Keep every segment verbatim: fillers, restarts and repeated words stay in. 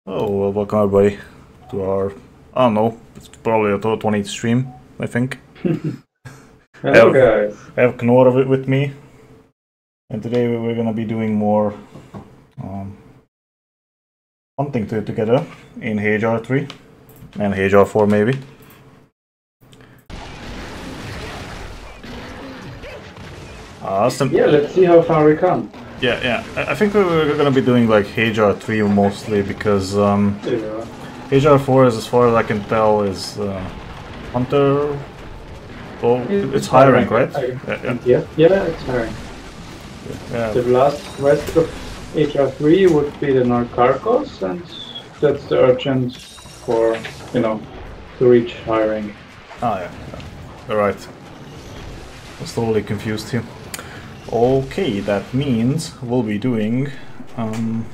Oh, well, welcome everybody to our, I don't know, it's probably a total twenty stream, I think. I Hello have, guys. I have Knorr with, with me, and today we're gonna be doing more um, hunting to, together in H R three and H R four maybe. Awesome. Yeah, let's see how far we come. Yeah, yeah. I, I think we're gonna be doing like H R three mostly because um, Yeah. H R four, is, as far as I can tell, is uh, hunter. Oh, It's it's high rank, right? I, Yeah, yeah. yeah, yeah, it's hiring. Yeah. The last rest of H R three would be the Narcarcos, and that's the urgent for, you know, to reach high rank. Ah, yeah, yeah. You're right. I was totally confused here. Okay, that means we'll be doing. Um,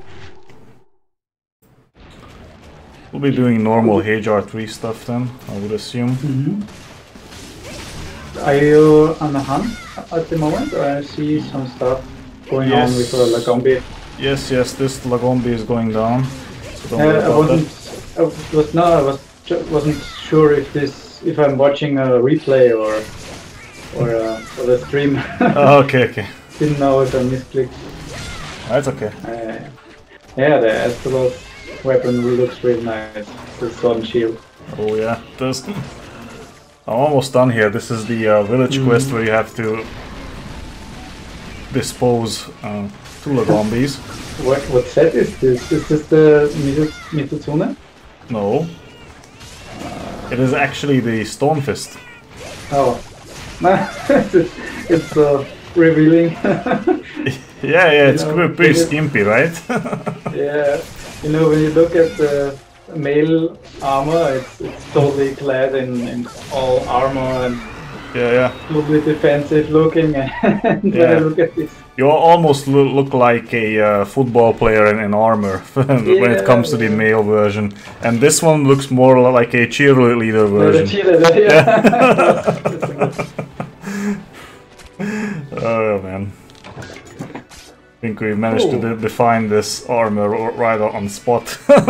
we'll be doing normal H R three stuff then, I would assume. Mm-hmm. Are you on the hunt at the moment? I see some stuff going Yes. on with uh, Lagombi. Yes, yes, this Lagombi is going down. So don't Uh, worry I about wasn't. that. I was no. I was ju- wasn't sure if this, if I'm watching a replay or or, uh, or the stream. Oh, okay, okay. Didn't know if I misclicked. That's okay. Uh, yeah, the Astalos weapon looks really nice. The sword and shield. Oh yeah, this. I'm almost done here. This is the uh, village Mm. quest where you have to dispose uh, two Lagombis. What what set is this? Is this the Mizu- Mitsutsume? No. It is actually the Stone Fist. Oh, it's, it's uh, revealing. Yeah, yeah, it's You know, pretty, pretty it is- skimpy, right? Yeah, you know, when you look at the male armor, it's, it's totally clad in, in all armor and Yeah, yeah. totally defensive looking. And when Yeah. I look at this, You almost lo look like a uh, football player in, in armor when it comes to the Yeah. male version. And this one looks more like a cheerleader the version. cheetah, yeah. Oh, man. I think we managed to Ooh. de define this armor r- right on spot.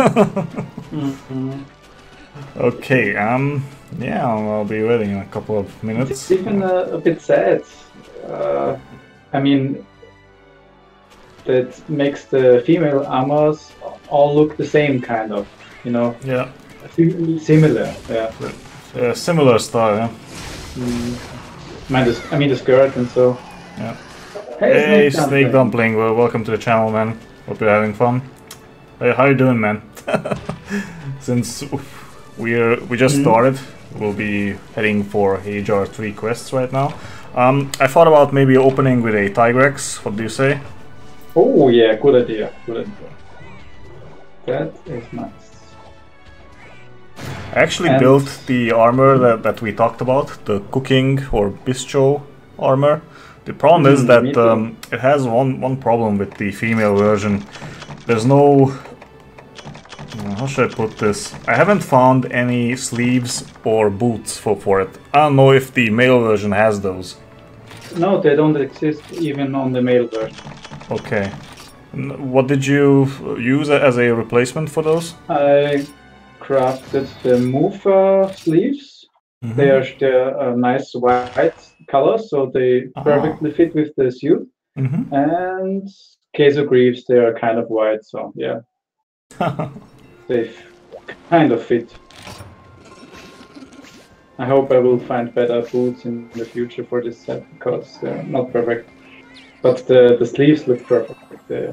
Mhm. Okay, um, yeah, I'll be ready in a couple of minutes. It's even a, a bit sad. Uh, I mean, that makes the female armors all look the same, kind of. You know, Yeah, Sim- similar. Yeah. yeah, similar style, yeah. Mm. I mean, the, I mean the skirt and so. Yeah. Hey, Hey, Snake Snake Dumpling. Dumpling, well, welcome to the channel, man. Hope you're having fun. Hey, how you doing, man? Since we're we just Mhm. started, we'll be heading for H R three quests right now. Um, I thought about maybe opening with a Tigrex. What do you say? Oh yeah, good idea. Good idea. That is nice. I actually And- built the armor that, that we talked about, the cooking or bistro armor. The problem is Mm, that me too. um, it has one one problem with the female version. There's no. uh, How should I put this? I haven't found any sleeves or boots for, for it. I don't know if the male version has those. No, they don't exist even on the male version. Okay. N- What did you use as a replacement for those? I crafted the Mufa sleeves. Mhm. They are they're a nice white color, so they Ah. perfectly fit with the suit. Mhm. And Queso Greaves, they are kind of white, so yeah, they f- kind of fit. I hope I will find better boots in the future for this set because they're not perfect. But the, the sleeves look perfect. The-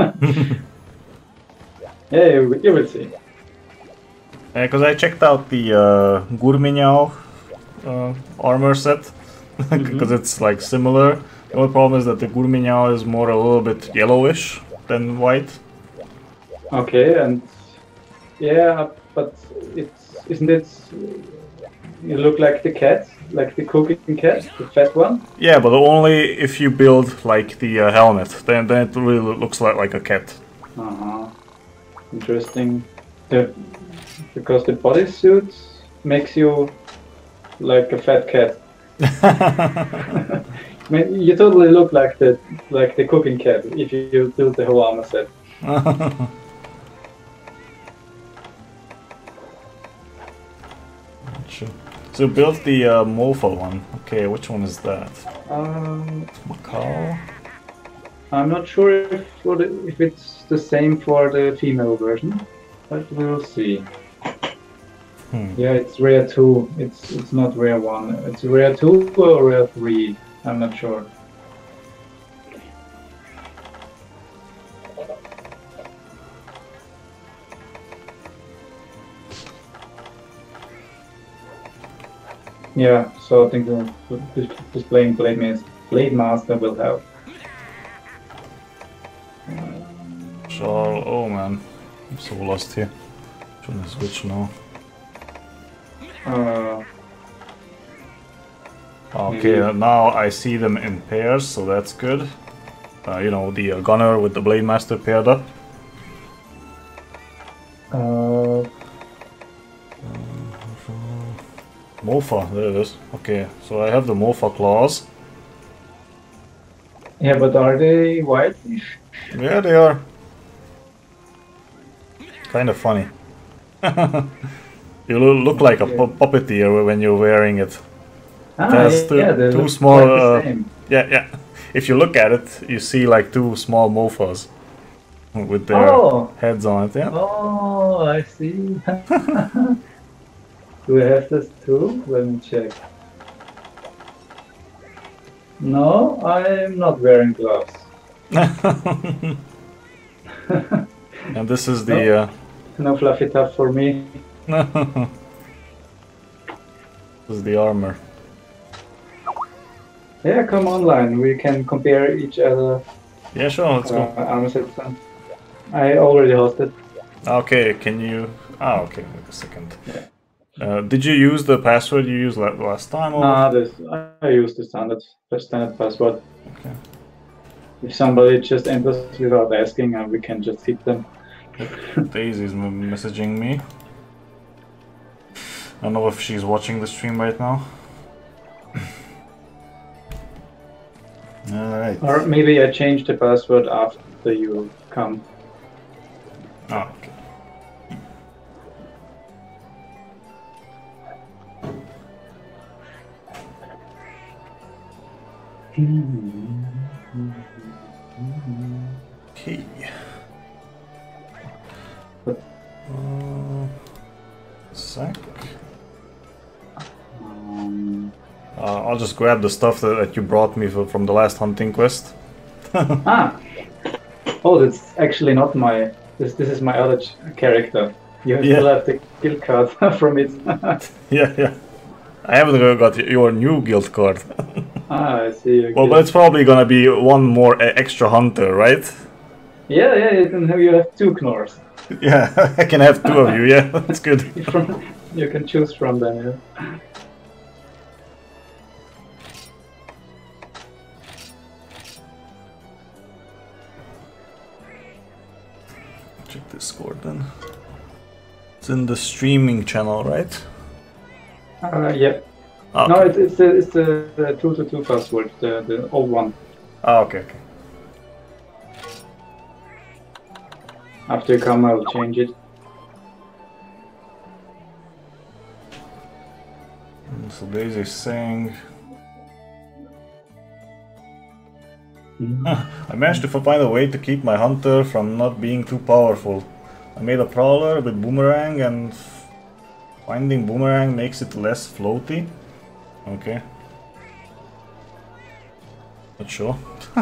yeah, you, will- you will see. Because I checked out the uh, Gurminyao uh, armor set, because it's like similar. The only problem is that the Gurminyao is more a little bit yellowish than white. Okay, and yeah, but it's isn't it? You look like the cat, like the cooking cat, the fat one. Yeah, but only if you build like the uh, helmet, then, then it really looks like, like a cat. Uh huh. Interesting. The, because the bodysuit makes you like a fat cat. I mean, you totally look like the like the cooking cat if you build the whole armor set. Gotcha. So you built the uh, Mofa one. Okay, which one is that? Um, Macau? I'm not sure if for the, if it's the same for the female version, but we'll see. Hmm. Yeah, it's rare two. It's it's not rare one. It's rare two or rare three. I'm not sure. Yeah, so I think the, the displaying Blade, Mas Blade Master will help. So, oh man, I'm so lost here. Which one is which now? Uh, Okay, maybe. now I see them in pairs, so that's good. Uh, you know, the uh, Gunner with the Blade Master paired up. Uh, Mofa, there it is. Okay, so I have the Mofa claws. yeah, but are they white? Yeah, they are. Kind of funny. You lo- look like a Yeah. pu puppeteer when you're wearing it. Ah, It has yeah, two, yeah, they two look small. quite the Uh, same. yeah, yeah. If you look at it, you see like two small Mofas with their Oh. heads on it. Yeah. Oh, I see. Do I have this too? Let me check. No, I'm not wearing gloves. And this is the. Uh, No fluffy top for me. this is the armor. Yeah, come online. We can compare each other Yeah, sure. Let's uh, go. armor sets. I already hosted. Okay, can you? Ah, okay. Wait a second. Yeah. Uh, did you use the password you used la last time? Or? Nah, this I use the standard, the standard password. Okay. If somebody just enters without asking, uh, we can just hit them. Daisy's m messaging me. I don't know if she's watching the stream right now. Alright. Or maybe I change the password after you come. Oh, okay. Okay. Uh, sec. Um, Uh, I'll just grab the stuff that, that you brought me for, from the last hunting quest. ah! Oh, that's actually not my... This this is my other ch character. You Yeah. still have the guild card from it. Yeah, yeah. I haven't got your new guild card. Ah, I see. Okay. Well, but it's probably gonna be one more uh, extra hunter, right? Yeah, yeah, you can have, you have two Knorrs. Yeah, I can have two of you, yeah, that's good. From, you can choose from them, yeah. Check Discord then. It's in the streaming channel, right? Uh, yeah. Ah, No, okay. it's, it's, the, it's the, the two to two password, the, the old one. Ah, okay, okay. After you come, I'll change it. And so Daisy's saying... Huh, I managed to find a way to keep my hunter from not being too powerful. I made a prowler with boomerang and finding boomerang makes it less floaty. Okay. Not sure.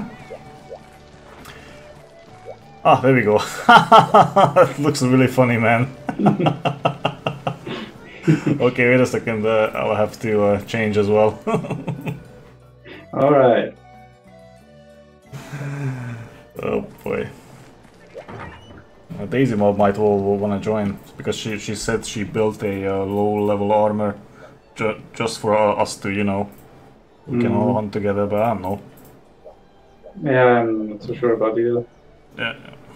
Ah, there we go. That looks really funny, man. Okay, wait a second. Uh, I'll have to uh, change as well. Alright. Oh boy. Uh, Daisy Mob might all want to join because she she said she built a uh, low level armor ju just for uh, us to, you know, we can Mm. all hunt together, but I don't know. Yeah, I'm not so sure about it. Yeah.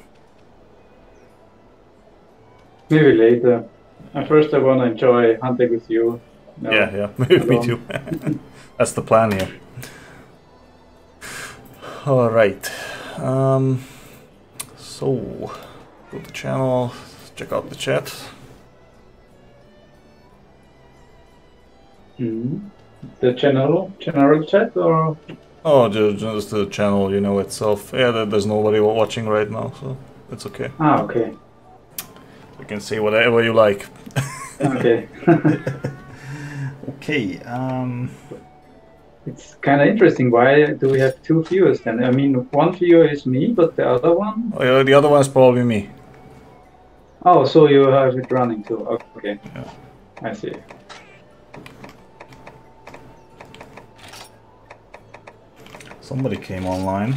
Maybe later. At first I want to enjoy hunting with you. No, Yeah, yeah, me alone. too. That's the plan here. Alright. Um, so, go to channel, check out the chat. Mm. The general general chat or? Oh, just, just the channel, you know, itself. Yeah, there- there's nobody watching right now, so it's okay. Ah, okay. You can say whatever you like. Okay. Okay, um... It's kind of interesting. Why do we have two viewers then? I mean, one viewer is me, but the other one? Oh, yeah, the other one is probably me. Oh, so you have it running too. Okay. Yeah. I see. Somebody came online.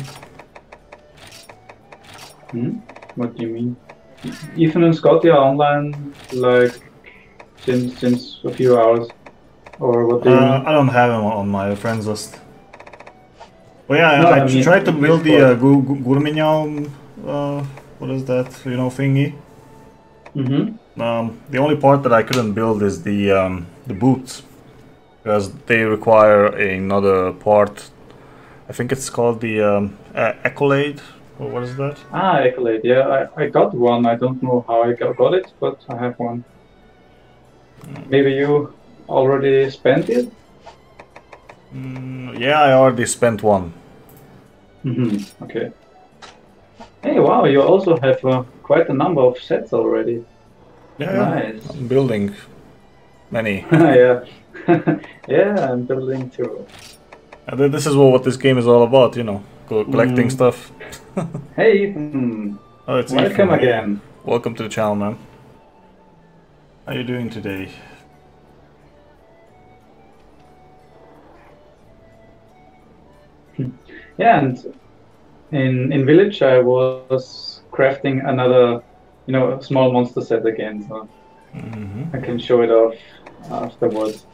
Hmm? What do you mean? Ethan and Scotty are online like since since a few hours, or what do you Uh, mean? I don't have him on my friends list. Well, yeah, No, I, I I mean tried to in build the Discord. uh, gu gu Gurminyao, uh, what is that, you know, thingy. Mm-hmm. Um, the only part that I couldn't build is the um, the boots, because they require another part. I think it's called the um, uh, Accolade, or what is that? Ah, Accolade. Yeah, I, I got one. I don't know how I got got it, but I have one. Maybe you already spent it? Mm, yeah, I already spent one. Mm-hmm. Okay. Hey, wow, you also have uh, quite a number of sets already. Yeah, yeah, Nice. I'm building many. Yeah. Yeah, I'm building too. And then this is what, what this game is all about, you know, co collecting Mm. stuff. Hey, Ethan. Oh, it's Welcome Ethan. Hey, again. welcome to the channel, man. How you doing today? Yeah, and in in Village I was crafting another, you know, small monster set again, so Mm-hmm. I can show it off afterwards.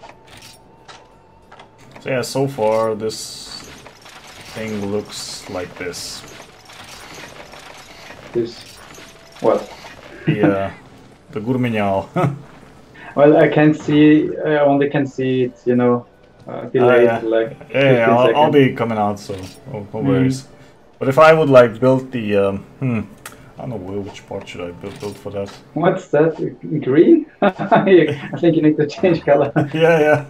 So yeah, so far this thing looks like this. This what? The uh, the Gurminyao. Well, I can't see. I only can see it, you know, uh, delayed Uh, like yeah, yeah, fifteen I'll, I'll seconds. be coming out, so no, no Mm. worries. But if I would like build the, um, hmm, I don't know which part should I build, build for that. What's that? Green? I think you need to change color. Yeah, yeah.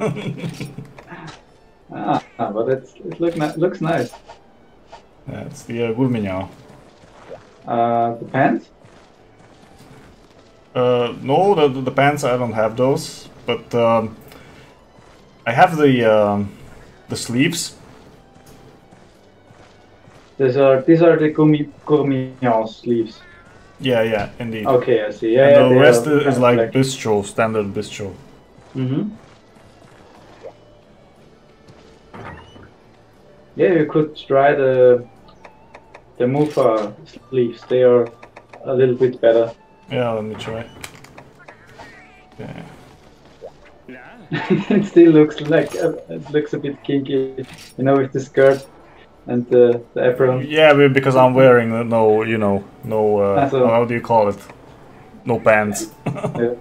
Ah, but it's, it look ni looks nice. Yeah, it's the uh, Gurminyao. Uh, the pants? Uh, no, the, the pants, I don't have those, but um, I have the um, the sleeves. These are these are the gumi Gourmillon sleeves. Yeah, yeah, indeed. Okay, I see. Yeah, And yeah, the they rest are is, kind is of like black. bistro, standard bistro. Mm-hmm. Yeah, you could try the the Mufa sleeves. They are a little bit better. Yeah, let me try. Okay. It still looks like uh, it looks a bit kinky, you know, with the skirt and the, the apron. Yeah, but because I'm wearing no, you know, no, uh, Ah, so- how do you call it? No pants. Yeah.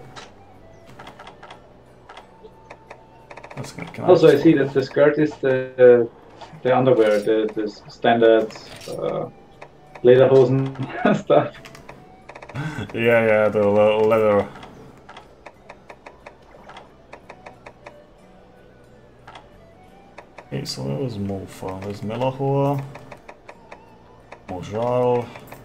That's gonna- can Also, I just- see that the skirt is the the underwear, the the standard uh, lederhosen stuff. Yeah, yeah, the le leather. Okay, so that was Mofa. There's Melahor. Mojal.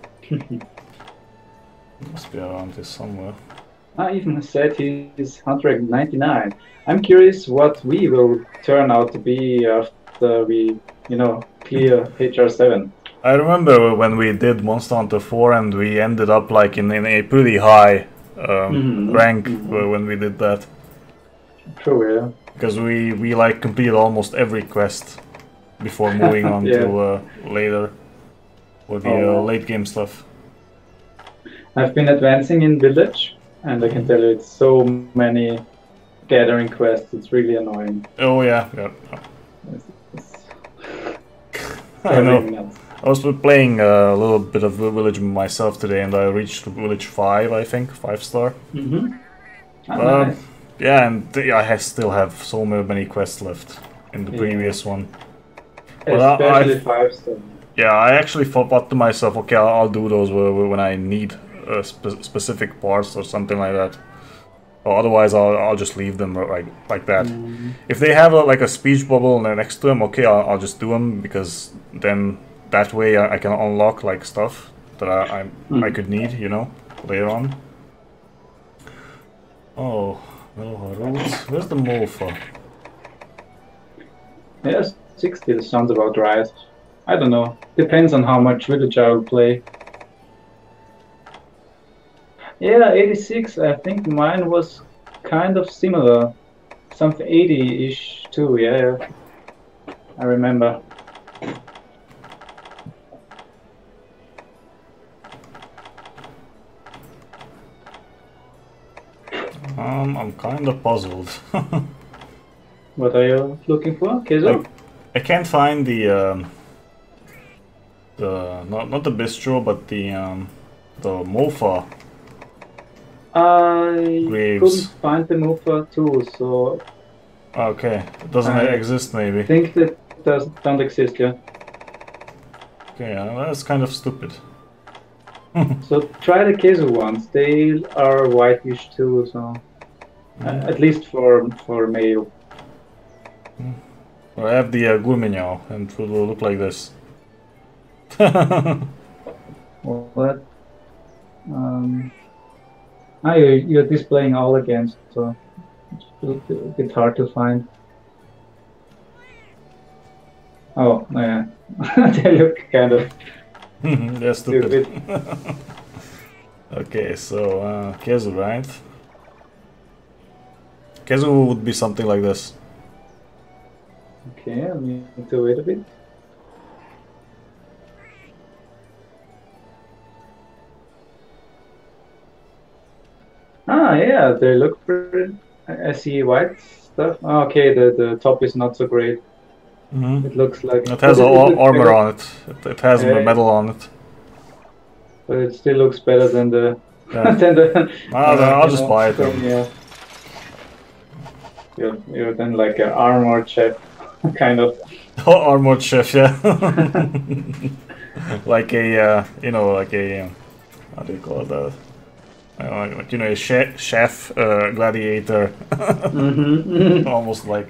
Must be around here somewhere. I even said he's one hundred ninety-nine. I'm curious what we will turn out to be after we, you know, clear H R seven. I remember when we did Monster Hunter four and we ended up like in, in a pretty high um, Mhm, rank mhm. when we did that. True, yeah. Because we, we like completed almost every quest before moving on Yeah. to uh, later, or the Oh. uh, late game stuff. I've been advancing in Village, and I can tell you it's so many gathering quests. It's really annoying. Oh yeah, yeah. It's, it's I know. driving me nuts. I was playing uh, a little bit of Village myself today, and I reached Village five, I think, five star. Mm-hmm. Ah, Uh, nice. Yeah, and th- I ha- still have so many quests left in the Yeah. previous one. But I- Especially I've- five star. Yeah, I actually thought to myself, okay, I'll, I'll do those wh- wh- when I need uh, spe specific parts or something like that. Or otherwise, I'll, I'll just leave them like like that. Mm. If they have a, like a speech bubble next to them, okay, I'll, I'll just do them because then that way I, I can unlock like stuff that I I, Mm. I could need, you know, later on. Oh, no roads. Where's the Molfa? Yes, sixty sounds about right. I don't know. Depends on how much village I will play. Yeah, eighty-six. I think mine was kind of similar. Something eighty-ish too. Yeah, I remember. Um, I'm kind of puzzled. What are you looking for, Kezo? I, I can't find the um, the not not the bistro, but the um, the Mofa I graves. couldn't find the Mofa too, so Okay, it doesn't I exist maybe. I think that does don't exist. Yeah. Okay, uh, that's kind of stupid. So try the Kezo ones. They are whitish too, so uh, at least for for male. Well, I have the uh, Gurminyao, and it will look like this. What? Um, ah, you're, you're displaying all again, so it's a bit hard to find. Oh, yeah. They look kind of They're stupid. stupid. Okay, so uh, Kezu, right? Kezu would be something like this. Okay, I need to wait a bit. Ah, yeah, they look pretty. I I see white stuff. Ah, okay, the, the top is not so great. Mm-hmm. It looks like It has but a it looks armor better- on it. It, it has Yeah. metal on it. But it still looks better than the Yeah. than the. Ah, then I'll you just know, buy it so, then. yeah. You're, you're then like an armored chef, kind of. Oh, armored chef, yeah. Like a, uh, you know, like a, um, how do you call it? Uh, I don't know, like, you know, a chef, chef uh, gladiator. Mm-hmm. Almost like.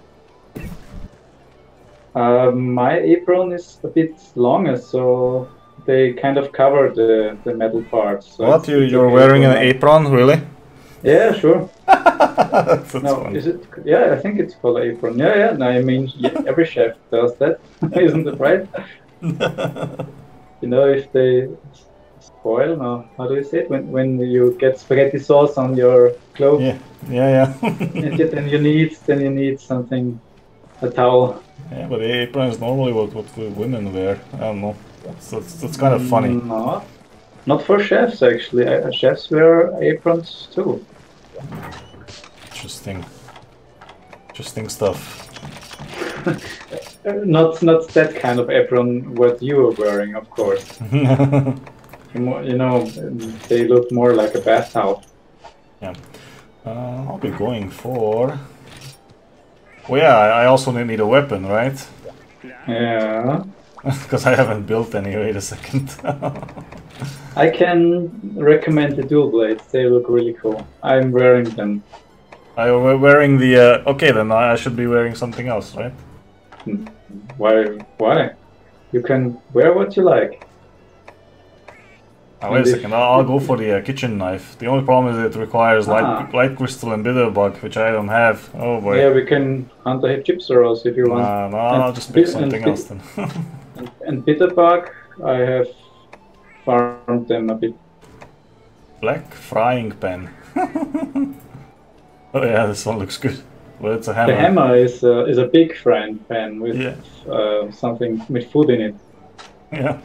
Uh, my apron is a bit longer, so they kind of cover the, the metal parts. So What? it's- You, it's you're okay wearing for an my- apron, really? Yeah, sure. That's No, funny. is it? Yeah, I think it's called apron. Yeah, yeah. No, I mean, yeah, every chef does that, isn't it right? You know, if they spoil, no, how do you say it? When when you get spaghetti sauce on your clothes, Yeah, yeah, yeah. and yet then you need then you need something, a towel. Yeah, but the apron is normally what, what the women wear. I don't know. That's, that's, that's kind of funny. Mm, No, not for chefs actually. Uh, Chefs wear aprons too. Interesting. Interesting stuff. Uh, Not not that kind of apron what you are wearing, of course. You mo- you know, they look more like a bath towel. Yeah. Uh, I'll be going for... Well, yeah, I I also need a weapon, right? Yeah. Because I haven't built any. Wait a second. I can recommend the dual blades. They look really cool. I'm wearing them. I we're wearing the... Uh, okay, then I should be wearing something else, right? Why? Why? You can wear what you like. Oh, wait a And if- second, I'll, I'll go for the uh, kitchen knife. The only problem is it requires light, Ah. light crystal and bitterbug, which I don't have. Oh boy. Yeah, we can hunt a gypsy if you want. Nah, nah, I'll And just pick bit- and something bit- else then. And, and bitterbug, I have farmed them a bit. Black frying pan. Oh yeah, this one looks good. Well, it's a hammer. The hammer is uh, is a big frying pan with Yeah. uh, something with food in it. Yeah.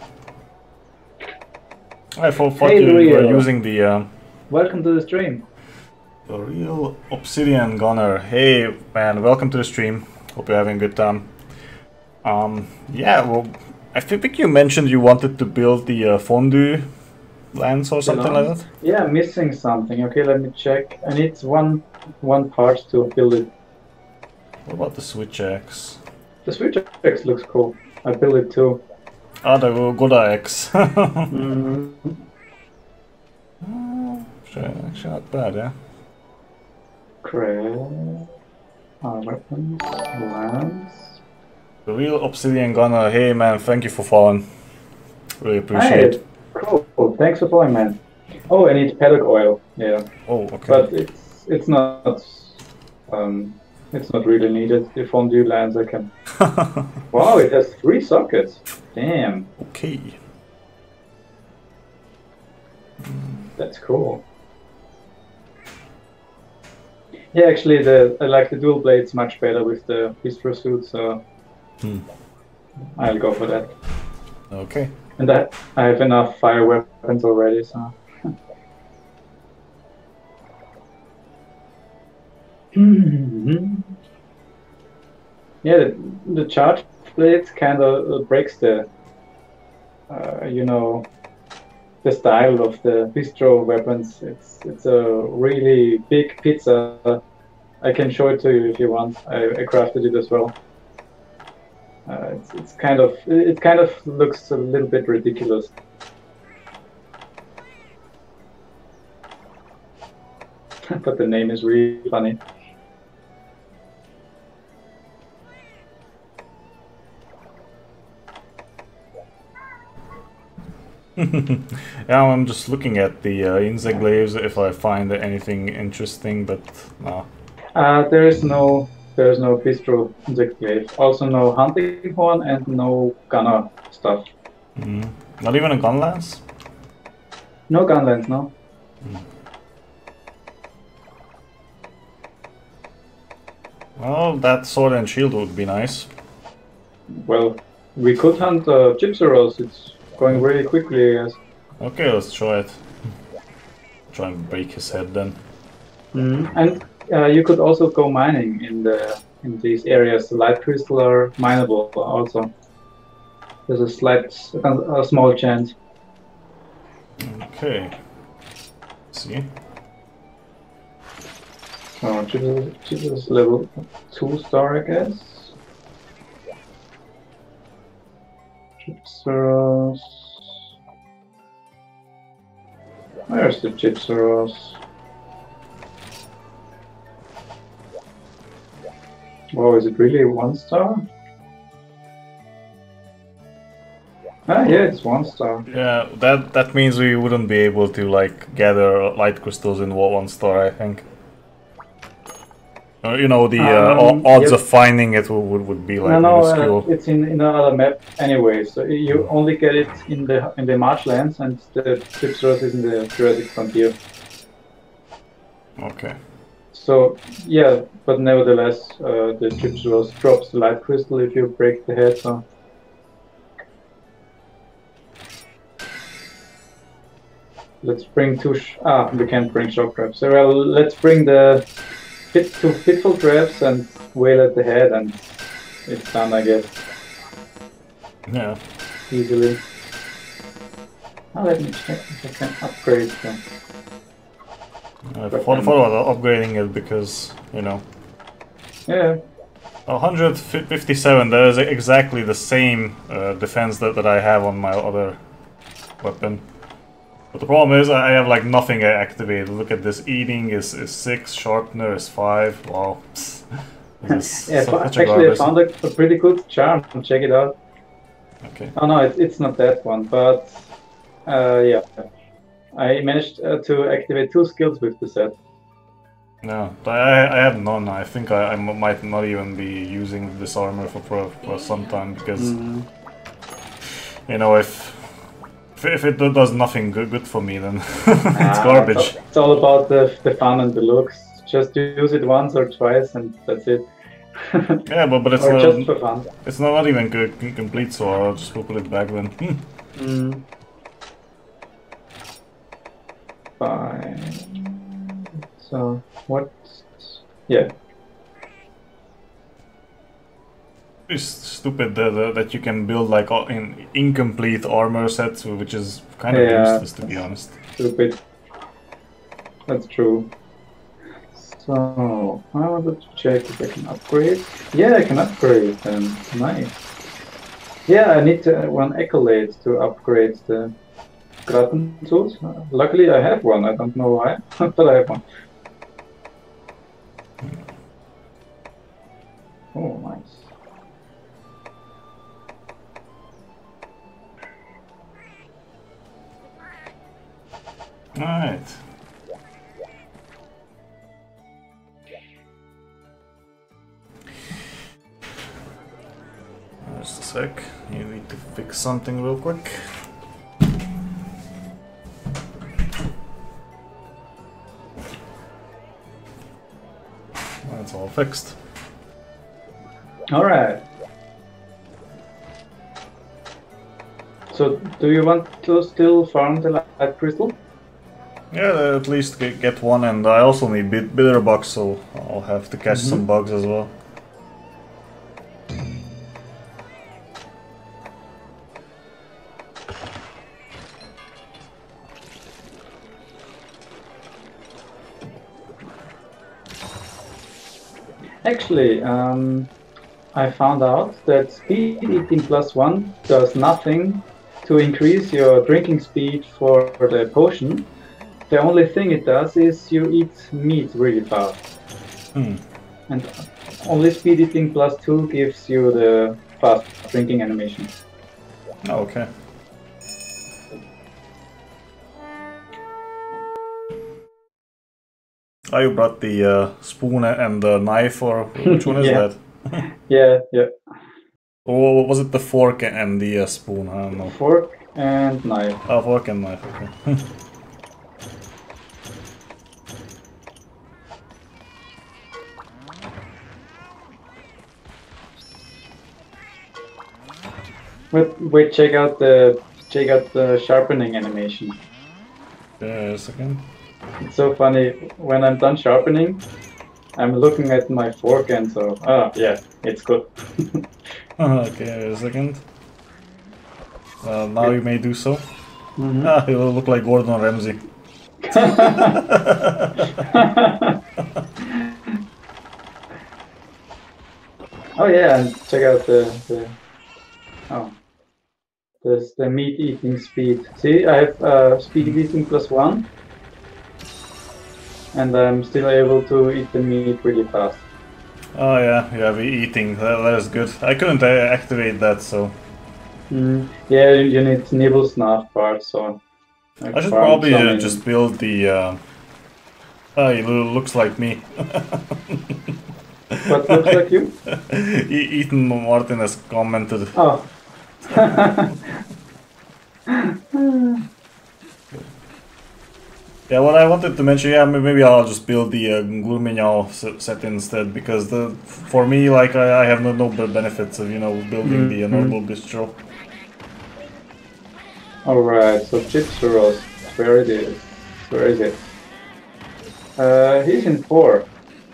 I thought, thought Hey, you were Rio. using the, uh, Welcome to the stream. the real obsidian gunner. Hey man, welcome to the stream. Hope you're having a good time. Um, yeah, well, I think you mentioned you wanted to build the uh, fondue lens or something like that. Yeah, missing something. Okay, let me check. I need one one part to build it. What about the switch axe? The switch X looks cool. I built it too. Ah, the Goda X. Mm, Actually, actually not bad, yeah. Crab. Uh, weapons. Lance. The real Obsidian Gunner. Hey man, thank you for following. Really appreciate Hey, it. cool. Thanks for following, man. Oh, I need paddock oil. Yeah. Oh, okay. But it's it's not um it's not really needed. The fondue lens I can. Wow, it has three sockets. Damn. Okay. That's cool. Yeah, actually, the I like the dual blades much better with the bistro suit, so Hmm. I'll go for that. Okay. And I I have enough fire weapons already, so. Yeah, the, the charge blade kind of breaks the, uh, you know, the style of the bistro weapons. It's it's a really big pizza. I can show it to you if you want. I, I crafted it as well. Uh, it's it's kind of it kind of looks a little bit ridiculous. But the name is really funny. Yeah, I'm just looking at the uh, insect glaives if I find anything interesting, but no. Uh, there is no there is no bistro insect glaive. Also no hunting horn and no gunner stuff. Mm. Not even a gun lance? No gun lens, no. Mm. Well, that sword and shield would be nice. Well, we could hunt uh, Gypsyros. It's going really quickly, I guess. Okay, let's try it. Try and break his head then. Mm-hmm. And uh, you could also go mining in the in these areas. The light crystal are mineable also. There's a slight, a, a small chance. Okay. Let's see. So Jesus, Jesus level two star, I guess. Gypsyros. Where's the Gypsyros? Oh, is it really one star? Ah, yeah, it's one star. Yeah, that that means we wouldn't be able to like gather light crystals in one star, I think. Uh, you know, the uh, Um, odds yep. of finding it would, would be like No, no, minuscule. uh, it's in, in another map anyway. So you only get it in the in the marshlands, and the Gypsyros is in the Jurassic frontier. Okay. So yeah, but nevertheless, uh, the Gypsyros drops the light crystal if you break the head. So let's bring two. Sh ah, we can't bring shock traps. So well, let's bring the pit two pitfall traps and wail at the head, and it's done, I guess. Yeah. Easily. Now let me check if I can upgrade them. I thought about upgrading it because, you know. Yeah. one hundred fifty-seven, that is exactly the same uh, defense that, that I have on my other weapon. But the problem is I have like nothing activated. Look at this, eating is, is six, sharpener is five. Wow. This is Yeah, so, but such a actually I garbage. found a, a pretty good charm. Check it out. Okay. Oh no, it, it's not that one, but uh, yeah. I managed uh, to activate two skills with the set. No, I, I have none. I think I, I m might not even be using this armor for, for, for some time because, Mm. you know, if if, if it does nothing good, good for me, then it's Ah, garbage. It's all, it's all about the, the fun and the looks. Just use it once or twice and that's it. Yeah, but, but it's or not, just for fun. it's not even good, complete, so I'll just put it back then. Mm. Fine. So what? Yeah. It's stupid that, uh, that you can build like all in incomplete armor sets, which is kind of Yeah, useless to be honest. Stupid. That's true. So I wanted to check if I can upgrade. Yeah, I can upgrade them. Nice. Yeah, I need uh, one accolade to upgrade the Gratten tools. Uh, luckily, I have one. I don't know why, but I have one. Oh, nice. All right. Just a sec. You need to fix something real quick. That's all fixed. All right. So, do you want to still farm the light crystal? Yeah, at least get one, and I also need bit bitter bugs, so I'll have to catch mm-hmm. some bugs as well. Actually, um, I found out that speed eating plus one does nothing to increase your drinking speed for the potion. The only thing it does is you eat meat really fast. Hmm. And only speed eating plus two gives you the fast drinking animation. Okay. Oh, you brought the uh, spoon and the knife, or which one is yeah. that? yeah, yeah. Or was it the fork and the uh, spoon? I don't know. Fork and knife. Oh, fork and knife, okay. Wait, wait, check out the check out the sharpening animation. Yeah, a second. It's so funny. When I'm done sharpening, I'm looking at my fork and so, ah, yeah, it's good. Okay, a second. Uh, now you may do so. Mm-hmm. Ah, you look like Gordon Ramsay. Oh yeah, and check out the, the oh, there's the meat eating speed. See, I have uh, speed eating plus one, and I'm still able to eat the meat really fast. Oh yeah, you have eating. That, that is good. I couldn't uh, activate that, so. Mm, yeah, you need nibble snuff part, so. I should probably uh, just build the. Uh... Oh, he looks like me. What looks like you? Ethan Martin has commented. Oh. Yeah, what I wanted to mention, yeah, maybe I'll just build the uh, Gloomignol set instead, because the for me, like, I, I have no, no benefits of, you know, building mm-hmm. the uh, normal bistro. Alright, so Chipsuros, where it is? Where is it? Uh, he's in four.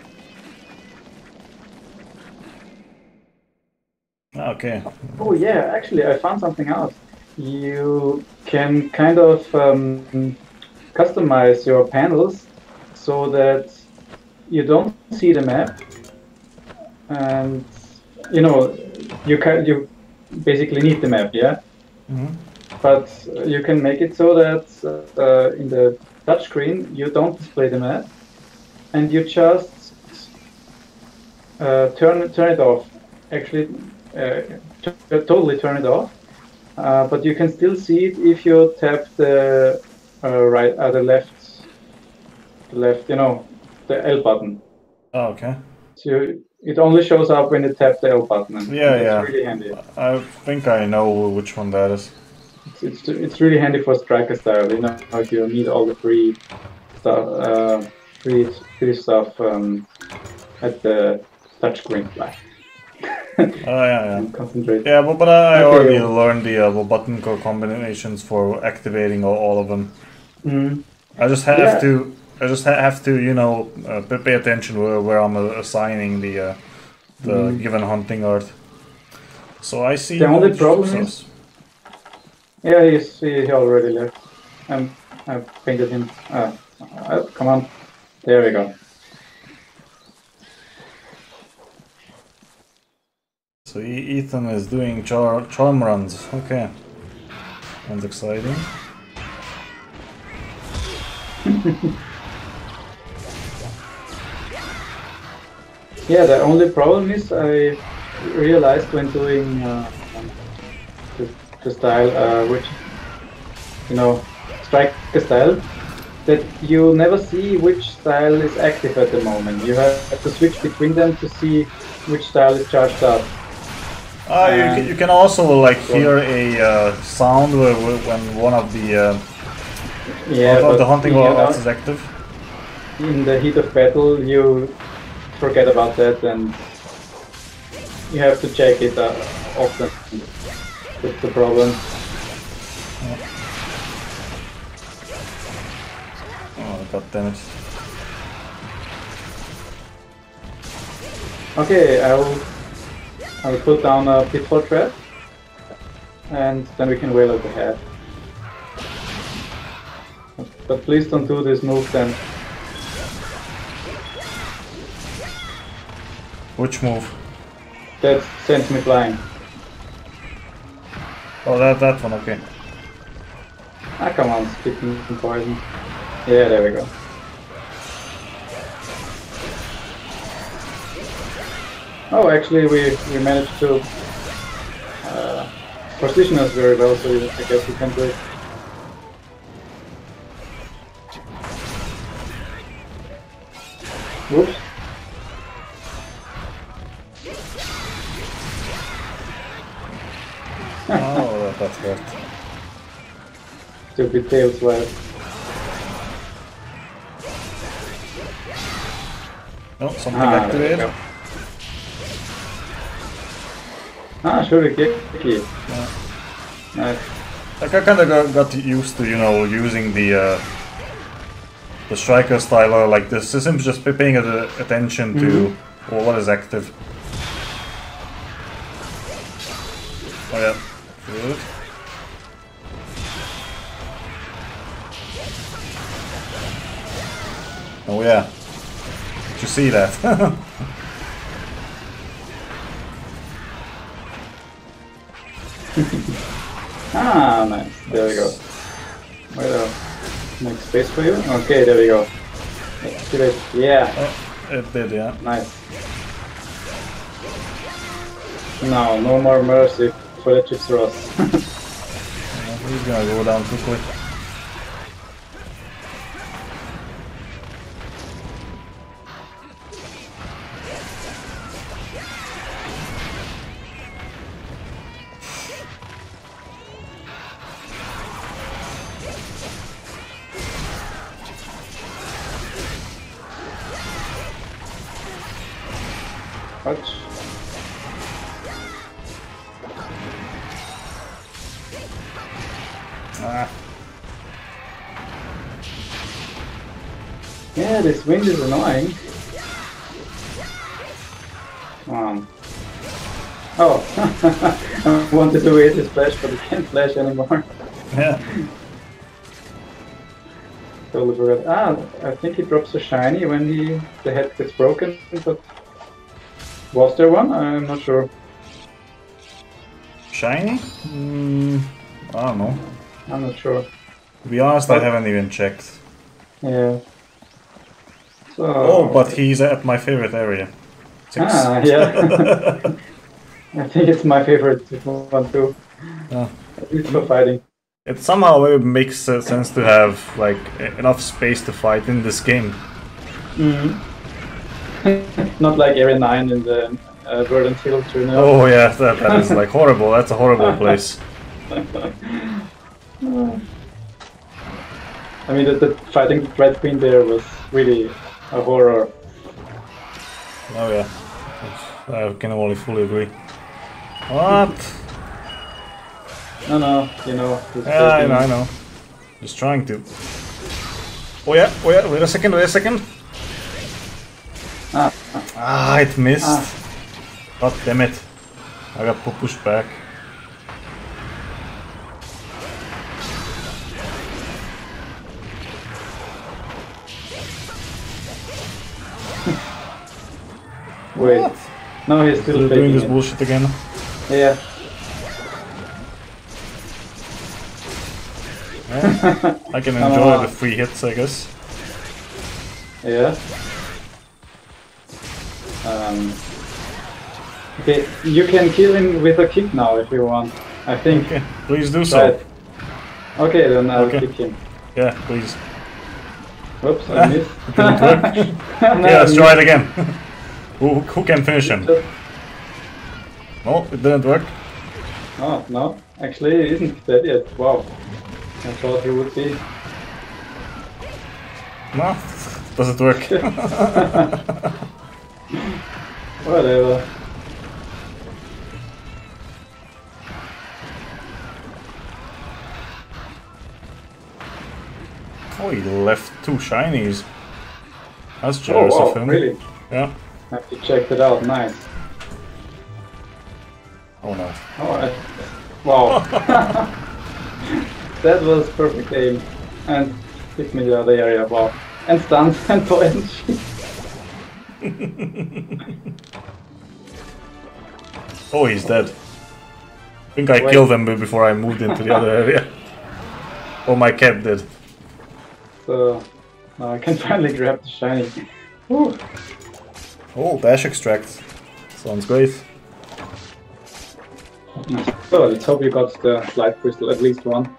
Okay. Oh yeah, actually I found something else. You can kind of um, customize your panels so that you don't see the map, and you know you can you basically need the map, yeah. Mm-hmm. But you can make it so that uh, in the touchscreen you don't display the map, and you just uh, turn turn it off. Actually, uh, totally turn it off. Uh, but you can still see it if you tap the uh, right, uh, the left, the left, you know, the L button. Oh, okay. So you, it only shows up when you tap the L button. And yeah, it's yeah. really handy. I think I know which one that is. It's it's, it's really handy for striker style. You know, if you need all the free stuff, uh, free free stuff um, at the touchscreen. Oh yeah, yeah. Concentrate. Yeah, but, but I okay. already learned the uh, button combinations for activating all, all of them. Mm. I just have yeah. to, I just ha have to, you know, uh, pay attention where, where I'm uh, assigning the uh, the mm. given hunting art. So I see. The only problem is. Yeah, he's, he already left. Um, I painted him. Uh, uh, come on, there we go. So Ethan is doing char charm runs. Okay, that's exciting. Yeah, the only problem is I realized when doing uh, the, the style, uh, which, you know, striker style, that you never see which style is active at the moment. You have to switch between them to see which style is charged up. Uh, you, can, you can also like hear a uh, sound where, where, when one of the uh, yeah, of the hunting you know, is active. In the heat of battle, you forget about that and you have to check it uh, often. That's the problem. Oh, god damn it. Okay, I will I will put down a pitfall trap and then we can whale out the head. But please don't do this move then. Which move? That sends me flying. Oh, that that one, okay. Ah, come on, spitting poison. Yeah, there we go. Oh, actually, we, we managed to uh, position us very well, so I guess we can do it. Whoops. Oh, that, that hurt. Stupid tail swipe. No, something Ah, activated. Ah, sure, Kiki. Yeah. Nice. Like I kind of got, got used to, you know, using the uh, the striker style uh, like this. Simply just paying uh, attention to mm-hmm. well, what is active. Oh yeah, good. Oh yeah, did you see that? Ah, nice. There we go. Wait a make space for you. Okay, there we go. Activate. Yeah. Oh, it did, yeah. Nice. No, no more mercy for the Chips Ross. He's gonna go down quickly. Ouch. Ah. Yeah, this wind is annoying. Come on. Oh, I wanted to wait his flash, but he can't flash anymore. Yeah. Totally forgot. Ah, I think he drops a shiny when he the head gets broken, but was there one? I'm not sure. Shiny? Mm, I don't know. I'm not sure. To be honest, but I haven't even checked. Yeah. So, oh, but he's at my favorite area. Six. Ah, yeah. I think it's my favorite one too. Uh, At least for fighting. It somehow it makes uh, sense to have like enough space to fight in this game. Mm-hmm. Not like Area nine in the uh, Verdant Hill Journal. Oh yeah, that, that is like horrible. That's a horrible place. I mean, the, the fighting the Dread Queen there was really a horror. Oh yeah, I can only fully agree. What? No, no, you know. Yeah, I know, I know. Just trying to. Oh yeah, oh yeah, wait a second, wait a second. Ah, ah it missed. Ah. God damn it. I got pushed back. Wait. What? No, he's still, still doing this it. bullshit again. Yeah. Yeah. I can enjoy uh, the free hits, I guess. Yeah. Um, okay, you can kill him with a kick now if you want. I think. Okay, please do so. Right. Okay, then I'll Okay. kick him. Yeah, please. Oops, I missed. It didn't work. No, Yeah, let's I try it again. who, who can finish him? missed. No, it didn't work. Oh, no. Actually, he isn't dead yet. Wow. I thought he would be. No, doesn't work. Whatever. Oh, he left two shinies. That's Oh, generous wow, of him. really? Yeah. I have to check that out. Nice. Oh no. Oh, I, wow. That was perfect aim. And hit me the other area. Wow. And stuns and points. Oh, he's dead. I think I Wait. killed him before I moved into the other area. Or my cat did. So now I can finally grab the shiny. Whew. Oh, dash extract. Sounds great. So let's hope you got the light crystal, at least one.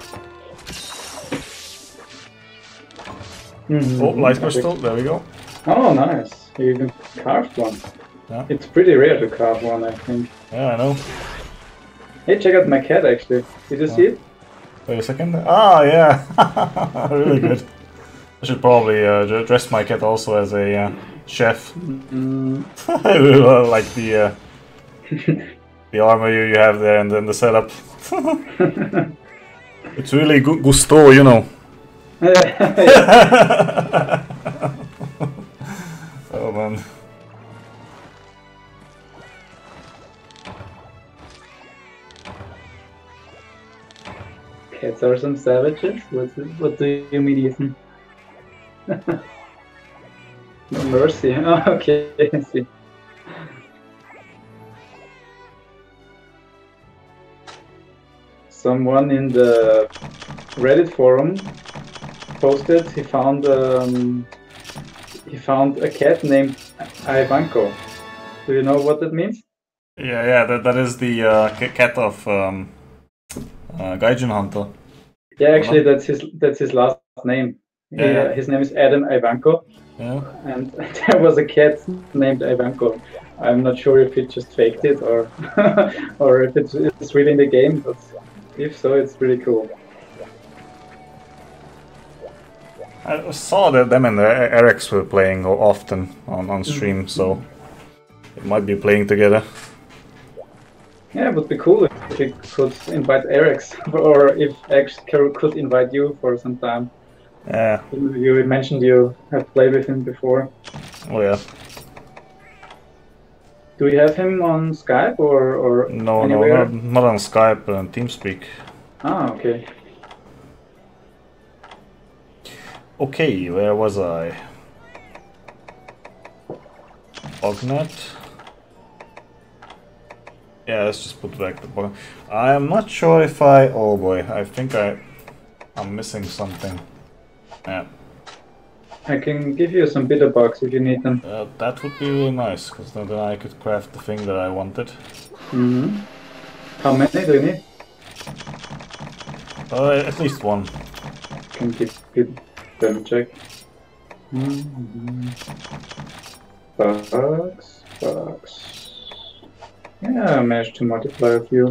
Mm-hmm. Oh, light crystal, there we go. Oh, nice. You even carved one. Yeah, It's pretty rare to carve one, I think. yeah, I know. Hey, check out my cat actually. Did you see it? Wait a second. Ah, yeah. Really good. I should probably uh, dr- dress my cat also as a uh, chef. Mm. I really uh, like the uh, the armor you, you have there and then the setup. It's really gu gusto, you know. Oh man. Cats are some savages? What, what do you mean, Ethan? No mercy. Oh, okay, I see. Someone in the Reddit forum posted he found um, he found a cat named Ivanko. Do you know what that means? Yeah, yeah, that, that is the uh, ca- cat of um, uh, Gaijin Hunter. Yeah, actually, that's his that's his last name. Yeah, He, uh, yeah. his name is Adam Ivanko, Yeah. and there was a cat named Ivanko. I'm not sure if it just faked it or or if it's, it's really in the game, but if so, it's really cool. I saw that them and Erics were playing often on, on stream, so it might be playing together. Yeah, it would be cool if you could invite Erics, or if X could invite you for some time. Yeah. You mentioned you have played with him before. Oh yeah. Do you have him on Skype or, or No, anywhere? no, not, not on Skype, but on TeamSpeak. Ah, okay. Okay, where was I? Ognet. Yeah, let's just put back the button. I'm not sure if I... Oh boy, I think I... I'm missing something. Yeah. I can give you some bitter bucks if you need them. Uh, that would be really nice, because then, then I could craft the thing that I wanted. Mm-hmm. How many do you need? Uh, at least one. Can give you them check. Mm-hmm. Bucks, bucks. Yeah, I managed to multiply a few.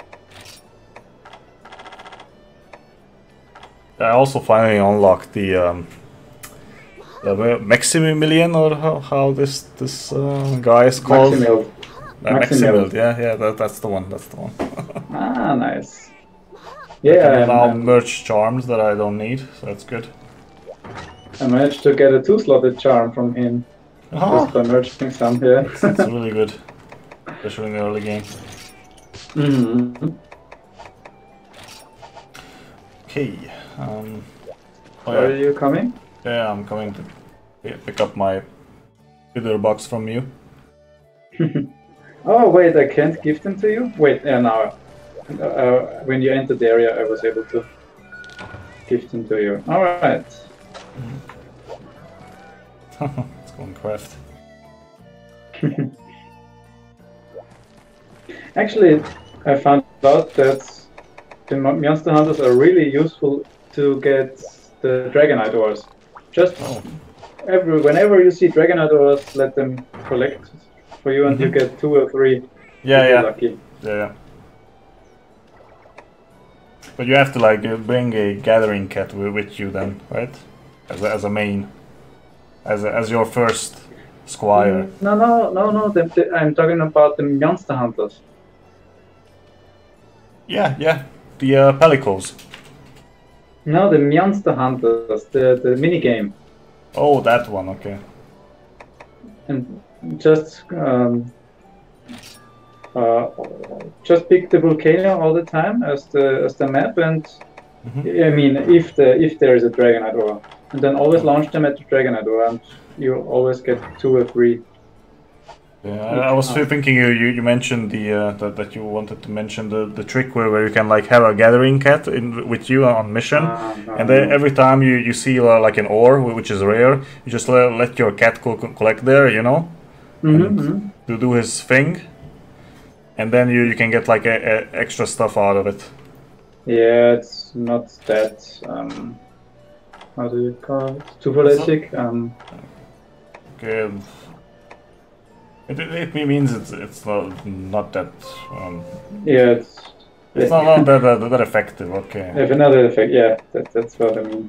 I also finally unlocked the um, the Maximilian, or how, how this this uh, guy is called. Maximil. Uh, Maximil, yeah, yeah, that, that's the one, that's the one. Ah, nice. I Yeah, can now um, merge charms that I don't need, so that's good. I managed to get a two-slotted charm from him Oh, just by merging some here. it's, it's really good, especially in the early game. Mm-hmm. Okay. Um, oh Are yeah, you coming? yeah, I'm coming to pi- pick up my bitter box from you. Oh wait, I can't give them to you? Wait, yeah, now. Uh, when you entered the area, I was able to give them to you. Alright. Let's go and craft. Actually, I found out that the monster hunters are really useful to get the Dragonite ores. Just Oh. every whenever you see Dragonite ores, let them collect for you, and Mm-hmm. you get two or three. Yeah, if yeah. you're lucky. Yeah, yeah. But you have to like uh, bring a gathering cat with you then, right? As a, as a main, as a, as your first squire. Mm, no, no, no, no. The, the, I'm talking about the monster hunters. Yeah, yeah. The uh, Pelicos. No, the monster hunters, the the mini game. Oh, that one. Okay. And just um, uh, just pick the volcano all the time as the as the map, and Mm-hmm. I mean if the if there is a Dragonite ore, and then always launch them at the Dragonite ore, and you always get two or three. Yeah, I, I was time. thinking you, you, you mentioned the uh, that, that you wanted to mention the, the trick where, where you can like have a gathering cat in with you on mission, Uh, no, and then no. every time you, you see uh, like an ore which is rare, you just let, let your cat co collect there, you know, Mm-hmm, and mm-hmm. to do his thing, and then you, you can get like a, a extra stuff out of it. Yeah, it's not that. Um, how do you call it? Zuverlässig. Um, Okay. It, it, it means it's it's not not that um, yeah, it's. it's not, not that, that that effective. Okay. Have another effect. Yeah, that, that's what I mean.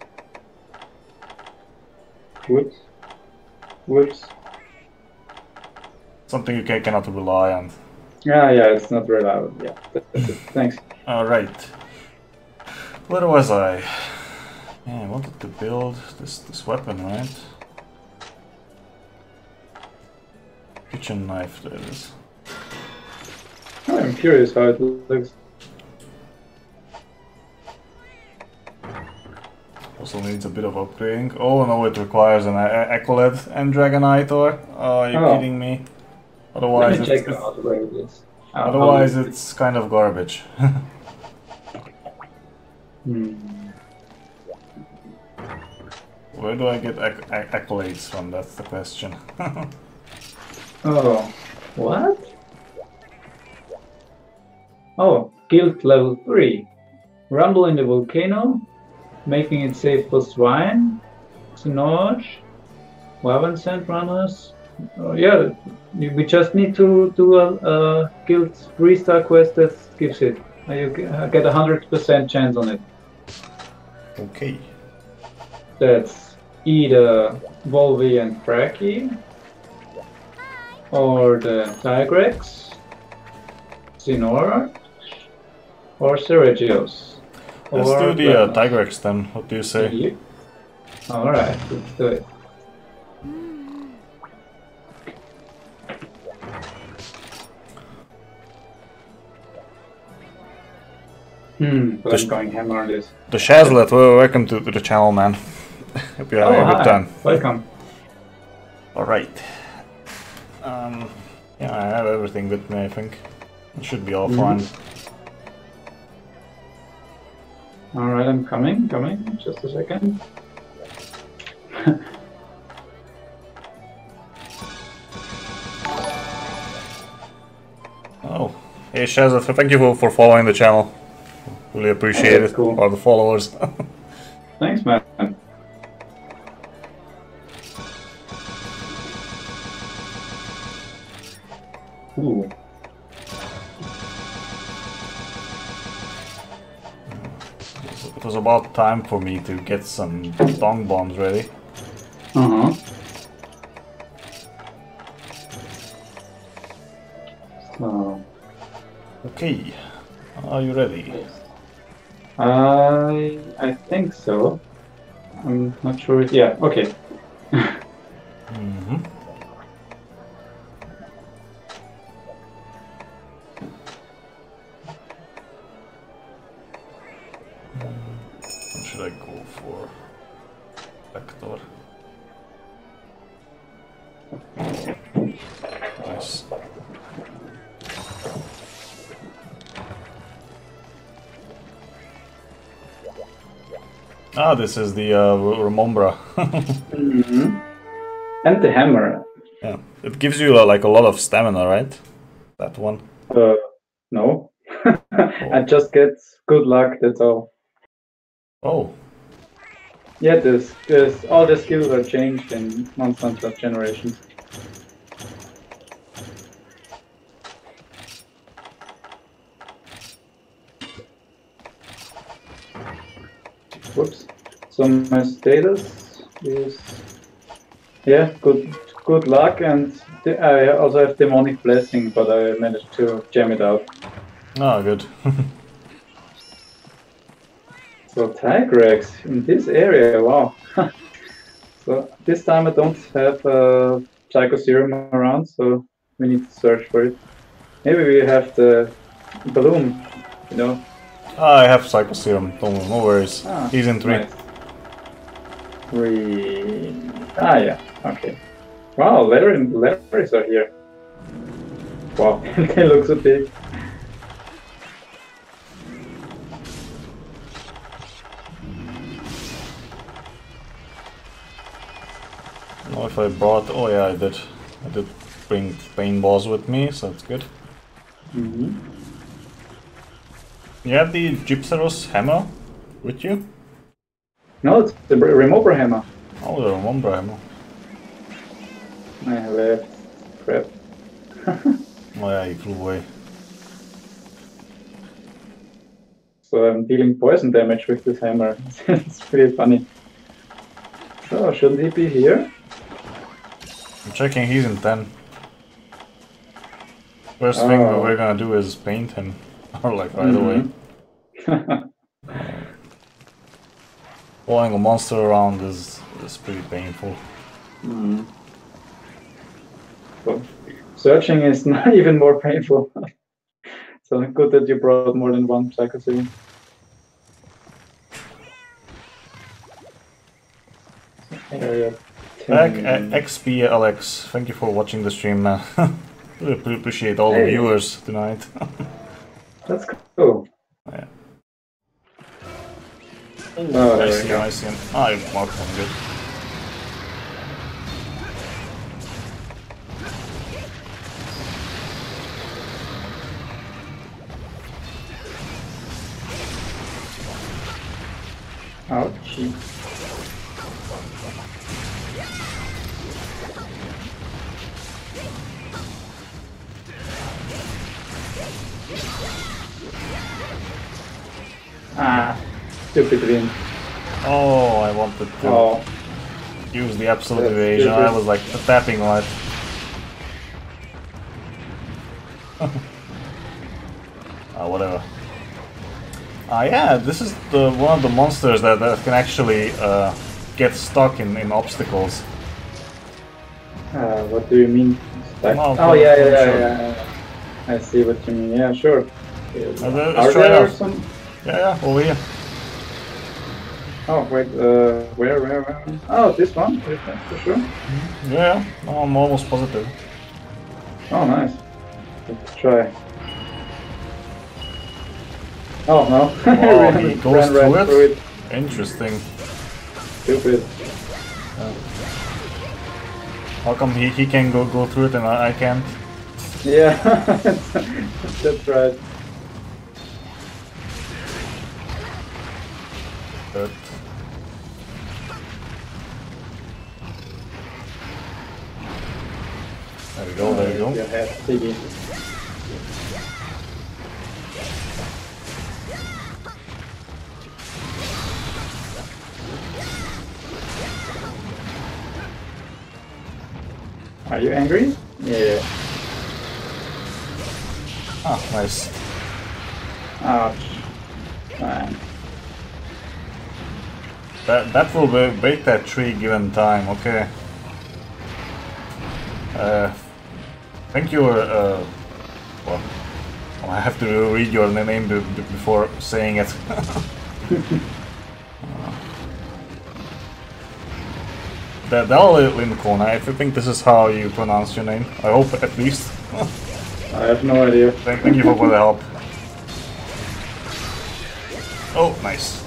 Whoops. Whoops. Something you can, cannot rely on. Yeah, yeah, it's not reliable. Yeah, that, that's it. Thanks. All right. Where was I? Yeah, I wanted to build this this weapon, right? Kitchen knife, there it is. Oh, I'm curious how it looks. Also needs a bit of upgrading. Oh no, it requires an accolade and Dragonite ore. Oh, are you Oh. kidding me? Let Otherwise, me it's, check it's, out where it is. How- otherwise how- it's kind of garbage. Hmm. Where do I get acc acc accolades from? That's the question. Oh, what? Oh, guild level three. Rumble in the volcano, making it safe for swine, Knorr, Waven Sand runners. Oh, yeah, we just need to do a, a guild three star quest that gives it. You get a hundred percent chance on it. Okay. That's either Volvi and Fracky, or the Tigrex, Knorr, or Sergios. Let's do the uh, Tigrex then. What do you say? Yep. Alright, let's do it. Hmm, but I'm going hammer on this. The Shazlet, well, welcome to, to the channel, man. Hope you're Oh, having a good hi. time. Welcome. Alright. Um, yeah, I have everything with me, I think. It should be all Mhm. fine. Alright, I'm coming, coming. Just a second. Oh, hey Shazlet, thank you for, for following the channel. Really appreciate that's it. cool. All the followers. Thanks, man. Ooh. It was about time for me to get some dong bombs ready. Uh-huh. So, Okay, are you ready? I I think so. I'm not sure. If, yeah. Okay. Mm-hmm. What should I go for? Vector. Nice. Ah, this is the uh, Remombra. Mm-hmm. And the hammer. Yeah, it gives you uh, like a lot of stamina, right? That one. Uh, no. I just get good luck, that's all. Oh. Yeah, this, this, all the skills are changed in Monster Hunter Generations. Whoops. So my status is, yeah, good good luck, and I also have Demonic Blessing, but I managed to jam it out. Ah, good. So Tigrex in this area, wow. So this time I don't have a Psycho Serum around, so we need to search for it. Maybe we have the balloon, you know. Ah, I have Psycho Serum, don't, no worries. Ah, He's in three. nice. Three. Ah, yeah, okay. Wow, Larry and Larry's are here. Wow, they look so big. I don't know if I brought... Oh yeah, I did. I did bring paintballs with me, so that's good. Mm-hmm. You have the Gypsaros hammer with you? No, it's the remover hammer. Oh, the Remover hammer. I left. Crap. Oh yeah, he flew away. So I'm dealing poison damage with this hammer. It's pretty funny. So, shouldn't he be here? I'm checking, he's in ten. First Oh. thing we're gonna do is paint him. Or like right Mm-hmm. away. Following a monster around is, is pretty painful. Mm. So, searching is not even more painful. So good that you brought more than one Psycho Serum. Area Back ten. X P Alex, thank you for watching the stream, man. Really appreciate all Hey. the viewers tonight. That's cool. Yeah. Oh, there I we see go. him, I see him. Ah, you marked him, good. Ouchie. Ah, stupid win. Oh, I wanted to Oh, use the absolute That's evasion. I stupid. was like tapping on it. Ah, whatever. Ah, yeah, this is the one of the monsters that, that can actually uh, get stuck in, in obstacles. uh, what do you mean? Stuck? No, Oh, yeah, yeah, I'm yeah, sure. yeah, yeah. I see what you mean. Yeah, sure. Uh, let's Are try it there out. some? Yeah, yeah, over here. Oh, wait, uh, where, where, where? Oh, this one? This one, for sure. Yeah, yeah, no, I'm almost positive. Oh, nice. Let's try. Oh, no. Oh, Ran- he goes ran through right it? through it. Interesting. Stupid. How come he, he can go, go through it and I, I can't? Yeah, that's right. But there we go, there we go. Your head, Piggy. Are you angry? Yeah. Ah, nice. Ouch. Man. That, that will be, break that tree given time, okay. Uh, thank you, uh, well, I have to read your name be- be- before saying it. uh, Dal Lincoln, I think this is how you pronounce your name. I hope at least. I have no idea. Thank, thank you for, for the help. Oh, nice.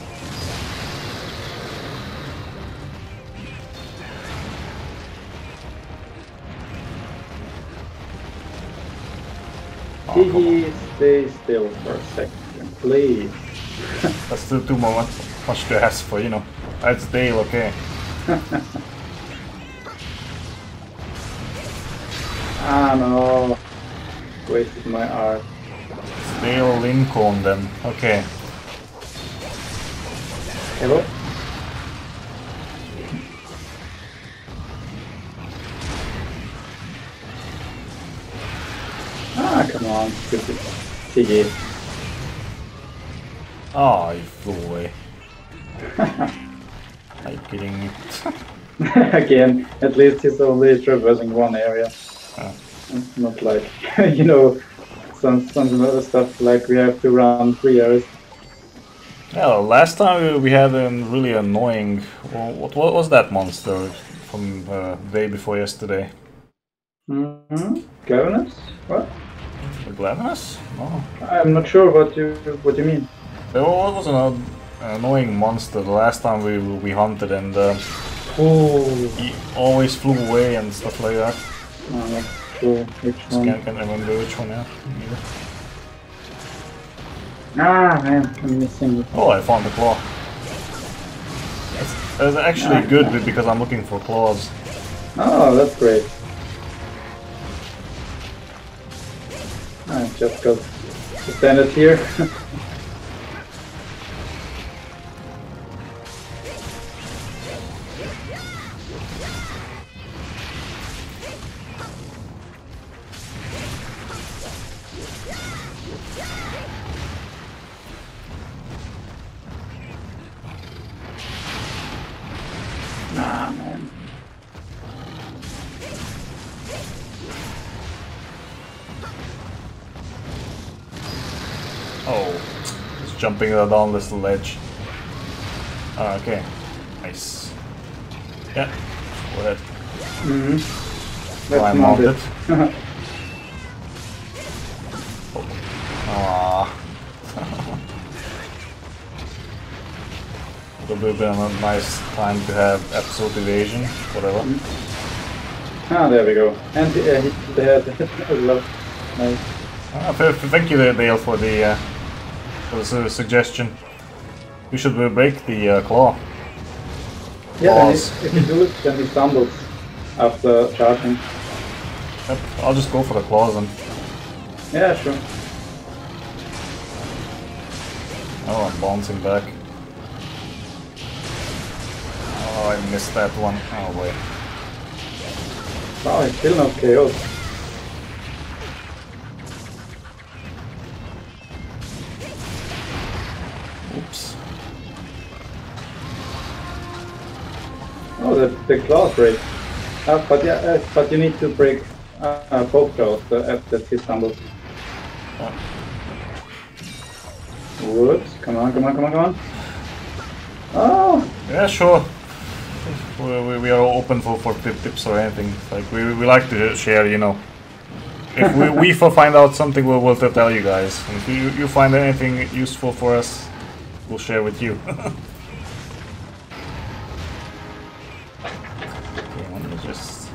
Tiggy, stay still for a second, please. That's still too much, much to ask for, you know. That's Dale, okay. Ah no, wasted my art. It's Dale Lincoln then, okay. Hello? Ah, come on, stupid Tiggy. Oh, you flew away. Are you kidding me? Again, at least he's only traversing one area. Oh. It's not like, you know, some, some other stuff like we have to run three areas. Yeah, last time we had a really annoying... Well, what, what was that monster from uh, the day before yesterday? Mm-hmm. Governors? What? The Glavenus? No. I'm not sure what you what you mean. There was an, an annoying monster the last time we we hunted, and uh, Oh, he always flew away and stuff like that. I'm not sure which Just one. can't, can't remember which one now. Either. Ah, man, I'm missing it. Oh, I found the claw. That's, that's actually Ah, good nice. because I'm looking for claws. Oh, that's great. I just got to stand it here. Ah, man. Oh, just jumping down this ledge. Ah, okay, nice. Yeah, go ahead. Mm-hmm. Climb Let's mount mount it. it. Ah. It would have been a nice time to have absolute evasion, whatever. Ah, there we go. And uh, hit the head as well. Nice. Ah, th th thank you, Dale, for the uh, for the su suggestion. We should uh, break the uh, claw. Yeah, and Claws. if, if you do it, then he stumbles after charging. Yep, I'll just go for the claws then. Yeah, sure. Oh, I'm bouncing back. Oh, I missed that one. Oh, wait. Wow, he's still not K O'd. Oops. Oh, the, the claw break. Uh, but yeah, uh, but you need to break uh, uh, both claws uh, after he stumbles. Oh. Whoops! Come on, come on, come on, come on! Oh! Yeah, sure. We, we, we are open for, for tip, tips or anything. Like we, we like to share, you know. If we, we find out something, we'll, we'll tell you guys. And if you, you find anything useful for us, we'll share with you. Okay, let me just...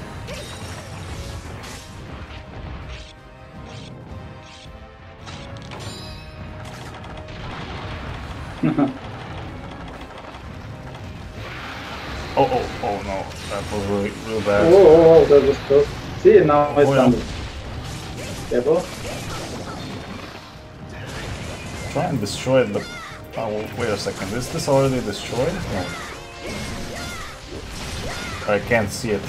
Oh, oh, oh no, that was really, real bad. Oh, oh, oh, that was close. See, now I Oh, yeah. stumbled. Careful. Try and destroy it, but... Oh, well, wait a second, is this already destroyed? No. I can't see it.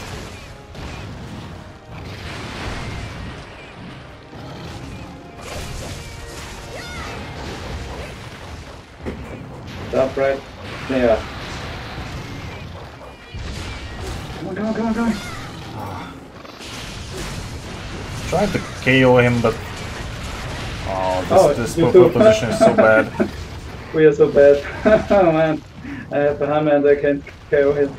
Top right. Yeah. Come on, come on, come on, come on. Trying to K O him, but... Oh, this, Oh, this you purple too. position is so bad. We are so bad. Oh man. I have a hammer and I can't K O him.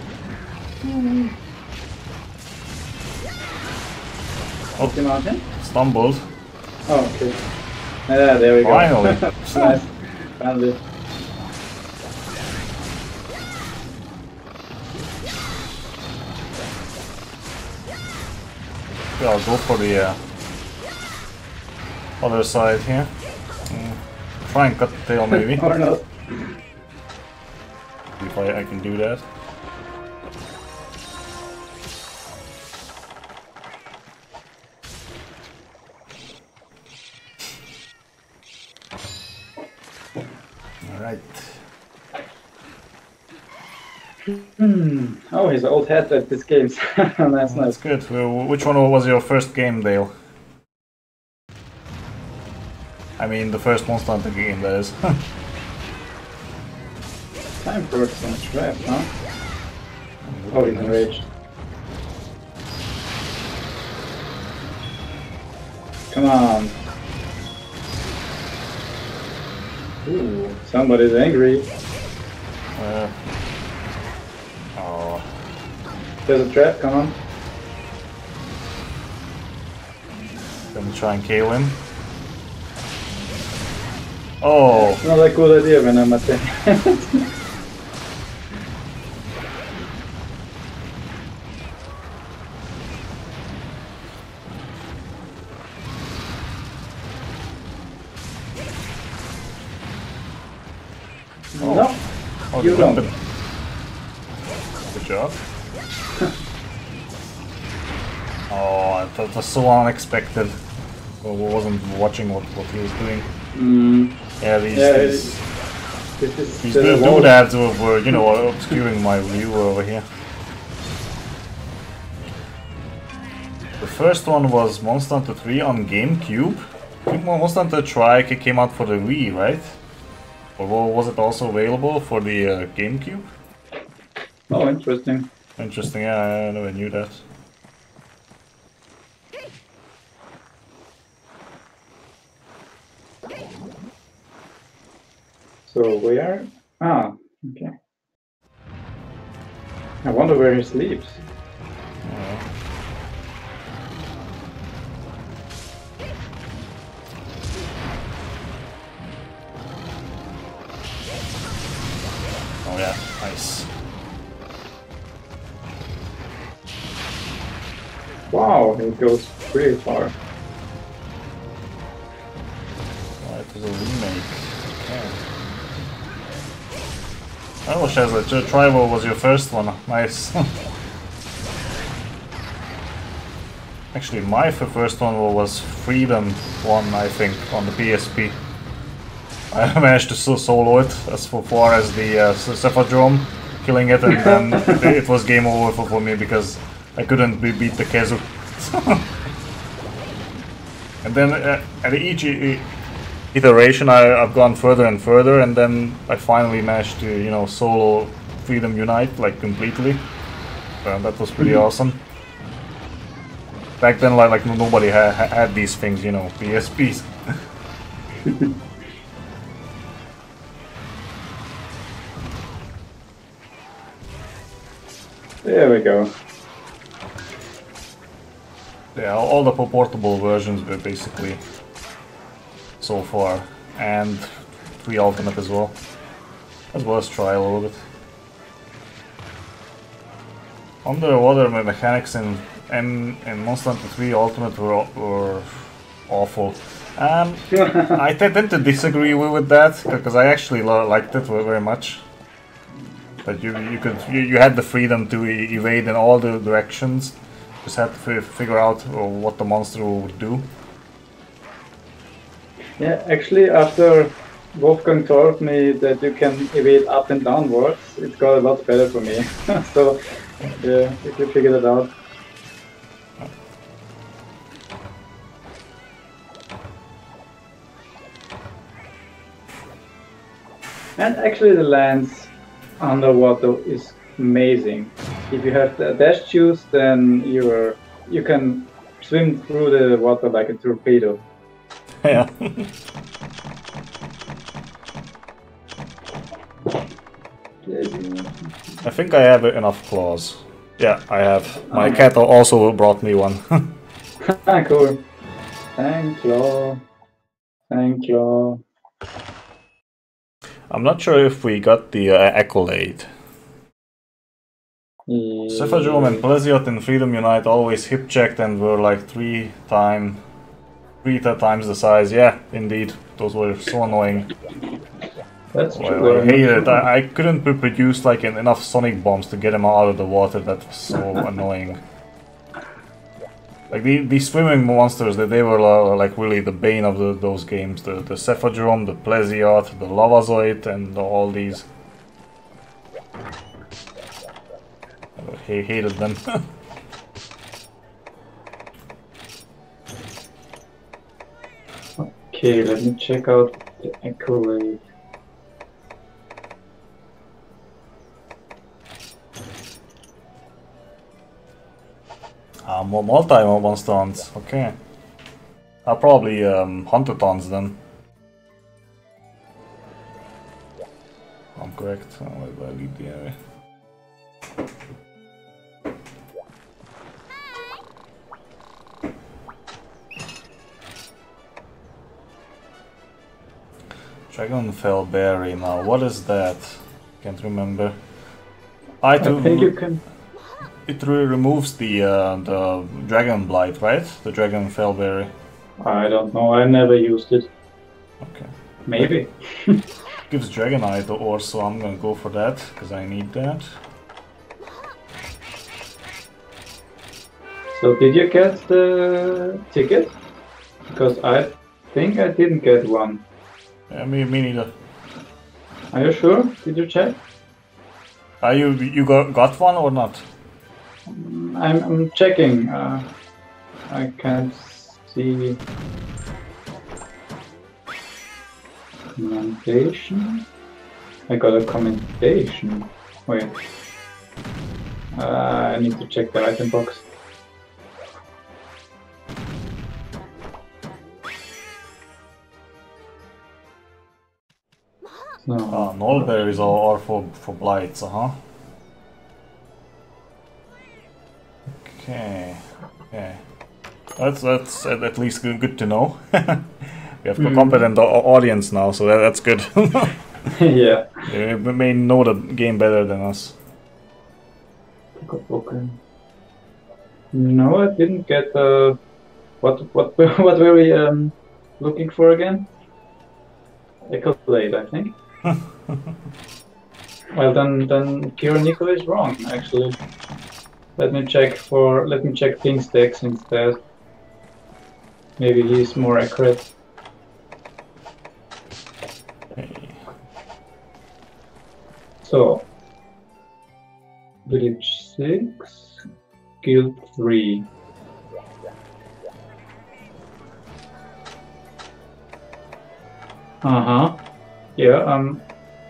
Oh, The mountain? stumbled. Oh, okay. Yeah, there we go. Finally. Nice. Finally. Yeah, I'll go for the... Uh... other side here. Mm. Try and cut the tail maybe. Or not. If I, I can do that. Alright. Hmm. Oh, he's old hat at this game. That's Well, nice. that's good. Uh, which one was your first game, Dale? I mean, the first Monster Hunter game, that is. Time for some trap, huh? Oh, he's enraged. Come on. Ooh, somebody's angry. Uh, oh. There's a trap, come on. Gonna try and kill him. Oh! It's not a good idea when I'm attacking. Oh. No, Oh, you the don't. weapon. Good job. Oh, that was so unexpected. I wasn't watching what, what he was doing. Mm. Yeah, these, Yeah, these, This is these the do wall. doodads were, you know, obscuring my view over here. The first one was Monster Hunter three on GameCube. I think Monster Hunter Tri came out for the Wii, right? Or was it also available for the uh, GameCube? Oh, interesting. Interesting, yeah, I never knew that. So where? Ah, okay. I wonder where he sleeps. Oh. Oh yeah, nice. Wow, he goes pretty far. Oh, it was a remake. Okay. Oh, Shazza, Tribal was your first one. Nice. Actually, my first one was Freedom one, I think, on the P S P. I managed to solo it as far as the uh, Cephadrome, killing it, and then it, it was game over for, for me because I couldn't be beat the Kezu. And then uh, at each iteration I, I've gone further and further, and then I finally managed to, you know, solo Freedom Unite, like, completely. So that was pretty awesome. Back then, like, like nobody ha had these things, you know, P S Ps. There we go. Yeah, all the portable versions were basically so far, and three Ultimate as well, as well as Trial a little bit. Underwater mechanics in in, in Monster Hunter three Ultimate were, were awful. Um, I tend to disagree with that because I actually liked it very much. That you you could you, you had the freedom to evade in all the directions. Just had to figure out what the monster would do. Yeah, actually, after Wolfgang told me that you can evade up and downwards, it got a lot better for me. So, yeah, if you figured it out. And actually, the lands underwater is amazing. If you have the dash juice, then you're you can swim through the water like a torpedo. Yeah. I think I have enough claws. Yeah, I have. My Oh. cat also brought me one. Ah, cool. Thank you. Thank you. I'm not sure if we got the uh, accolade. Cephadrome and Plesioth in Freedom Unite always hip checked and were like three time three times the size. Yeah, indeed. Those were so annoying. That's Oh, true. I, I hate it. I, I couldn't produce like enough sonic bombs to get them out of the water. That was so annoying. Like the, these swimming monsters, that they were uh, like really the bane of the, those games. The the Cephadrome, the Plesiot, the Lavazoid, and all these. I hated them. Okay, let me check out the accolade. Ah, more multi-monstons. Okay. Uh, probably um, Huntertons then. I'm correct. Oh, where do I leave the area? Dragonfell berry. Now, what is that? Can't remember. I, I think you can. It re removes the uh, the dragon blight, right? The Dragonfell berry. I don't know. I never used it. Okay. Maybe. Gives Dragonite ore, so I'm gonna go for that because I need that. So did you get the ticket? Because I think I didn't get one. Yeah, me, me neither. Are you sure? Did you check? Are you you got got one or not? I'm, I'm checking. Uh, I can't see. Commendation. I got a commendation. Wait. Uh, I need to check the item box. No. Ah, null berries are, are for for blights, uh huh. Okay, okay. That's that's at, at least good, good to know. We have a competent mm. audience now, so that, that's good. Yeah. They may know the game better than us. Okay. No, I didn't get. Uh, what what what were we um, looking for again? Accolade, I think. Well, then then Kira Nico is wrong, actually. Let me check for. Let me check ping stacks instead. Maybe he's more accurate. Hey. So, village six, guild three. Uh huh. Yeah. Um.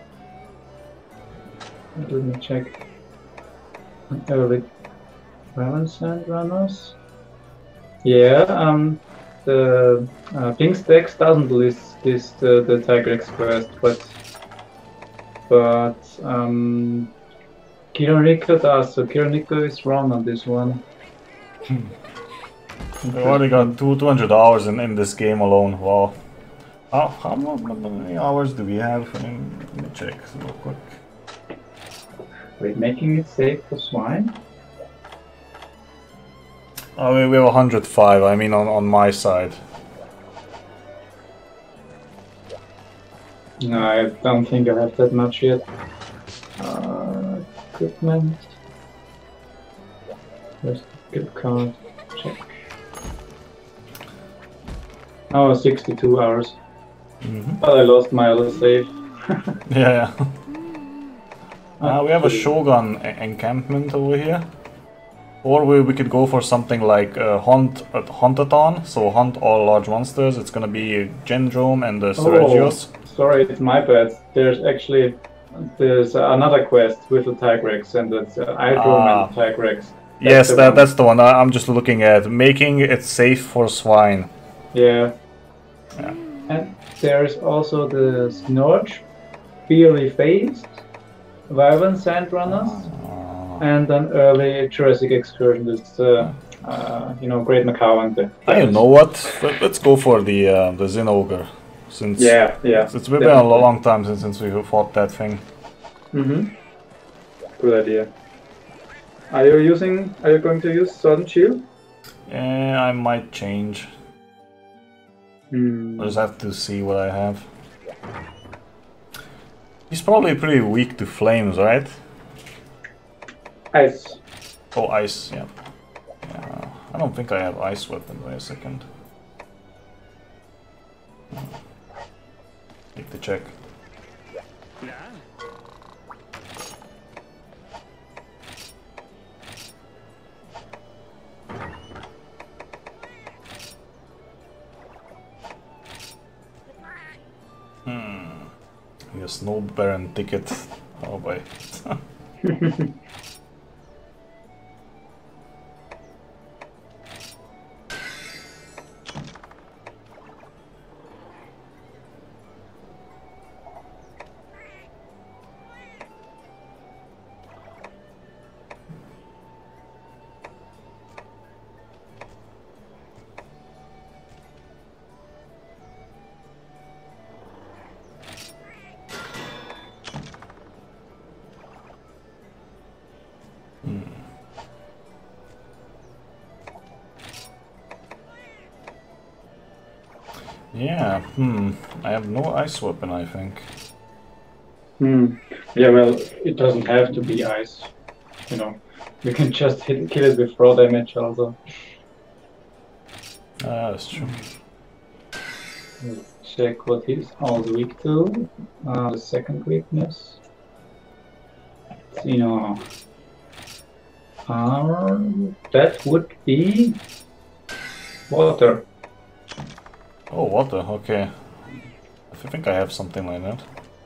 Let me check. Early balance and runners. Yeah. Um. The uh, ping stacks doesn't list this the the Tigrex quest, but but um. Kironiko does. So Kironiko is wrong on this one. We already got two two hundred hours in in this game alone. Wow. How, how many hours do we have? Let me check real quick. Wait, making it safe for swine? I mean, we have one hundred five, I mean on, on my side. No, I don't think I have that much yet. Uh, equipment. Where's the gift card? Check. Oh, sixty-two hours. Mm-hmm. But I lost my other save. Yeah, yeah. Uh, we have a Shogun encampment over here. Or we, we could go for something like uh, Hunt at Huntathon, so hunt all large monsters. It's gonna be Gendrome and the Seregios. Oh, sorry, it's my bad. There's actually there's another quest with the Tigrex, and it's uh, Idrome ah. and Tigrex. That's Yes, that, that's the one. I, I'm just looking at making it safe for swine. Yeah. Yeah. And there's also the Snorch, Fiery Faced, Wyvern Sand Runners, Uh, and an early Jurassic excursion. This, uh, uh, you know, Great Macau and the. I know what. Let, let's go for the uh, the Zin Ogre, since Yeah, yeah. it's, it's been a long time since since we fought that thing. Mhm. Good idea. Are you using? Are you going to use Sword and Shield? Yeah, I might change. Mm. I just have to see what I have. He's probably pretty weak to flames, right? Ice. Oh, ice, yeah. Yeah. I don't think I have ice weapon. Wait a second. Need to check. Hmm. The Snow Baron ticket. Oh boy. Yeah, hmm. I have no ice weapon, I think. Hmm. Yeah, well, it doesn't have to be ice. You know, you can just hit, kill it with raw damage also. Ah, that's true. Let's check what he's also weak to. Uh, the second weakness. You know, uh, that would be water. Oh, water, okay. I think I have something like that.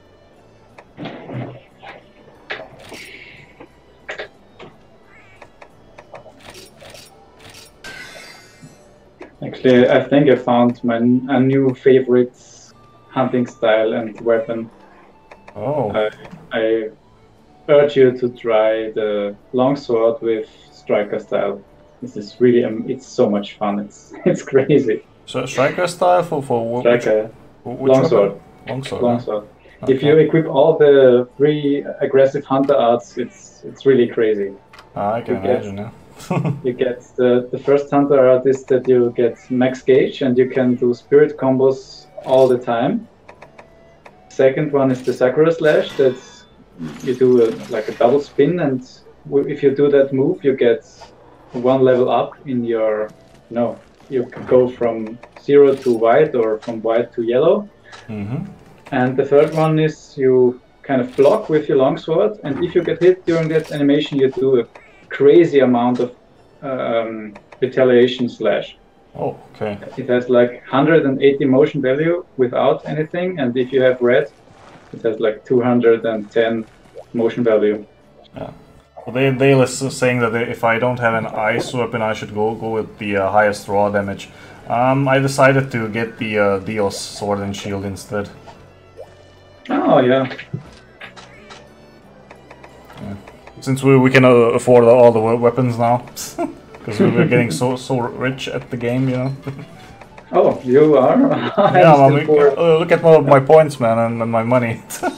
Actually, I think I found my a new favorite hunting style and weapon. Oh. I, I urge you to try the longsword with striker style. This is really, um, it's so much fun. It's it's crazy. So striker style for for Striker, which, which longsword, weapon? Longsword. longsword. Huh? If Okay. you equip all the three aggressive hunter arts, it's it's really crazy. Ah, I can You get, imagine, yeah. you get the the first hunter art is that you get max gauge and you can do spirit combos all the time. Second one is the Sakura Slash. That's you do a, like a double spin, and if you do that move, you get one level up in your. No, you can go from zero to white or from white to yellow. Mm-hmm. And the third one is you kind of block with your longsword, and if you get hit during that animation, you do a crazy amount of um, retaliation slash. Oh, okay. It has like one hundred eighty motion value without anything, and if you have red, it has like two hundred ten motion value. Yeah. Well, they they were saying that if I don't have an ice weapon, I should go go with the uh, highest raw damage. Um, I decided to get the uh, Dios sword and shield instead. Oh yeah. Yeah. Since we we can uh, afford all the weapons now, because we were getting so so rich at the game, you know. Oh, you are? Yeah, I mean, uh, look at my, my points, man, and, and my money.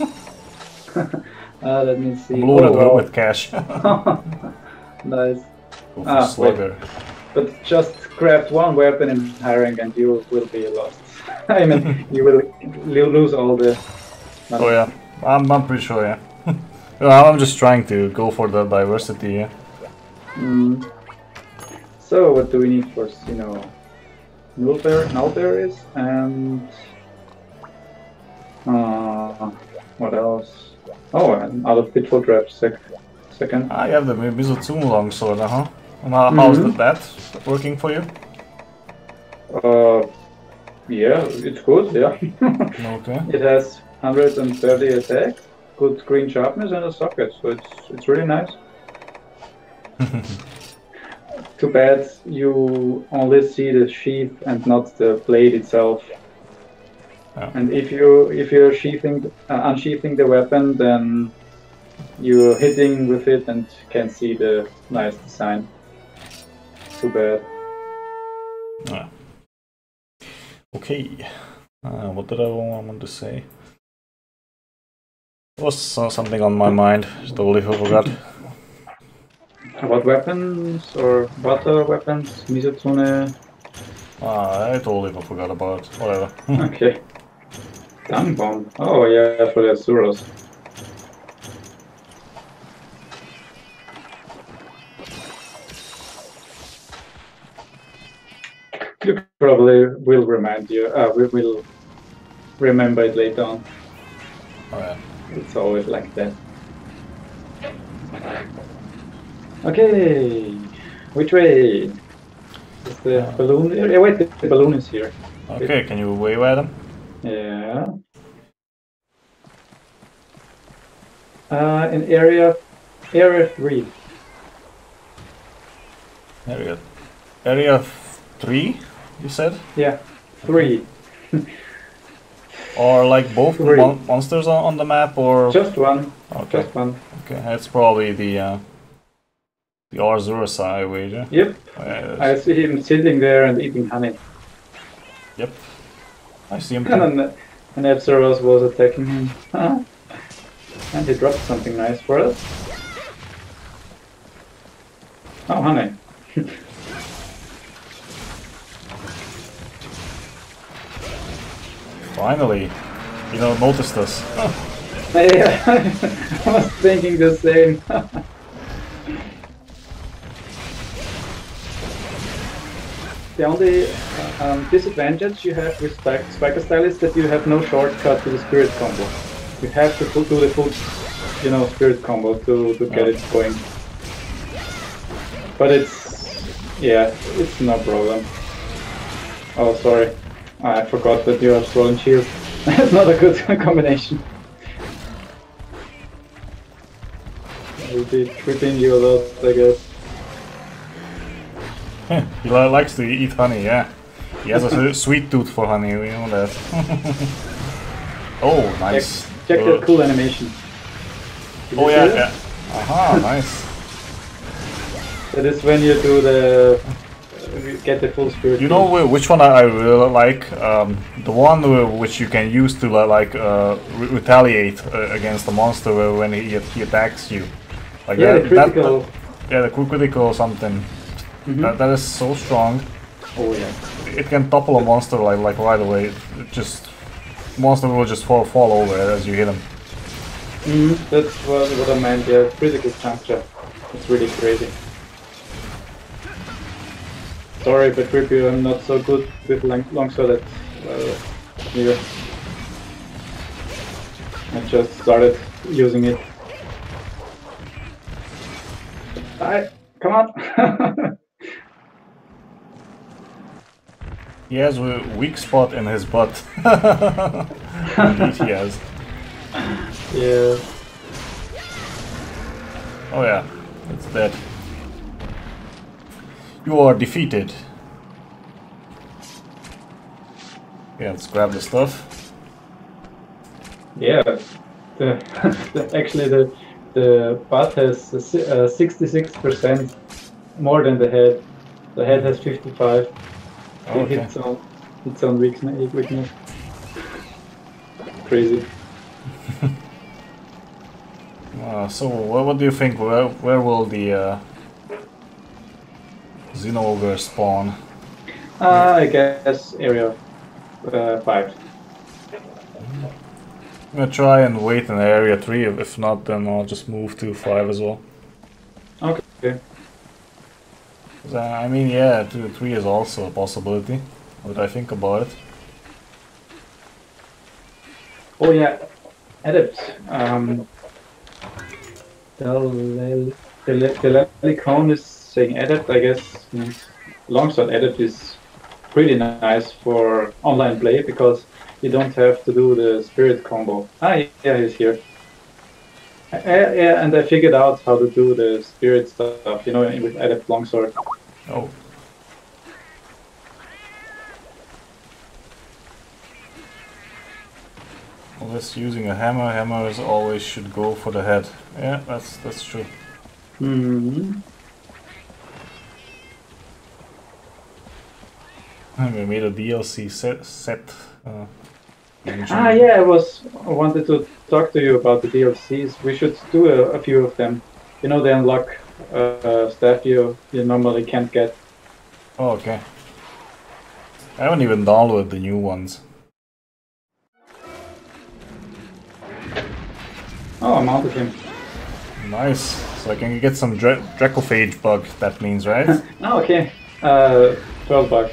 uh, let me see. I'm loaded oh, wow. with, with cash. Nice. Go for Ah, slugger. wait. But just craft one weapon in high rank and you will be lost. I mean, you will lose all the money. Oh yeah, I'm, I'm pretty sure, yeah. Well, I'm just trying to go for the diversity, yeah. Mm. So, what do we need first? You know, nullberry, nullberries and uh, what else? Oh, and out of pitfall trap sec second. Ah, you have the Mizutsumi longsword, uh huh. And how, Mm-hmm. how's the, that working for you? Uh, yeah, it's good. Yeah. Okay. It has one hundred thirty attack, good screen sharpness, and a socket, so it's it's really nice. Too bad you only see the sheath and not the blade itself. Yeah. And if you if you're sheathing uh, unsheathing the weapon, then you're hitting with it and can see the nice design. Too bad. Yeah. Okay. Uh, what did I want to say? There was uh, something on my mind. Totally forgot. About weapons or water weapons, Mizutsune? Ah, I totally forgot about it. Whatever. Okay. Dung bomb. Oh yeah, for the Azuros. You probably will remind you. Uh, we will remember it later on. Oh, yeah. It's always like that. Okay, which way? Is the Uh, balloon? Yeah, wait, the, the balloon is here. Okay, can you wave at him? Yeah. Uh, in area, area three. There we go. Area three, you said? Yeah, three. Or like both Three. mon monsters on, on the map, or Just one. okay, Just one. okay, that's probably the uh, the R zero side wager. Yep. Uh, I see him sitting there and eating honey. Yep, I see him. And then an Epsaros was attacking him. And he dropped something nice for us. Oh, honey. Finally, you know, noticed us. Yeah, I was thinking the same. The only um, disadvantage you have with Spike, Spiker Style is that you have no shortcut to the Spirit combo. You have to do the full, you know, Spirit combo to, to get Oh. it going. But it's, yeah, it's no problem. Oh, sorry. I forgot that you have Swollen Shield. That's not a good combination. I'll be tripping you a lot, I guess. He li- likes to eat honey, yeah. He has a s- sweet tooth for honey, we know that. Oh, nice. Check, check Uh, that cool animation. Did Oh you yeah, see yeah. Aha, nice. that? That is when you do the uh, get the full spirit. You know whi- which one I I really like? Um, the one wh- which you can use to li- like uh, re retaliate uh, against the monster wh- when he, he attacks you. Like Yeah, that, the critical. That, yeah, the crit- critical or something. Mhm. That, that is so strong. Oh yeah. It can topple a monster like like right away. It just monster will just fall fall over as you hit him. Mm, that's what, what I meant. Yeah, critical juncture. It's really crazy. Sorry, but Creepy, I'm not so good with long longsword at uh, here. I just started using it. Die! Come on! He has a weak spot in his butt. Indeed, he has. Yeah. Oh yeah, it's dead. You are defeated. Yeah, let's grab the stuff. Yeah. The, the, actually, the the butt has sixty-six percent more than the head. The head has fifty-five. It Okay. hits on its own weakness. weakness. Crazy. Uh, so, what, what do you think? Where, where will the uh, Xenogre spawn? Uh, I guess area uh, five. I'm gonna try and wait in area three. If if not, then I'll just move to five as well. Okay. 'Cause, uh, I mean, yeah, two, three is also a possibility. What I think about it. Oh yeah, adepts. Um, the Lel- the Le- the Lelicon is saying adept. I guess means longsword adept is pretty nice for online play because you don't have to do the spirit combo. Ah, yeah, he's here. Uh, yeah, and I figured out how to do the spirit stuff. You know, with adept longsword. Oh. Unless using a hammer, hammers always should go for the head. Yeah, that's that's true. Hmm. We made a D L C set. set uh, Ah, yeah, I was I wanted to talk to you about the D L Cs. We should do a, a few of them. You know, they unlock uh, stuff you you normally can't get. Oh, okay. I haven't even downloaded the new ones. Oh, I mounted him. Nice. So I can get some dra Dracophage bug, that means, right? Oh, okay. Uh, twelve bug.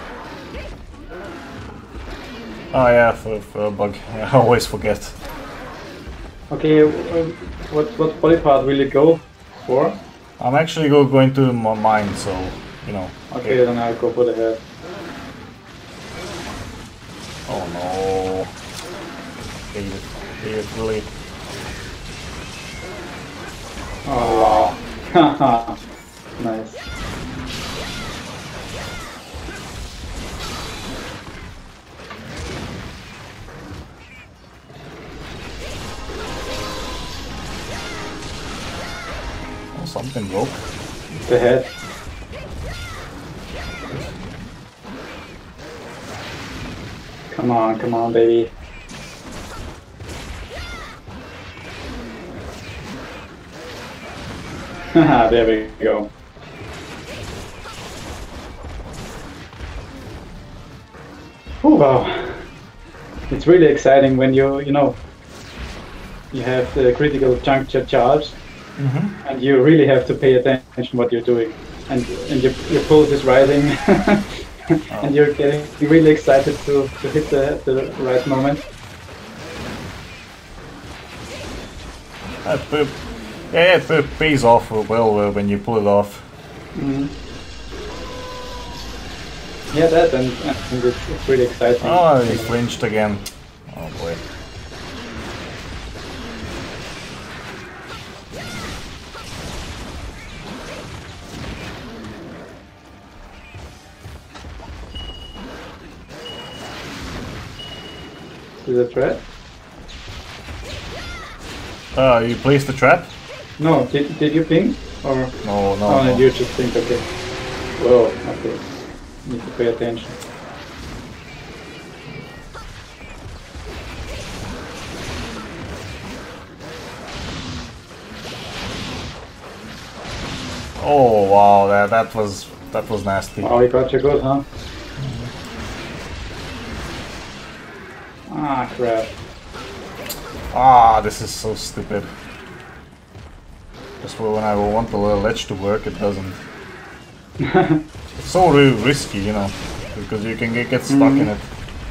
Oh yeah, for, for a bug. Yeah, I always forget. Okay, uh, what what body part will you go for? I'm actually go going to my mine, so, you know. Okay, then I'll go for the head. Oh no. Hate it. Hate it, really. Oh, wow. Nice. Oh, something broke. The head. Come on, come on, baby. Haha, there we go. Oh wow. It's really exciting when you, you know, you have the critical juncture charge, Mm-hmm. and you really have to pay attention what you're doing. And, and your, your pulse is rising, and you're getting really excited to, to hit the, the right moment. Uh, but, yeah, it, it pays off well uh, when you pull it off. Mm. Yeah, that, and, and it's, it's really exciting. Oh, he flinched again. Oh boy. Is it a threat? Uh, you placed the trap? No, did, did you ping? Or? No, no, Oh, no. you just think, okay. Whoa, okay. Need to pay attention. Oh wow, that that was that was nasty. Oh, he got you good, huh? Ah, crap. Ah, this is so stupid. Just when I want the ledge to work, it doesn't. It's so really risky, you know, because you can get, get stuck Mm. in it.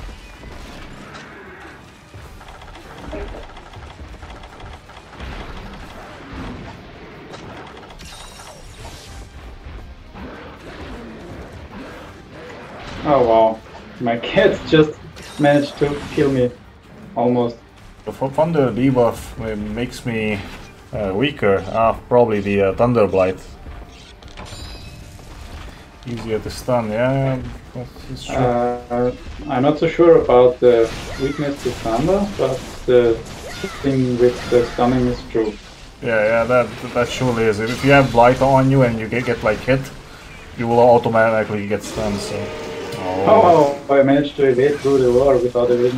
Oh wow, my cat just managed to kill me, almost. The Thunder debuff uh, makes me uh, weaker. Ah, probably the uh, Thunder Blight. Easier to stun, yeah, that is true. Uh, I'm not so sure about the weakness to thunder, but the thing with the stunning is true. Yeah, yeah, that that surely is. If you have Blight on you and you get, get like hit, you will automatically get stunned, so... Oh, oh I managed to evade through the wall without evasion.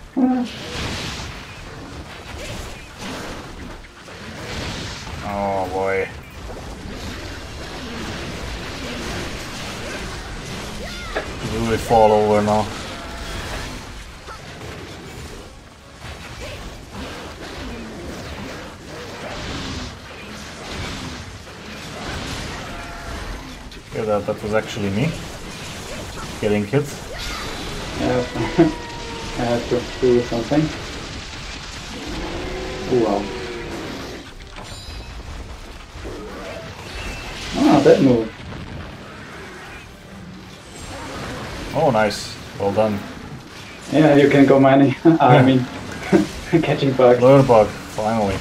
Oh boy. Will we fall over now? Yeah, that, that was actually me getting hit. Yeah, I had to do something. Oh, wow. Ah, that move. Oh, nice. Well done. Yeah, you can go mining. I mean, catching bugs. Lure bug, finally.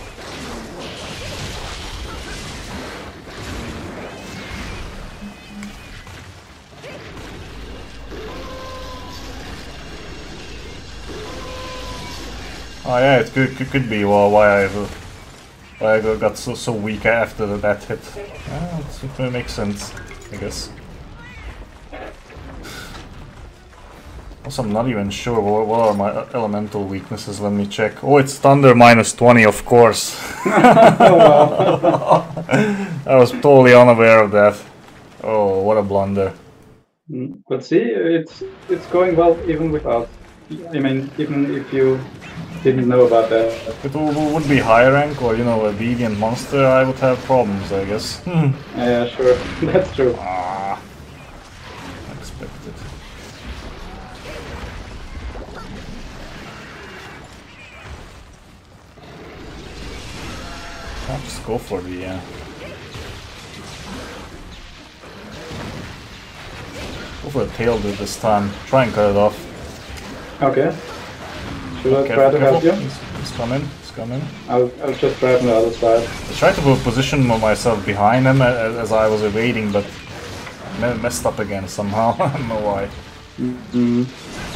Oh yeah, it could, could, could be well, why I why I got so so weak after that hit. Yeah, it's, it makes sense, I guess. Also, I'm not even sure what, what are my elemental weaknesses. Let me check. Oh, it's Thunder minus twenty, of course. I was totally unaware of that. Oh, what a blunder. Mm, but see, it's it's going well even without. I mean, even if you didn't know about that. If it would be high rank or, you know, a deviant monster, I would have problems, I guess. Yeah, sure, that's true. Ah, expected. I'll just go for the, uh... go for the tail this time. Try and cut it off. Okay. Should I careful, try to careful. help you? He's, he's coming, he's coming. I'll, I'll just try from the other side. I tried to position myself behind him as, as I was evading, but me messed up again somehow. I don't know why. Mm-hmm.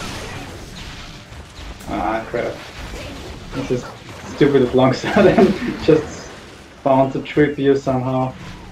Ah, crap. This is stupid at long side and just found to trip you somehow.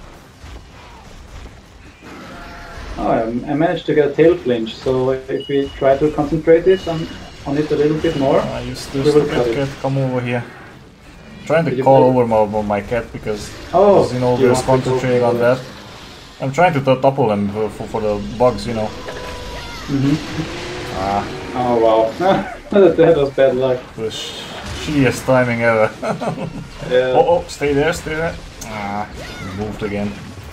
Oh, I, I managed to get a tail flinch, so if we try to concentrate it on, on it a little bit more, I used to stupid cat, come over here. I'm trying to call over my, my cat because, oh, because you know, you we're concentrating on that. I'm trying to topple him for, for, for the bugs, you know. Mm-hmm. Ah. Oh wow, that was bad luck. The sh shittiest timing ever. Yeah. Oh, oh, stay there, stay there. Ah, moved again.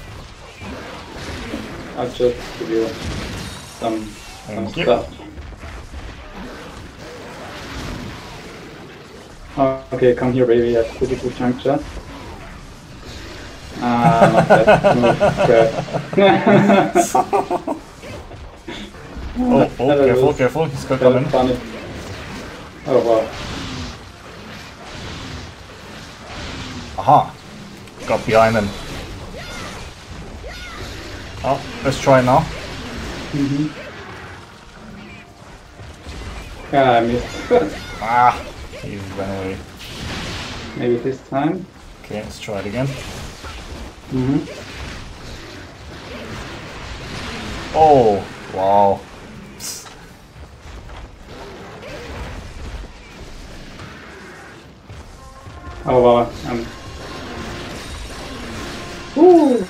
I'll just give you some, some Thank you. stuff. Oh, okay, come here, baby. At critical juncture. Ah, not that move. Oh, oh, careful, careful, he's got coming. Funny. Oh wow. Aha! Got behind him. Oh, let's try now. Mm-hmm. Ah, I missed. Ah! He ran away. Maybe this time. Okay, let's try it again. Mm-hmm. Oh, wow. Oh wow. Um. Ooh.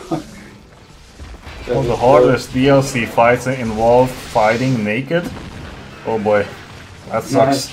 One of the hardest D L C fights involve fighting naked. Oh boy, that sucks.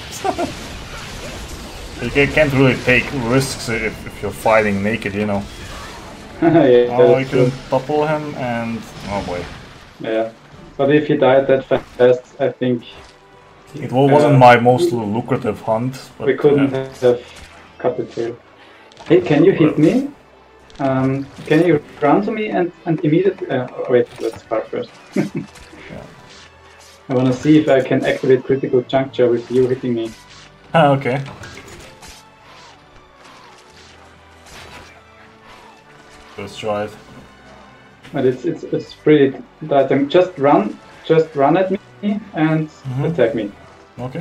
You can't really take risks if, if you're fighting naked, you know. Yeah, oh, you couldn't topple him and... oh boy. Yeah, but if he died that fast, I think... It wasn't uh, my most lucrative hunt. But, we couldn't yeah. have cut the tail. Hey, can you hit me? Um, can you run to me and, and immediately... Uh, wait, let's start first. Yeah. I want to see if I can activate critical juncture with you hitting me. Ah, okay. Let's try it. But it's it's it's pretty that um, just run, just run at me and mm-hmm. attack me. Okay.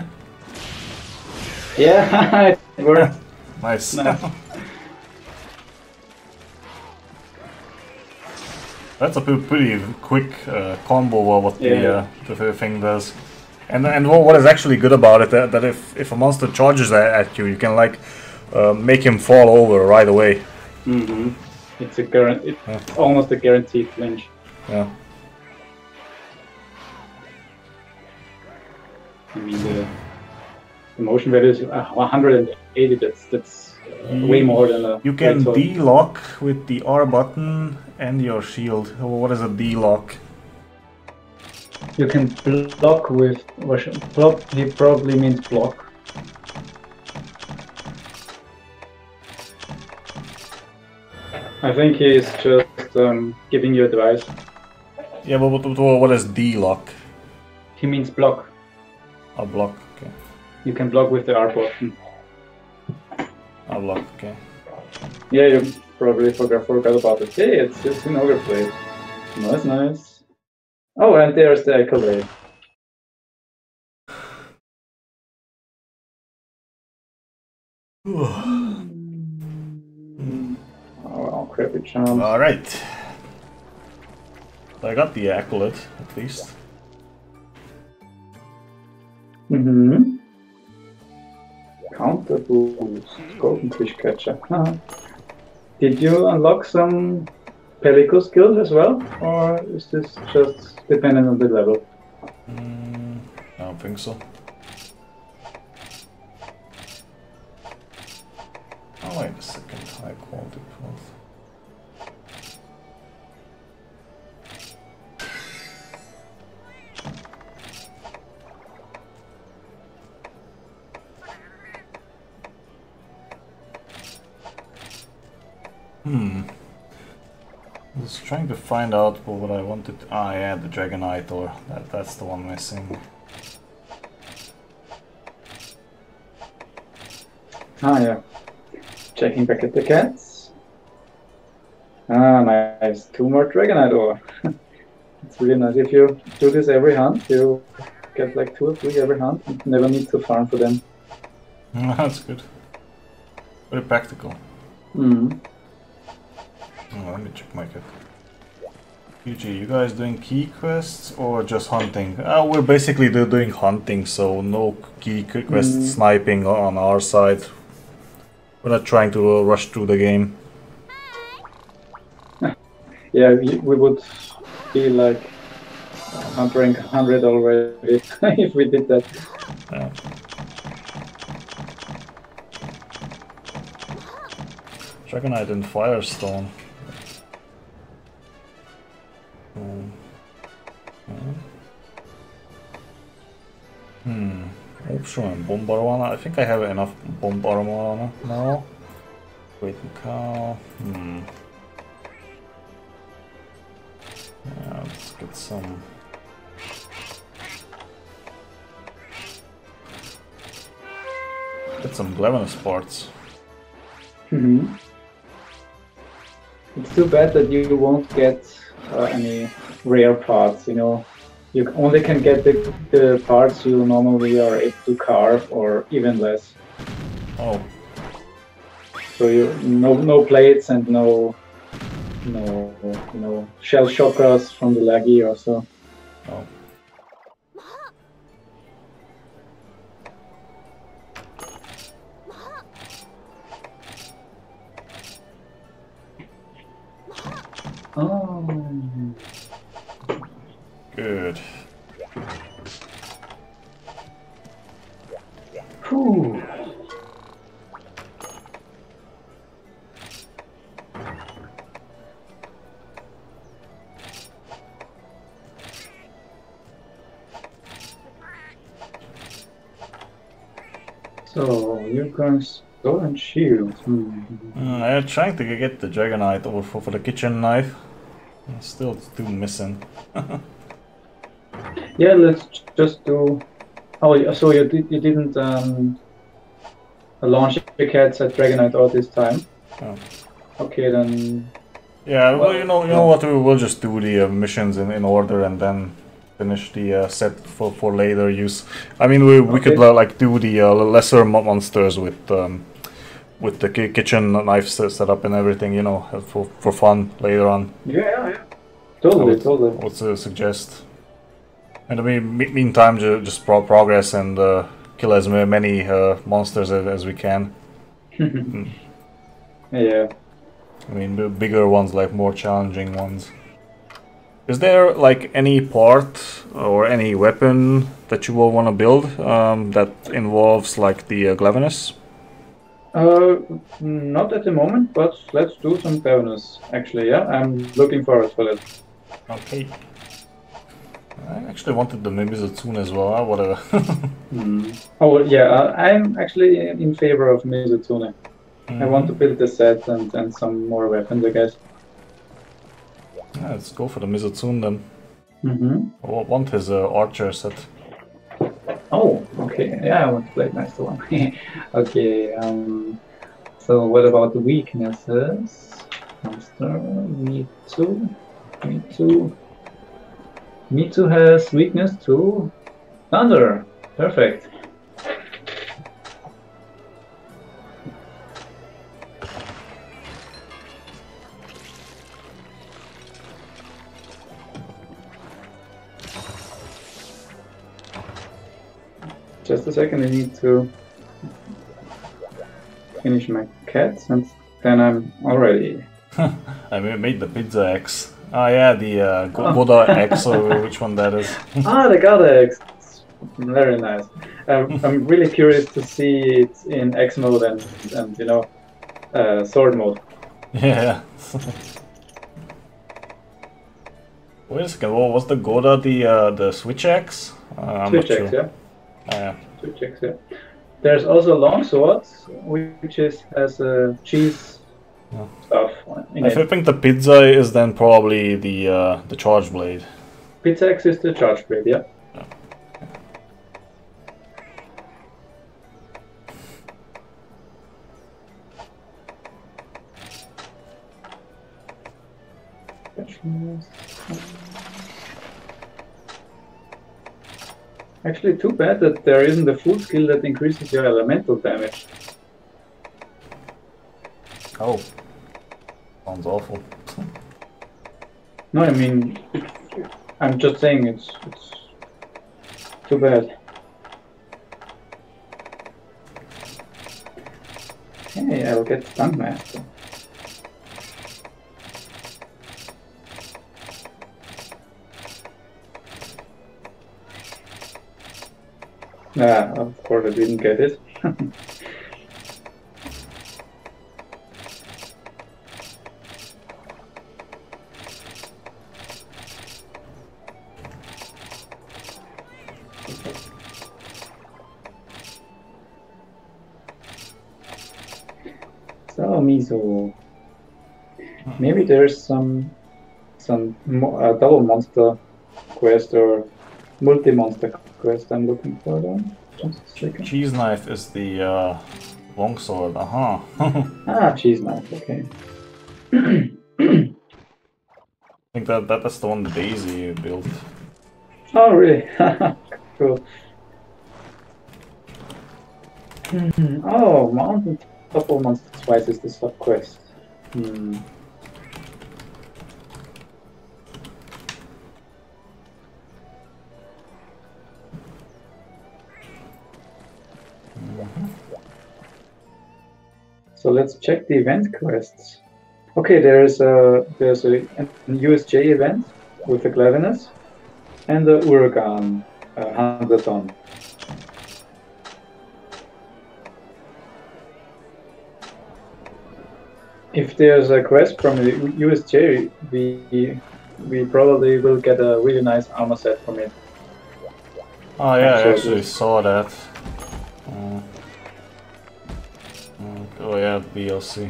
Yeah, it worked. Nice. Nice. That's a pretty quick uh, combo of what yeah. the, uh, the thing does. And and what is actually good about it that, that if if a monster charges at you, you can like uh, make him fall over right away. Mm-hmm. It's a guarantee. It's yeah. almost a guaranteed flinch. Yeah. I mean the, the motion value is one hundred eighty. That's that's uh, way more than a. You can D-lock with the R button and your shield. What is a D-lock? You can block with block. He probably means block. I think he is just um, giving you advice. Yeah, but what, what is D-lock? He means block. A block, okay. You can block with the R button. A block, okay. Yeah, you probably forgot, forgot about it. Hey, it's just an ogre blade. Nice, nice. Oh, and there's the Echo Blade. Oh, crappy charms. Alright. I got the accolade, at least. Mm-hmm. Counter boost. Golden fish catcher. Huh. Did you unlock some Pelico skills as well, or is this just dependent on the level? Mm, I don't think so. Oh, wait a second. High quality cloth. Hmm. I was trying to find out what I wanted. Ah, yeah, the Dragonite ore. That, that's the one missing. Ah, yeah. Checking back at the cats. Ah, nice. Two more Dragonite ore. It's really nice. If you do this every hunt, you get like two or three every hunt. You never need to farm for them. That's good. Very practical. Mm. Oh, let me check my cat. U G, you guys doing key quests or just hunting? Uh, we're basically do doing hunting, so no key quest Mm. sniping on our side. We're not trying to uh, rush through the game. Yeah, we, we would be like hunt rank one hundred already if we did that. Yeah. Dragonite and Firestone. Hmm. Hmm. Option and Bomb Armor. I think I have enough Bomb Armor now. Wait, cow. Hmm. Yeah, let's get some. Get some Glevenus parts. Mm-hmm. It's too bad that you won't get uh, any rare parts, you know. You only can get the, the parts you normally are able to carve, or even less. Oh. So you no no plates and no no you know shell shockers from the laggy or so. Oh. Oh. Good. Whew. So you can store and shield. Hmm. Mm, I'm trying to get the Dragonite over for, for the kitchen knife. I'm still two missing. Yeah, let's just do. Oh, yeah, so you did you didn't um, launch your cats at Dragonite all this time? Oh. Okay, then. Yeah, well, Well, you know, you know what? We will just do the uh, missions in, in order and then finish the uh, set for, for later use. I mean, we we Okay. could uh, like do the uh, lesser mo- monsters with um, with the ki- kitchen knife set set up and everything. You know, uh, for for fun later on. Yeah, yeah, yeah. I Totally, would, totally. I would uh, suggest. And I mean, me- meantime, ju- just pro- progress and uh, kill as ma- many uh, monsters as, as we can. Mm. Yeah. I mean, the bigger ones, like more challenging ones. Is there like any part or any weapon that you will want to build um, that involves like the uh, Glevenus? Uh, not at the moment, but let's do some bonus. Actually, yeah, I'm looking forward for that. Okay. I actually wanted the Mimizutsune as well. Uh, whatever. Hmm. Oh yeah, uh, I'm actually in favor of Mizutsune. I want to build the set and, and some more weapons, I guess. Yeah, let's go for the Mizutsune then. Mm-hmm. I wa- want his uh, archer set. Oh, okay. Yeah, I want to play Master one. Okay. Um. So what about the weaknesses? Monster. Me too. Me too. Me too has weakness to thunder. Perfect. Just a second, I need to finish my cats and then I'm all ready. I made the pizza X. Oh yeah, the uh, Goda X, or which one that is. Ah, the Goda X. Very nice. Um, I'm really curious to see it in X mode and, and you know, uh, sword mode. Yeah. Wait a second, what was the Goda, the uh, the Switch X? Uh, I'm Switch not X, sure. yeah. Oh, yeah. Switch X, yeah. There's also longsword, which is has a cheese Yeah. stuff in I it. think the pizza is then probably the uh, the charge blade. Pizza X is the charge blade, yeah. Yeah. Actually, too bad that there isn't a full skill that increases your elemental damage. Oh. Sounds awful. No, I mean, I'm just saying it's, it's too bad. Hey, I'll get Stunt Master. Nah, of course I didn't get it. So, Miso. Maybe there's some some mo uh, double monster quest or multi-monster quest I'm looking for then. Just a second. Cheese knife is the uh, longsword, uh-huh. Ah, cheese knife, okay. I think that, that that's the one Daisy built. Oh, really? Cool. Oh, mountain double monster twice is the sub quest. Hmm. So let's check the event quests. Okay, there's a there's a an U S J event with the cleverness and the Uragan uh, Hunter-Ton. If there's a quest from the U S J, we we probably will get a really nice armor set from it. Oh yeah, I actually saw that. Uh, oh yeah, D L C.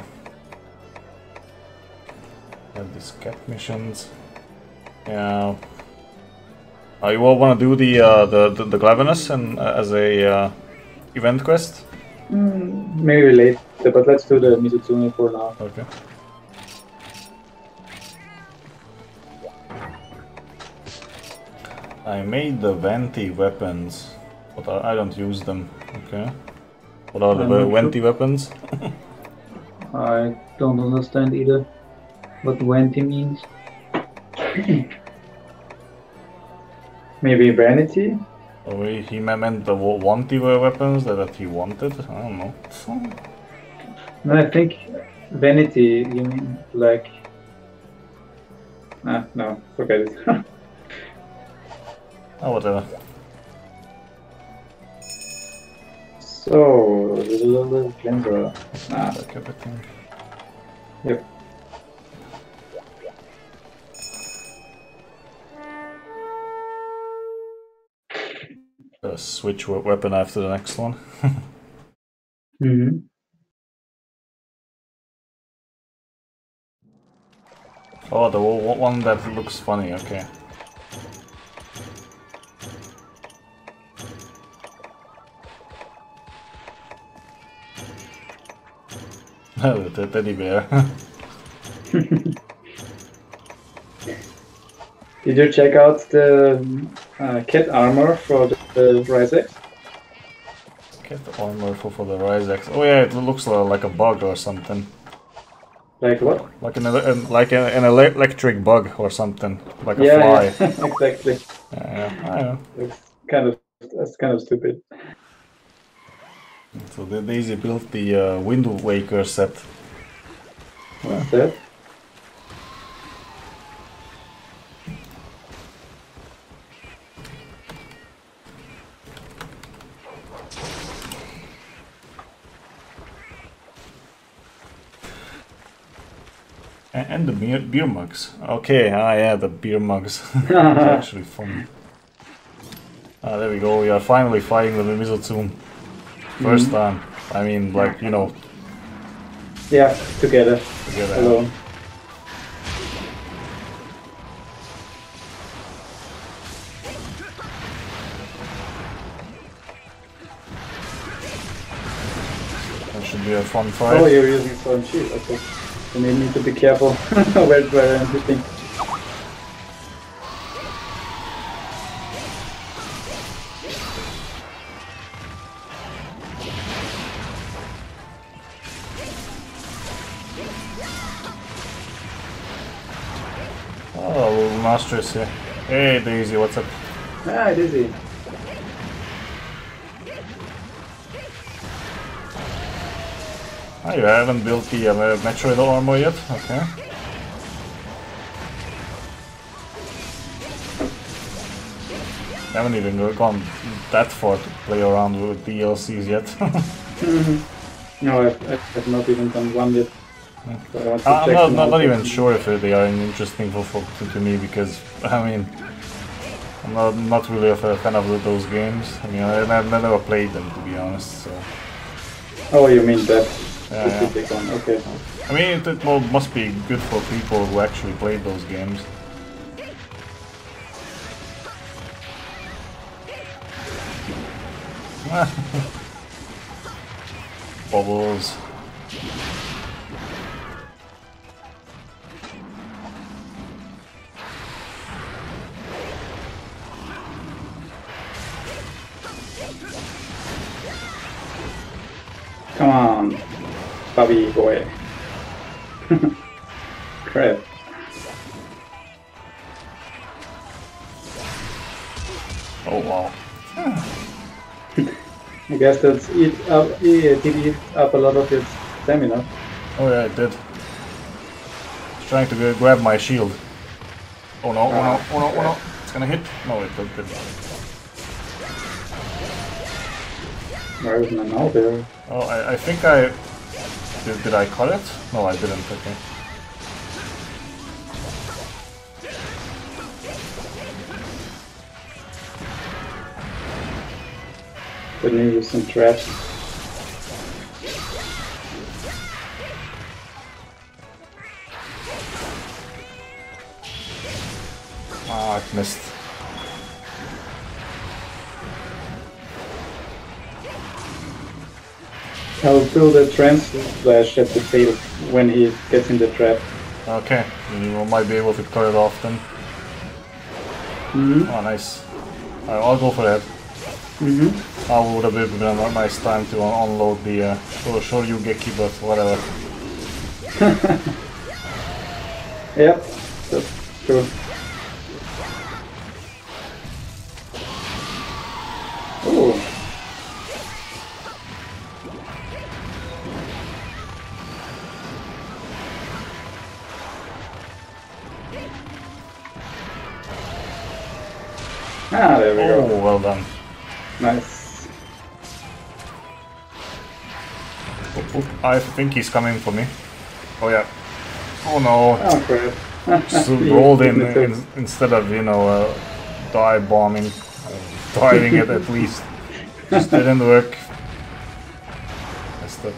Have these cat missions. Yeah. Oh, you all want to do the uh, the the, the cleverness and uh, as a uh, event quest? Mm, maybe later, but let's do the Mizutsune for now. Okay. I made the Venti weapons, but I, I don't use them. Okay. What are the Venti sure. weapons? I don't understand either what Venti means. Maybe vanity? Oh, he meant the wanty weapons that, that he wanted? I don't know. No, I think vanity, you mean like... Ah, no, forget it. Oh, whatever. So, the little cleanser. Ah. Like everything. Yep. Uh, switch weapon after the next one. Mm-hmm. Oh, the one that looks funny, okay. The teddy bear. Did you check out the uh, cat armor for the, the Rise X? Cat armor for, for the Rise X. Oh yeah, it looks like a bug or something. Like what? Like an like an, an electric bug or something, like a yeah, fly. Yeah, exactly. Yeah, I know. It's kind of that's kind of stupid. So the Daisy built the uh, Wind Waker set. What's that? And, and the beer, beer mugs. Okay, ah yeah, the beer mugs. It's actually fun. Ah, there we go, we are finally fighting the Mizutsun. First Mm-hmm. time. I mean, like, you know. Yeah, together. Together. Alone. That should be a fun fight. Oh, you're using sword and shield, okay. So you need to be careful where, where I'm hitting. Oh, little master is here. Hey Daisy, what's up? Ah, it is easy. Oh, you haven't built the uh, Metroid armor yet? Okay. Haven't even gone that far to play around with D L Cs yet. Mm-hmm. No, I've, I've not even done one yet. So I want to I'm check not, them not, out. not even sure if they are interesting for, for to, to me because, I mean, I'm not, not really a fan of those games. I mean, I, I've never played them to be honest, so... Oh, you mean that Yeah, specific yeah. one, okay. I mean, it, it well, must be good for people who actually played those games. Bubbles. Come on, Bobby boy. Crap. Oh wow. I guess that's eat up, it did eat up a lot of its stamina. Oh yeah, it did. It's trying to go grab my shield. Oh no, oh no, oh no, oh no. It's gonna hit. No, it did. Where is my now there? Oh, I, I think I... Did, did I cut it? No, I didn't, okay. Let me use some traps. Ah, it missed. I'll build a trance slash at the tail when he gets in the trap. Okay, you might be able to cut it off then. Mm-hmm. Oh, nice. Alright, I'll go for that. Mm-hmm. I would have been a nice time to un unload the uh, sure, sure you Geki, but whatever. Yep, that's true. Ooh. Ah, there we Oh, go. well done. Nice. Oop, oop. I think he's coming for me. Oh yeah. Oh no. Oh crap. Just rolled in, in instead of, you know, uh, dive bombing. Uh, diving it at least. Just didn't work. Messed up.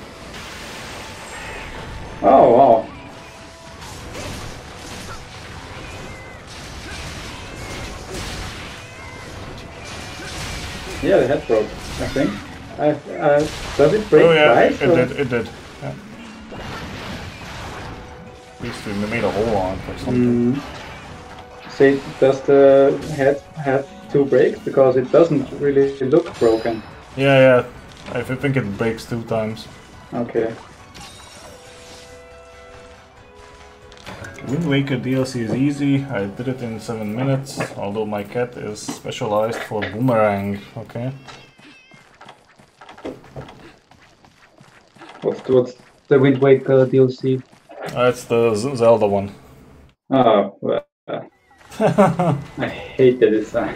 Oh wow. Yeah, the head broke, I think. I, uh, does it break Oh yeah, twice? it or? did, it did. Yeah. At least we made a hole on it or something. Mm. Say, does the head have two breaks? Because it doesn't really look broken. Yeah, yeah. I think it breaks two times. Okay. Wind Waker D L C is easy. I did it in seven minutes, although my cat is specialized for boomerang. Okay. What's the, what's the Wind Waker D L C? That's the Z Zelda one. Oh, well, uh, I hate the design.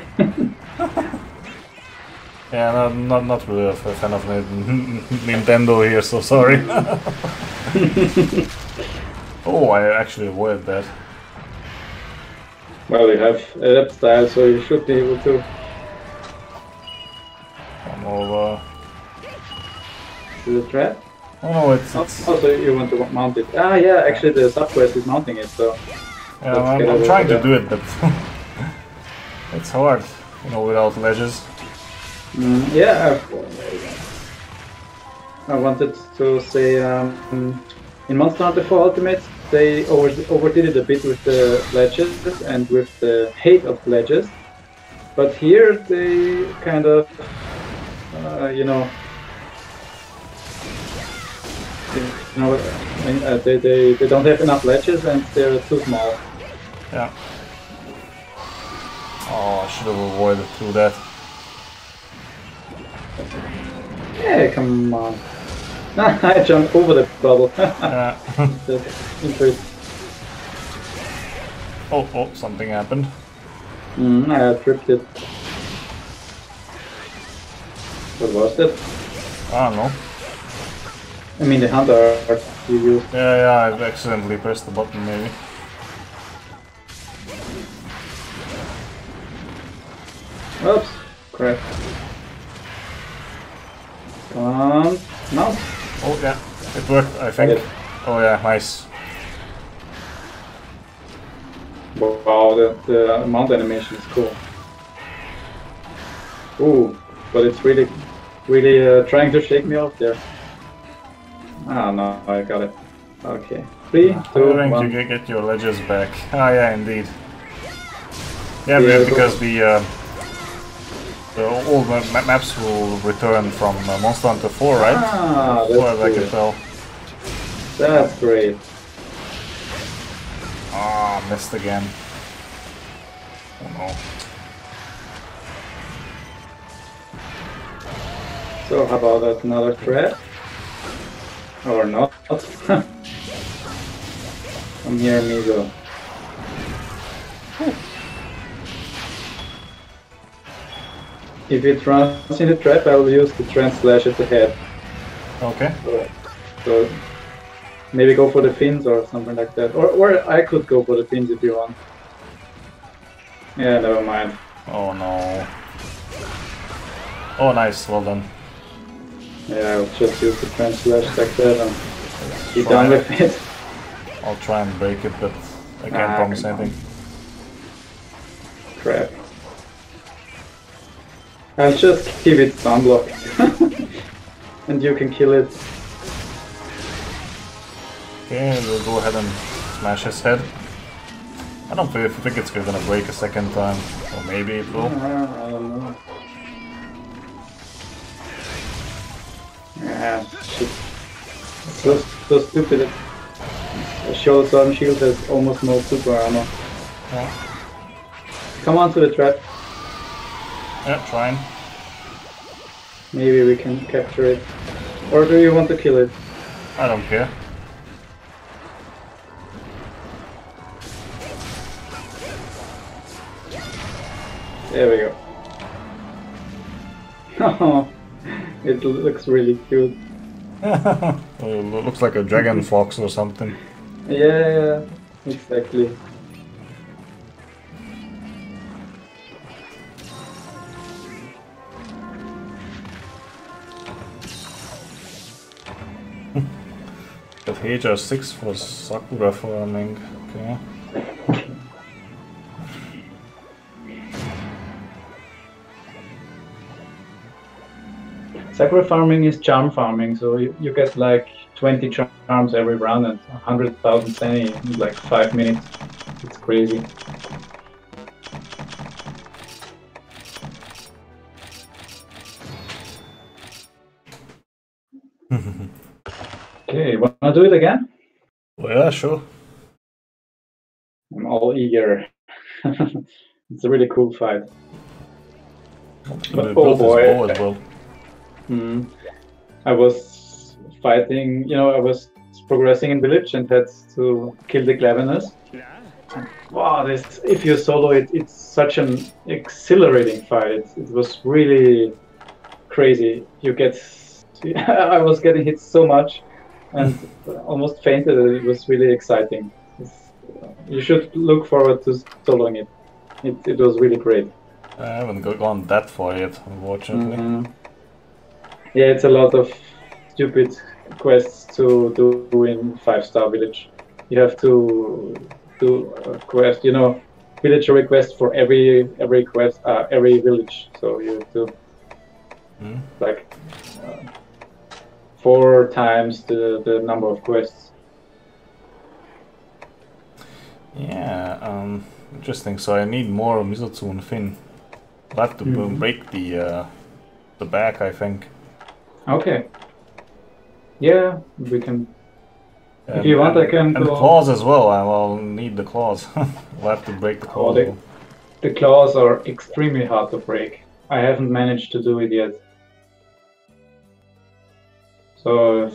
Yeah, not, not not really a fan of Nintendo here, so sorry. Oh, I actually avoided that. Well, you have adept style, so you should be able to. Come over. To the trap? Oh no, it's... it's... Oh, so you want to mount it. Ah, yeah, actually the subquest is mounting it, so... Yeah, I'm, I'm trying to do it, but... it's hard, you know, without ledges. Mm, yeah, I, I wanted to say, um, in Monster Hunter four Ultimate, they over, overdid it a bit with the ledges and with the hate of ledges. But here they kind of, uh, you know, you know, uh, they, they, they don't have enough ledges and they're too small. Yeah. Oh, I should have avoided through that. Yeah, come on. I jumped over the bubble. Yeah. oh, oh, something happened. Mm, I tripped it. What was that? I don't know. I mean the hunter art you used. Yeah, yeah, I've accidentally pressed the button maybe. Oops, crap. Come on, mount. Oh yeah, it worked, I think. It. Oh yeah, nice. Wow, the, the mount animation is cool. Ooh, but it's really, really uh, trying to shake me off there. Ah, no, I got it. Okay. Three, two, I think one. you get your ledges back. Ah, yeah, indeed. Yeah, Yeah, because the, uh, the all the ma maps will return from uh, Monster Hunter four, right? Ah, as far as I cool. can tell. That's great. Ah, missed again. Oh no. So how about that another threat? Or not? Come here, amigo. If it runs in the trap, I will use the trend slash at the head. Okay. So, so maybe go for the fins or something like that. Or, or I could go for the fins if you want. Yeah, never mind. Oh no. Oh nice, well done. Yeah, I'll just use the trend slash like that and be done with it. I'll try and break it, but I can't Ah, promise come on. anything. Crap. I'll just keep it sunblocked. And you can kill it. Okay, we'll go ahead and smash his head. I don't think, think it's gonna break a second time, or maybe it will. Uh, I don't know. Ah, shit. So, so stupid. The Show Sun Shield has almost no super armor. Yeah, Come on to the trap. yeah, trying. Maybe we can capture it. Or do you want to kill it? I don't care. There we go. Oh, it looks really cute. Oh, it looks like a dragon fox or something. Yeah, yeah, exactly. But H R six for Sakura farming, okay. Sakura farming is charm farming, so you, you get like twenty charms every round and one hundred thousand Seni in like five minutes. It's crazy. Okay, wanna do it again? Well, yeah, sure. I'm all eager. It's a really cool fight. But Oh, built his boy. bow as well. Mm. I was fighting, you know, I was progressing in village and had to kill the Glavenus. And, wow, this, if you solo it, it's such an exhilarating fight. It, it was really crazy. You get, I was getting hit so much, and almost fainted. It was really exciting. It's, you should look forward to soloing it. It, it was really great. I haven't gone that far yet, unfortunately. Mm-hmm. Yeah, it's a lot of stupid quests to do in Five Star Village. You have to do a quest, you know, villager request for every every quest, uh, every village. So you have to Mm. like uh, four times the the number of quests. Yeah, um, interesting. So I need more Mizutsu fin. I'll have to Mm-hmm. break the uh, the back, I think. Okay. Yeah, we can. And, If you want, and, I can and go. claws as well. I will need the claws. I'll have to break the Oh, claws. the, the claws are extremely hard to break. I haven't managed to do it yet. So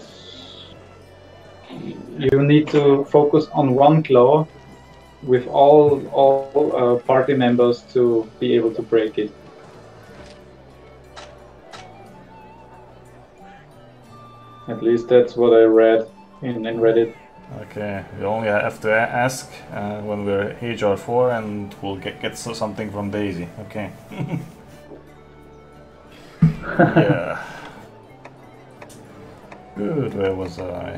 you need to focus on one claw with all all uh, party members to be able to break it. At least that's what I read in, in Reddit. Okay, we only have to ask uh, when we're H R four, and we'll get get something from Daisy. Okay. Yeah. Good. Where was I?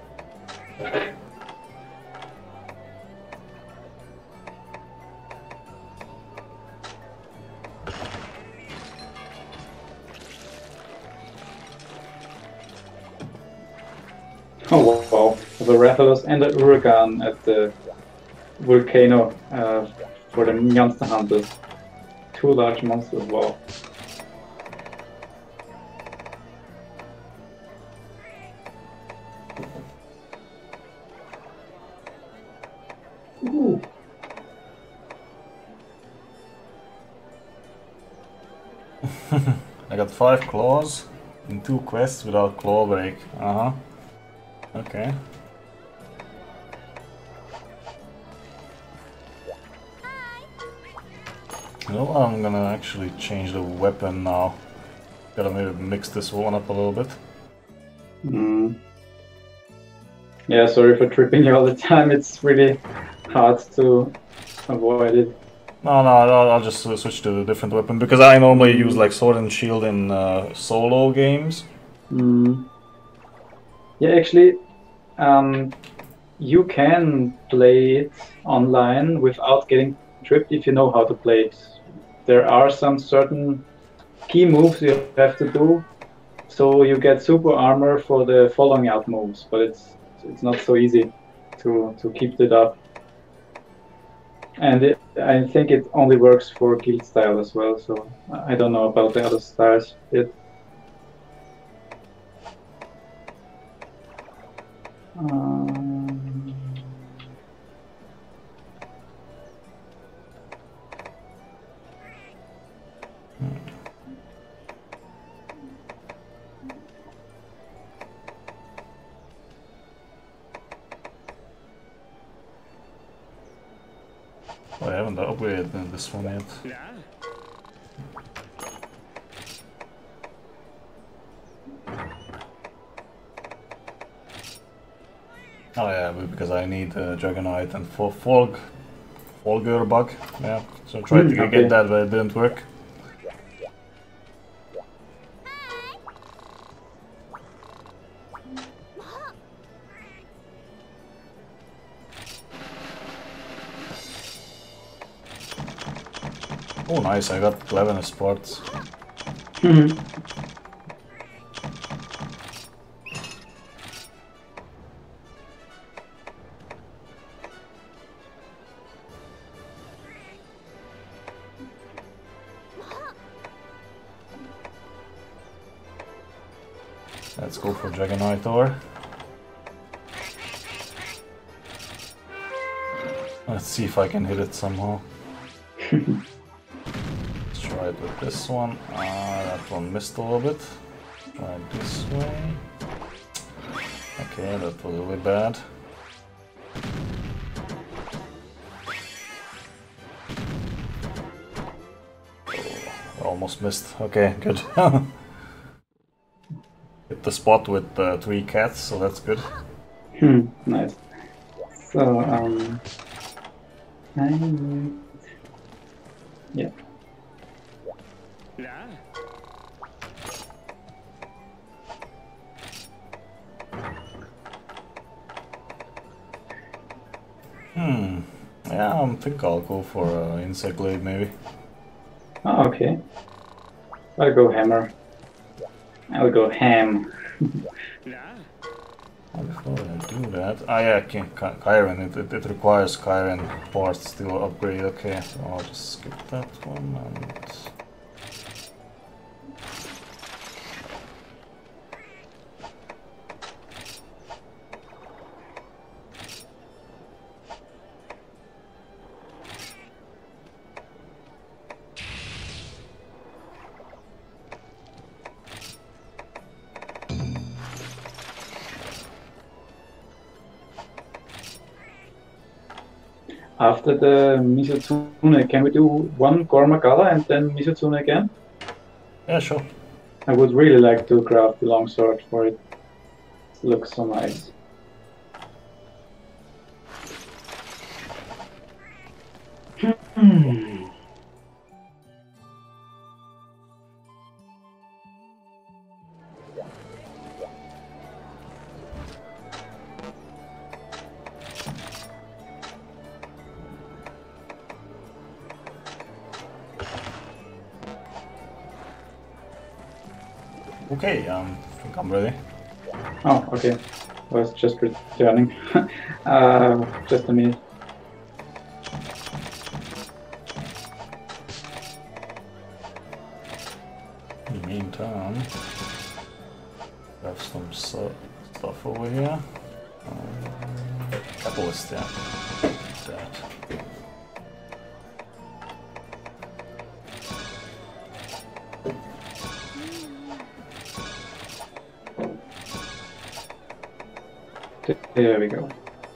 Oh wow, the Rathalos and the Uragan at the volcano uh, for the monster hunters. Two large monsters, wow. Ooh. I got five claws in two quests without claw break. Uh huh. Okay. You know, I'm gonna actually change the weapon now. Gotta maybe mix this one up a little bit. Mm. Yeah, sorry for tripping you all the time. It's really hard to avoid it. No, no, I'll, I'll just uh, switch to a different weapon because I normally mm. use like sword and shield in uh, solo games. Mm. Yeah, actually, um, you can play it online without getting tripped if you know how to play it. There are some certain key moves you have to do, so you get super armor for the following out moves, but it's it's not so easy to to keep it up. And it, I think it only works for guild style as well, so I don't know about the other styles yet. Um, Oh, I haven't upgraded this one yet. Oh yeah, because I need uh, Dragonite and for Folg, Folger bug. Yeah, so I tried to okay. get that, but it didn't work. Oh nice, I got eleven sports. Mm-hmm. Let's go for Dragonite ore. Let's see if I can hit it somehow. Let's try it with this one. Ah, that one missed a little bit. Try it this way. Okay, that was really bad. Oh, almost missed. Okay, good. It the spot with the three cats, so that's good. Hmm, nice. So, um, I need... Yeah. Hmm. Yeah, I think I'll go for uh, insect glade maybe. Oh, okay. I'll go hammer. I'll go ham. Before I do that, ah yeah, I can Chiron. It, it it requires Chiron parts to upgrade. Okay, so I'll just skip that one and. After the Misotsune, can we do one Gormagala and then Misotsune again? Yeah, sure. I would really like to craft the longsword for it. It looks so nice. Hmm. Okay, um, I think I'm ready. Oh, okay. I was just returning. uh, just a minute. In the meantime, I have some su stuff over here. Um, catalyst, yeah. That. There we go.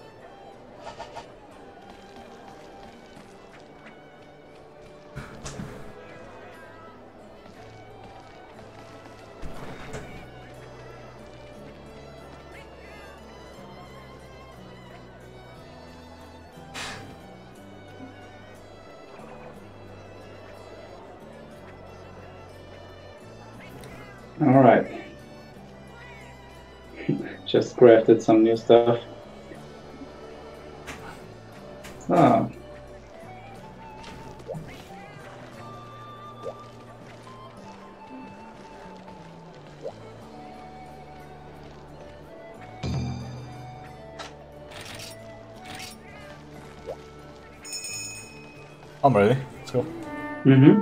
All right. Just crafted some new stuff. So. I'm ready. Let's go. Mm-hmm.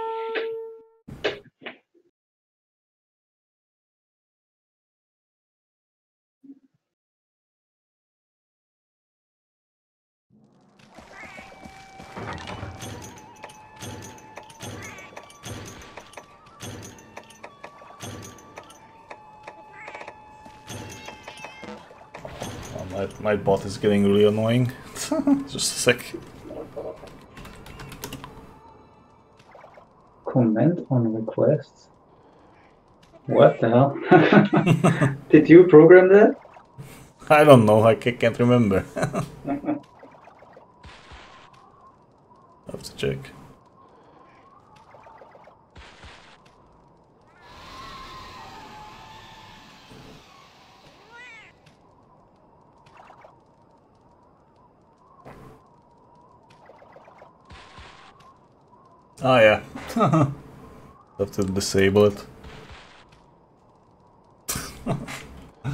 Oh, my, my bot is getting really annoying. Just a sec. Comment on requests. What the hell? Did you program that? I don't know, I can't remember. Have to check. Oh yeah. Have to disable it. I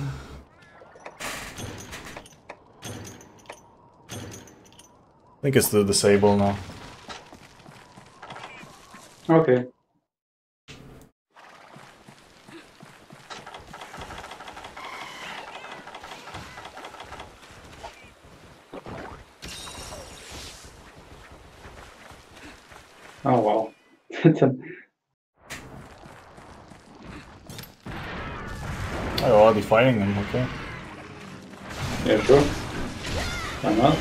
think it's the disable now. Okay. Oh wow. I'm already fighting them, okay. Yeah, sure. Why not?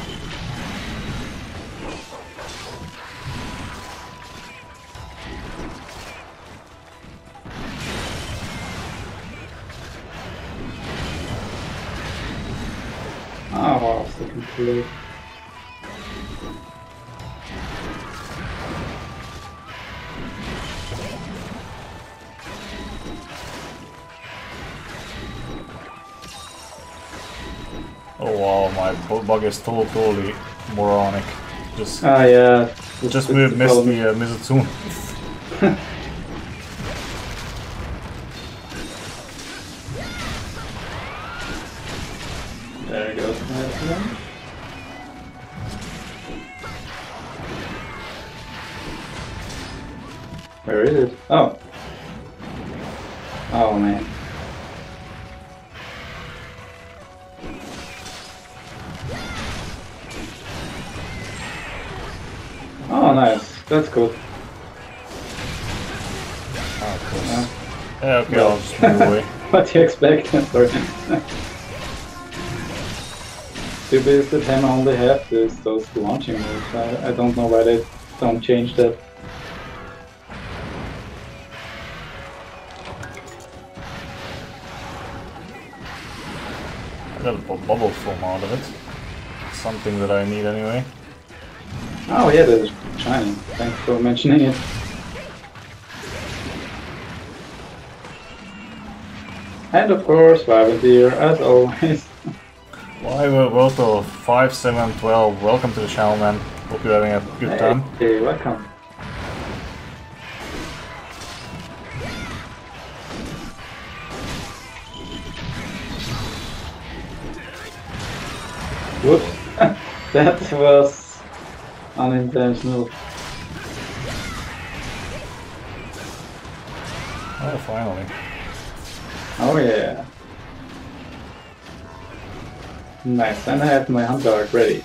late. Oh wow, my bu- bug is totally moronic. Just, Ah, yeah. It's, just it's mi- the missed problem. the uh, Mizutsune. There goes that one. Where is it? Oh. Oh man. Oh nice. That's good. Ah, of course. Yeah. Yeah, okay, Well. I'll just move away. What do you expect? Sorry. Too bad that Hammer only have this, those launching moves. I, I don't know why they don't change that. I got a bu- bubble foam out of it. Something that I need anyway. Oh yeah, that is shiny. Thanks for mentioning it. And of course, Vivadeer, as always. Why well, Voto five seven twelve, welcome to the channel, man. Hope you're having a good Hey, time. hey, welcome. Whoops, that was unintentional. Oh, finally. Oh yeah. Nice, and I have my hunter art ready.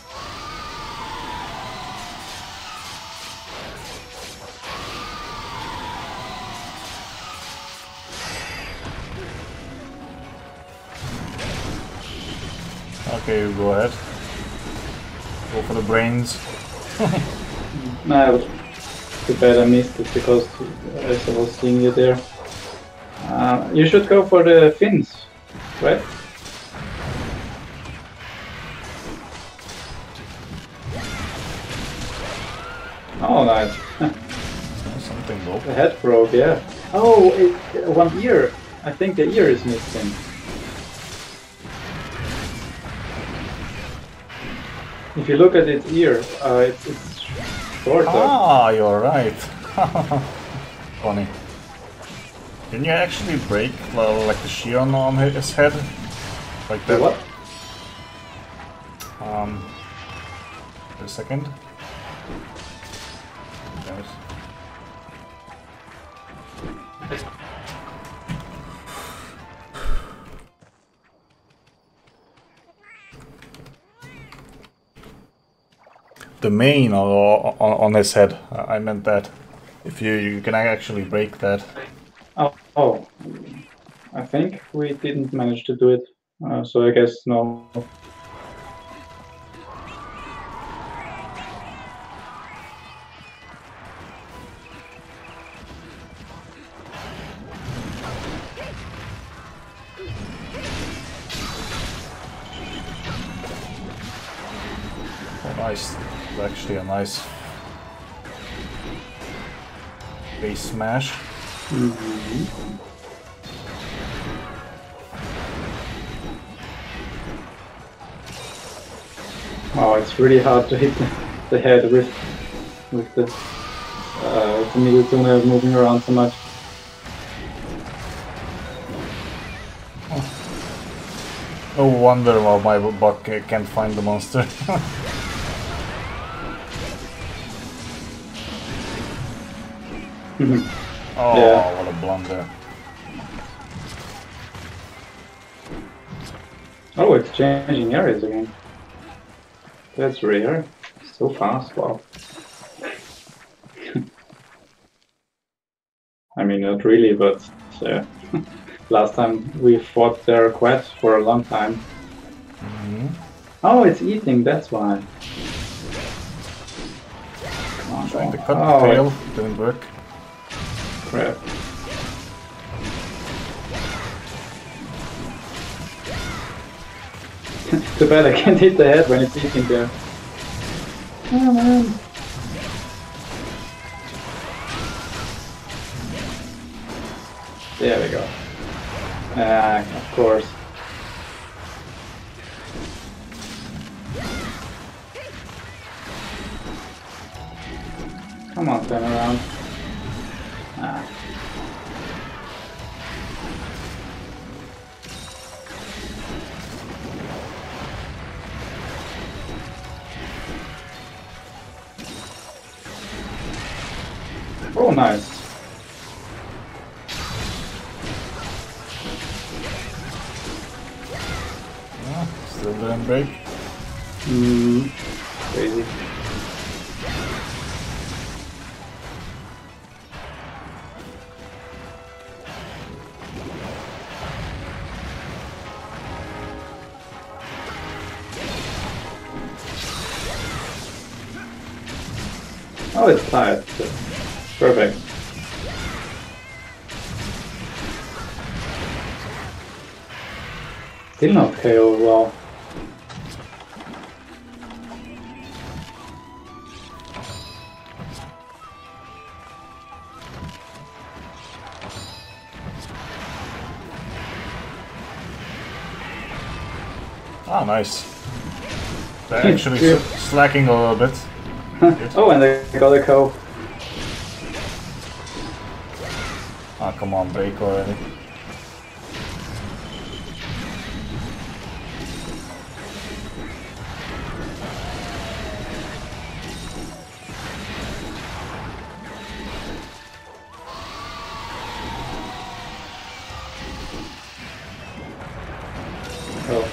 Okay, you go ahead. Go for the brains. No, too bad I missed it because as I was seeing you there. Uh, you should go for the fins, right? Oh, nice. Something broke. The head broke, yeah. Oh, it, one ear. I think the ear is missing. If you look at its ear, uh, it's, it's shorter. Ah, you're right. Funny. Can you actually break uh, like the shear on on his head? Like The that? what? Um, wait a second. There's... The mane on, on, on his head, I meant that. If you, you can actually break that. Oh, oh, I think we didn't manage to do it, uh, so I guess no. Oh, nice. Actually a nice base smash. Mm-hmm. Oh, it's really hard to hit the, the head with with the uh, with the Middletune moving around so much. No wonder why my buck can't find the monster. Oh, Yeah. what a blunder. Oh, it's changing areas again. That's rare. So fast, wow. I mean, not really, but uh, last time we fought there quite for a long time. Mm-hmm. Oh, it's eating, that's why. Come on, Trying to go cut on. the Oh, tail, didn't work. crap. Too bad I can't hit the head when it's eating there. Oh man. There we go. Ah, of course. Come on, turn around. Ah. Oh, nice. Ah, still didn't break. Mm, crazy. Oh, it's tied. Perfect. Still not K O, wow. Ah, nice. They're actually s slacking a little bit. Oh, and I got a K O. Ah, come on, break already. Oh.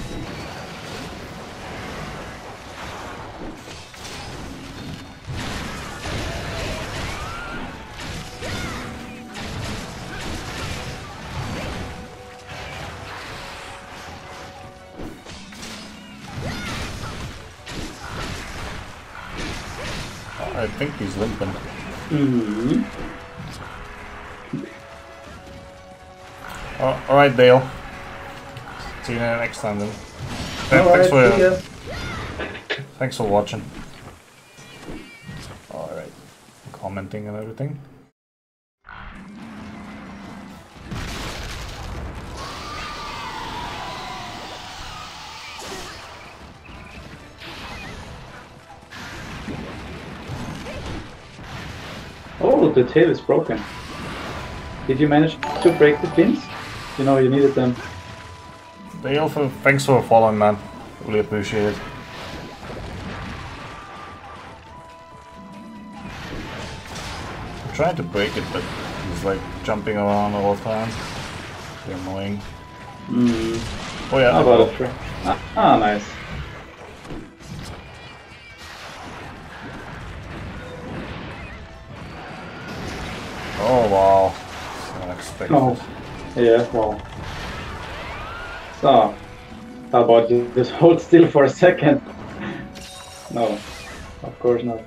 I think he's limping. Mm-hmm. Oh, alright, Dale. See you next time then. Th All thanks, right, for, see ya. thanks for watching. Alright. Commenting and everything. Oh, the tail is broken. Did you manage to break the pins? You know, you needed them. Dale, for, thanks for following, man. Really appreciate it. I'm trying to break it, but he's like jumping around all the time. It's annoying. Mm. Oh yeah, How about a try? Ah, ah, nice. Oh wow. Unexpected. Oh, yeah, well. So, how about you just hold still for a second? No, of course not.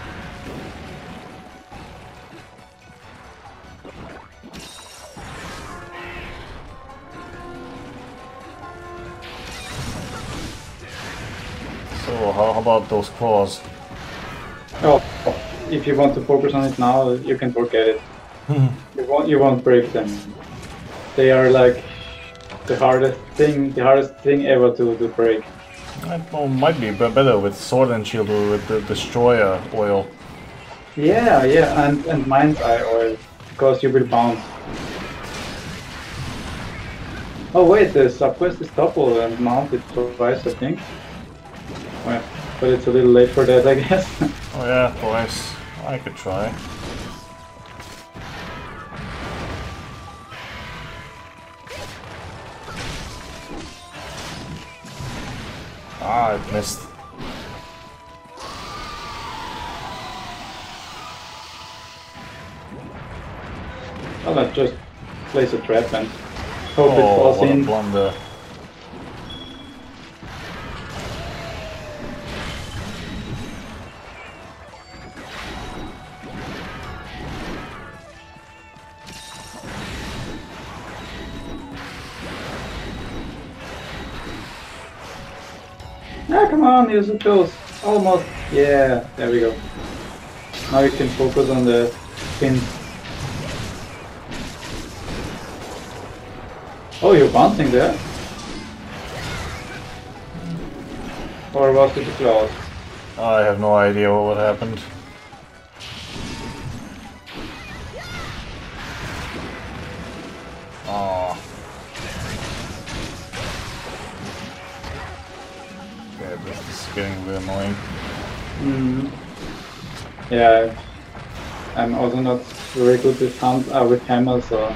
So how, how about those claws? Oh, if you want to focus on it now, you can forget it. you won't, you won't break them. They are like the hardest thing, the hardest thing ever to, to break. It well, might be b better with Sword and Shield or with the Destroyer oil. Yeah, yeah, and, and Mind's Eye oil, because you will bounce. Oh wait, the subquest is double and mounted twice, I think. Well, but it's a little late for that, I guess. Oh yeah, twice. I could try. Ah, it missed. Well, let's just place a trap and hope Oh, it falls what in. a blunder. Ah, come on, you're so close. Almost. Yeah, there we go. Now you can focus on the pin. Oh, you're bouncing there? Or was it close? I have no idea what happened. Oh. Yeah, this is getting a bit annoying. Mm. Yeah, I'm also not very good with hand, uh, with hammer, so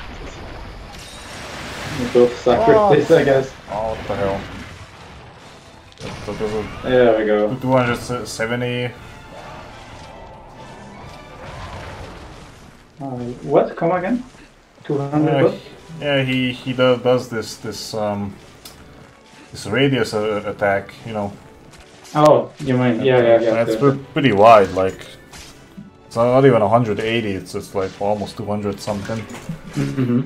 we both suck Oh. with this, I guess. Oh, what the hell? That, that was a There we go. two hundred seventy. Uh, what? Come again? two hundred Uh, what? yeah, he he do, does this this um this radius uh, attack, you know. Oh, you mean, yeah, yeah, yeah. It's yeah. pre pretty wide, like it's not even one hundred eighty. It's just like almost two hundred something. Mm-hmm.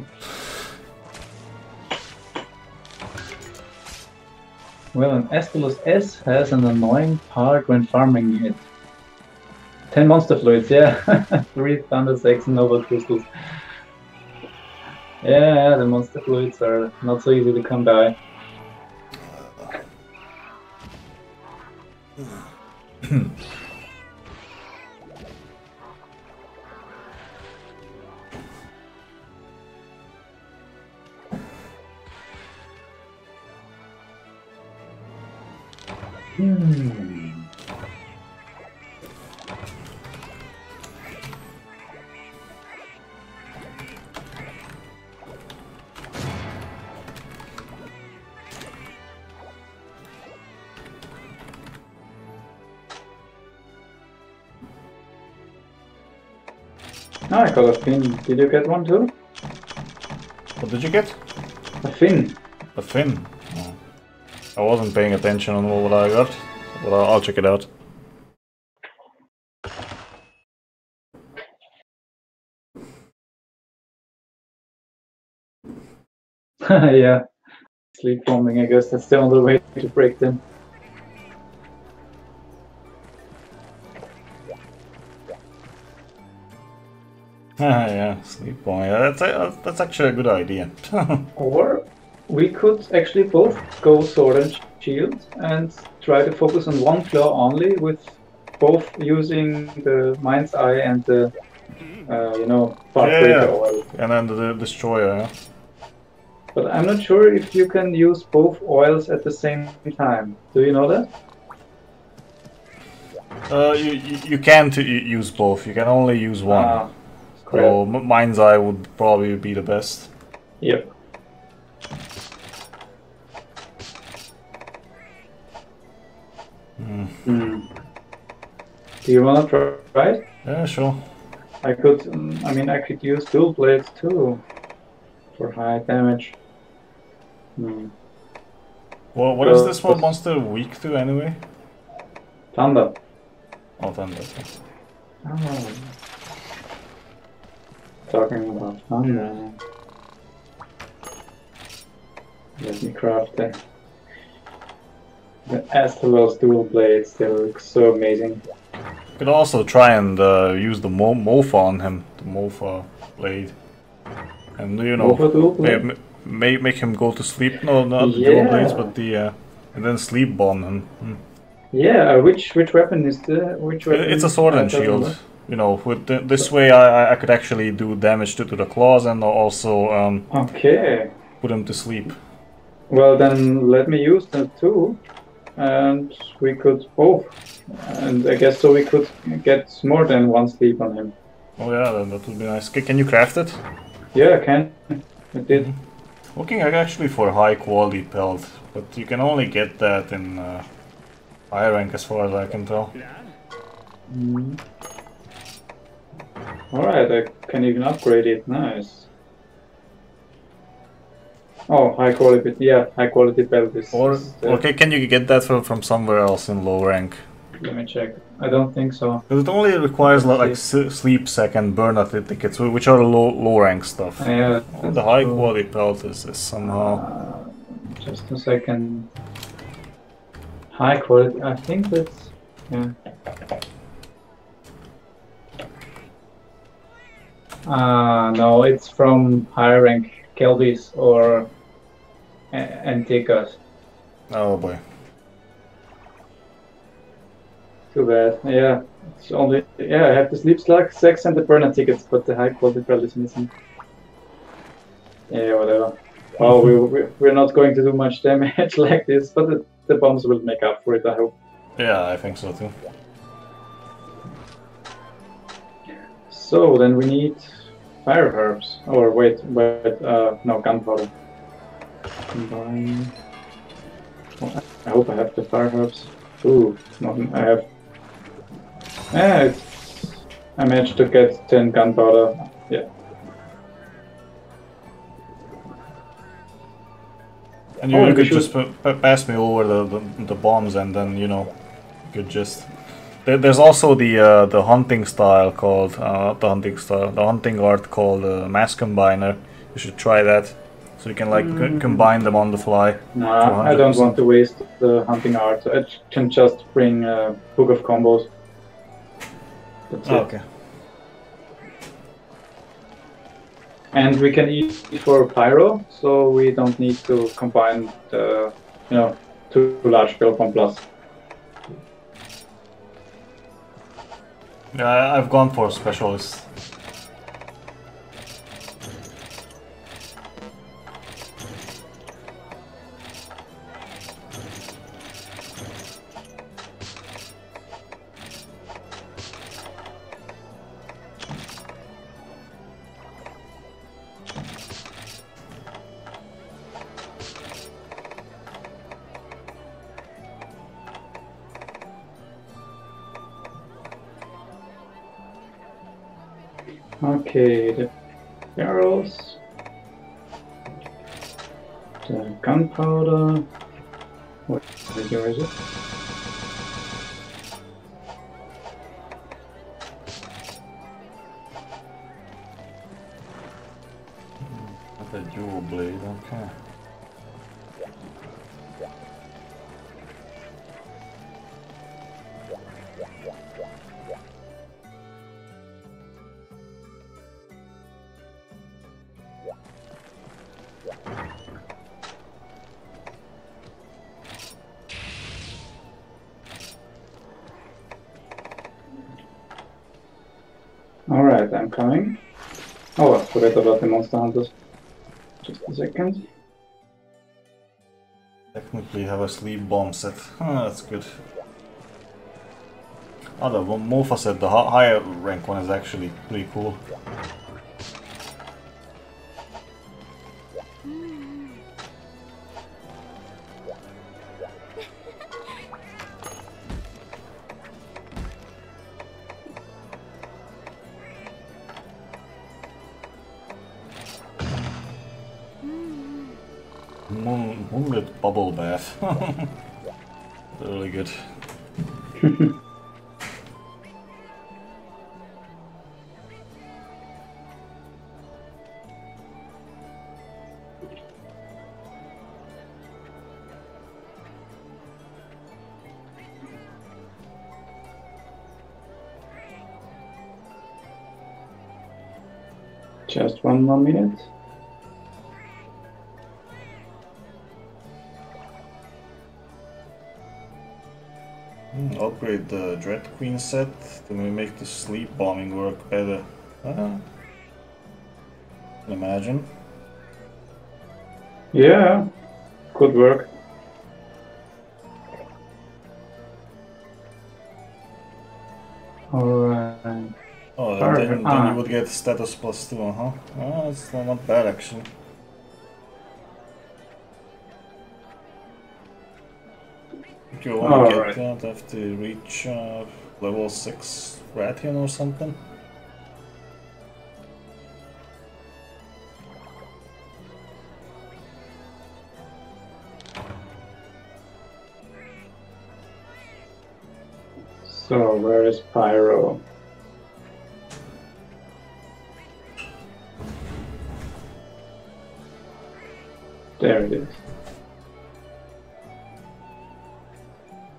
Well, an Aeschylus S has an annoying part when farming it. ten monster fluids, yeah. three thunder six Nova crystals. Yeah, the monster fluids are not so easy to come by. Hmm. Ah, I got a fin. Did you get one too? What did you get? A fin. A fin. Oh. I wasn't paying attention on what I got, but I'll, I'll check it out. Yeah. Sleep bombing, I guess that's the only way to break them. Ah, yeah, sleep bombing. Yeah, that's a, that's actually a good idea. Or we could actually both go sword and shield and try to focus on one claw only, with both using the mind's eye and the uh, you know, Pathbreaker yeah, oil. and then the, the destroyer. Yeah? But I'm not sure if you can use both oils at the same time. Do you know that? Uh, you, you you can't use both. You can only use one. Ah, so mind's eye would probably be the best. Yep. Mm. Mm. Do you wanna try it? Yeah, sure. I could. Um, I mean, I could use dual blades too for high damage. Hmm. Well, what so, is this one monster weak to anyway? Thunder. Oh, thunder. Okay. Oh. Talking about thunder. Let me craft the the Astalos dual blades. They look so amazing. You could also try and uh, use the Mo Mofa on him, the Mofa blade, and you know, Mofa dual blade? ma make make him go to sleep. No, not the Yeah. dual blades, but the uh, and then sleep bomb him. Hmm. Yeah. Uh, which which weapon is the which weapon? It's a sword and shield. You know, with the, this way, I I could actually do damage to, to the claws and also um, okay. put him to sleep. Well, then let me use that too, and we could both. And I guess so we could get more than one sleep on him. Oh yeah, that, that would be nice. C can you craft it? Yeah, I can. I did. Mm-hmm. Looking actually for high quality pelt, but you can only get that in uh, high rank as far as I can tell. Mm. Alright, I can even upgrade it. Nice. Oh, high quality, yeah, high quality belt is... Or, is the, okay, can you get that from, from somewhere else in low rank? Let me check. I don't think so. Because it only requires like s sleep sec and burnout tickets, which are low low rank stuff. Yeah, oh, the high true. quality pelt is, is somehow... Uh, just a second. High quality. I think that's yeah. Uh no, it's from higher rank Kelbis or A- Antikas. Oh boy. Too bad. Yeah, it's only yeah. I have the sleep slug, sex, and the burner tickets, but the high quality belt is missing. Yeah, whatever. Oh, we, we we're not going to do much damage like this, but the, the bombs will make up for it. I hope. Yeah, I think so too. So then we need fire herbs. Or wait, wait, uh, no, gunpowder. Combine. Oh, I hope I have the fire herbs. Ooh, not, I have. Yeah, it's. I managed to get ten gunpowder. Yeah. And you, Oh, you and we could should. just p p pass me over the, the the bombs, and then you know, you could just. There, there's also the uh, the hunting style called uh, not the hunting style, the hunting art called uh, mass combiner. You should try that, so you can like c Mm, combine them on the fly for nah, I hundred don't want percent. to waste the hunting art. I can just bring a book of combos. That's Oh, it. okay. And we can eat for pyro, so we don't need to combine the, you know, two large spell bomb plus. Yeah, I, I've gone for specialist. Okay, the barrels, the gunpowder. What where is it? With a dual blade, okay. Alright, I'm coming. Oh, I forgot about the monster hunters. Just a second. Technically have a sleep bomb set. Oh, that's good. Oh, the Mofa set, the hi higher rank one is actually pretty cool. Moon, moonlit bubble bath. Really good. Just one more minute. Mm, upgrade the Dread Queen set to make the sleep bombing work better. Uh, imagine. Yeah, could work. Alright. Oh, then, Perfect. then, then Ah. you would get status plus two, uh huh. Oh, it's not bad actually. If you only get Alright. that, have to reach uh, level six Rathian or something. So, where is Pyro? There it is.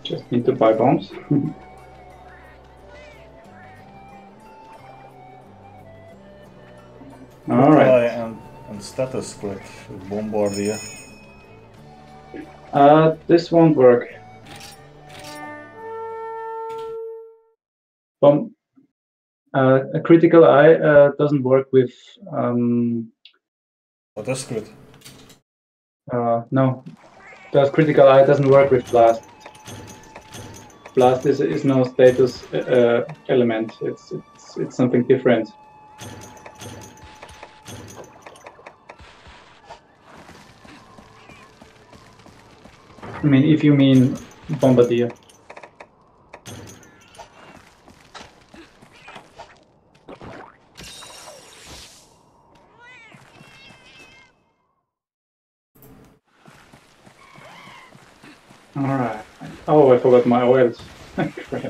Just need to buy bombs. All right. And, and status grid with Bombardier. Uh, this won't work. Bomb. Uh, a critical eye uh, doesn't work with. Um, Status grid. uh, no, does critical eye doesn't work with blast. Blast is is no status uh, element. It's it's it's something different. I mean, if you mean Bombardier. Alright. Oh, I forgot my oils. Crap.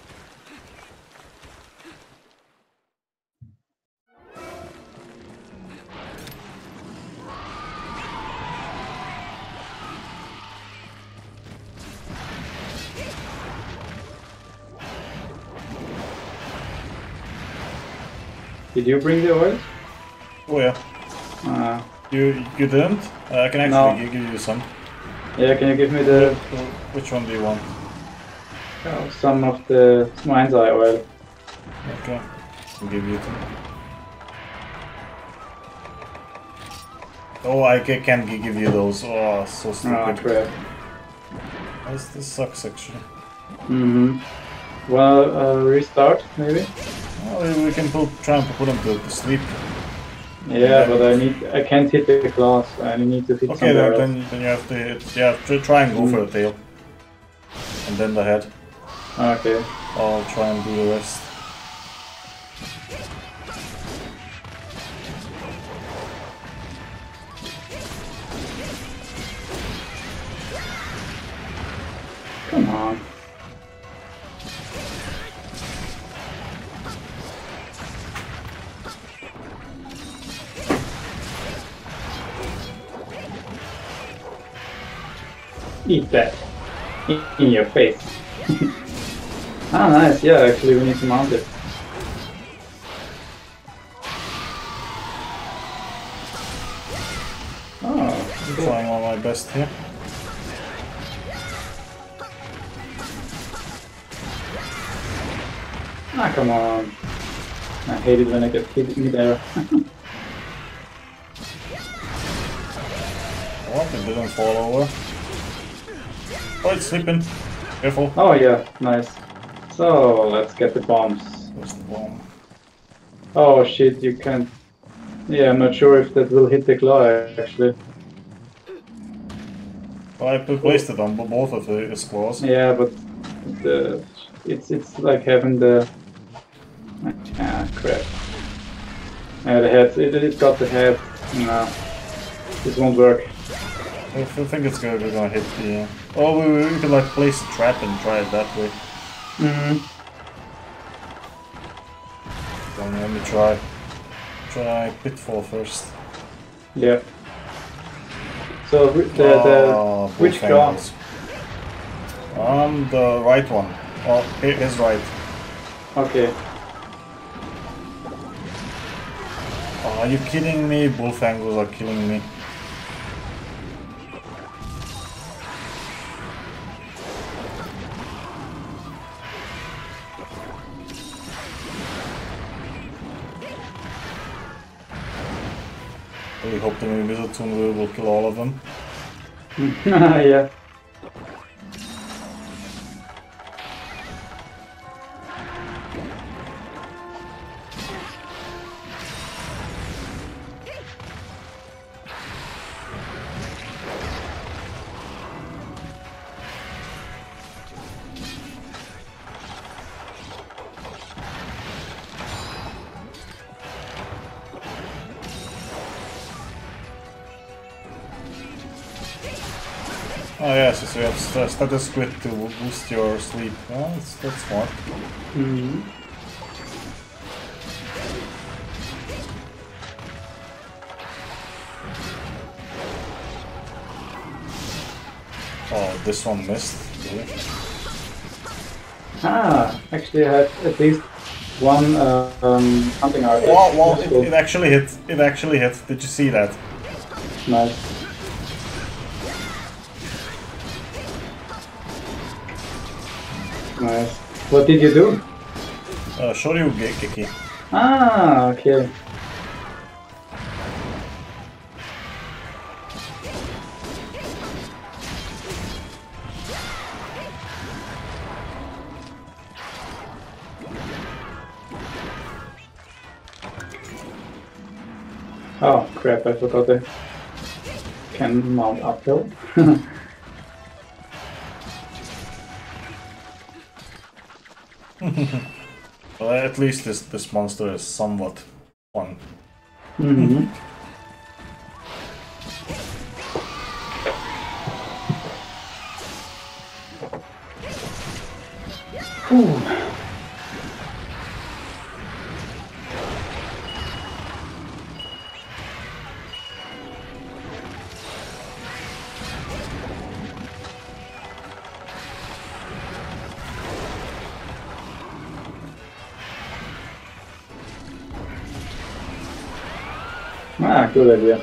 Did you bring the oils? Oh yeah. Uh, You you didn't? Uh, I can actually No. give you some. yeah, can you give me the Which one do you want? uh, some of the swine's eye oil? Okay. I'll give you some. Oh, I ca- can't gi- give you those. Oh, so Ah, stupid. crap. This, this sucks actually. Mm-hmm. Well, uh, restart maybe. Well, we- we can put, try and put them to, to sleep. Yeah, Yeah. but I need I can't hit the class. I need to hit Okay, somewhere then, else. then then you have to hit, yeah try, try and go Mm. for the tail, and then the head. Okay. I'll try and do the rest. Come on. Eat that. In in your face. Ah, nice. Yeah, actually, we need to mount it. Oh, I'm cool. trying all my best here. Ah, come on. I hate it when I get hit in there. Oh, it didn't fall over. Oh, it's sleeping. Careful. Oh, yeah, nice. So, let's get the bombs. There's the bomb. Oh, shit, you can't. Yeah, I'm not sure if that will hit the claw, actually. Well, I put- placed it on bo- both of the claws. Yeah, but the it's it's like having the ah crap. Yeah, the head. It it got the head. No, this won't work. I f- I think it's gonna, we're gonna hit the. Uh... Oh, we, we can like place a trap and try it that way. Mm-hmm. Then let me try. Try pitfall first. Yeah. So wh- the the Oh, which both claw? angles. On the right one. Oh, he- his right. Okay. Oh, are you kidding me? Both angles are killing me. Really hope the Wizard soon will, will kill all of them. Yeah. Oh yes, so you have st status quit to boost your sleep. Well, that's, that's smart. Mm-hmm. Oh, this one missed. Really? Ah, actually I have at least one uh, um, hunting artist. Wow, wow, it, Useful. it actually hit. It actually hit. Did you see that? Nice. Nice. What did you do? Uh, Shoryu Gekiki. Ah, okay. Oh crap, I forgot I can mount uphill. Well, at least this this monster is somewhat fun. Mm-hmm. Ah, good idea.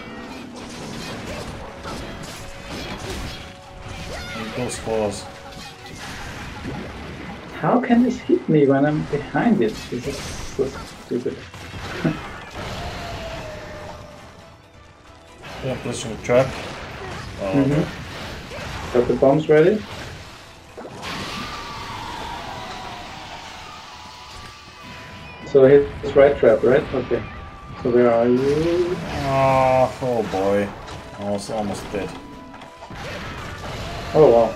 And those claws. How can this hit me when I'm behind it? This is so stupid. Yeah, placing a trap. Oh, Mm-hmm. Got the bombs ready? So his right trap, right? Okay. So where are you? oh, oh boy. I was almost dead. Oh wow.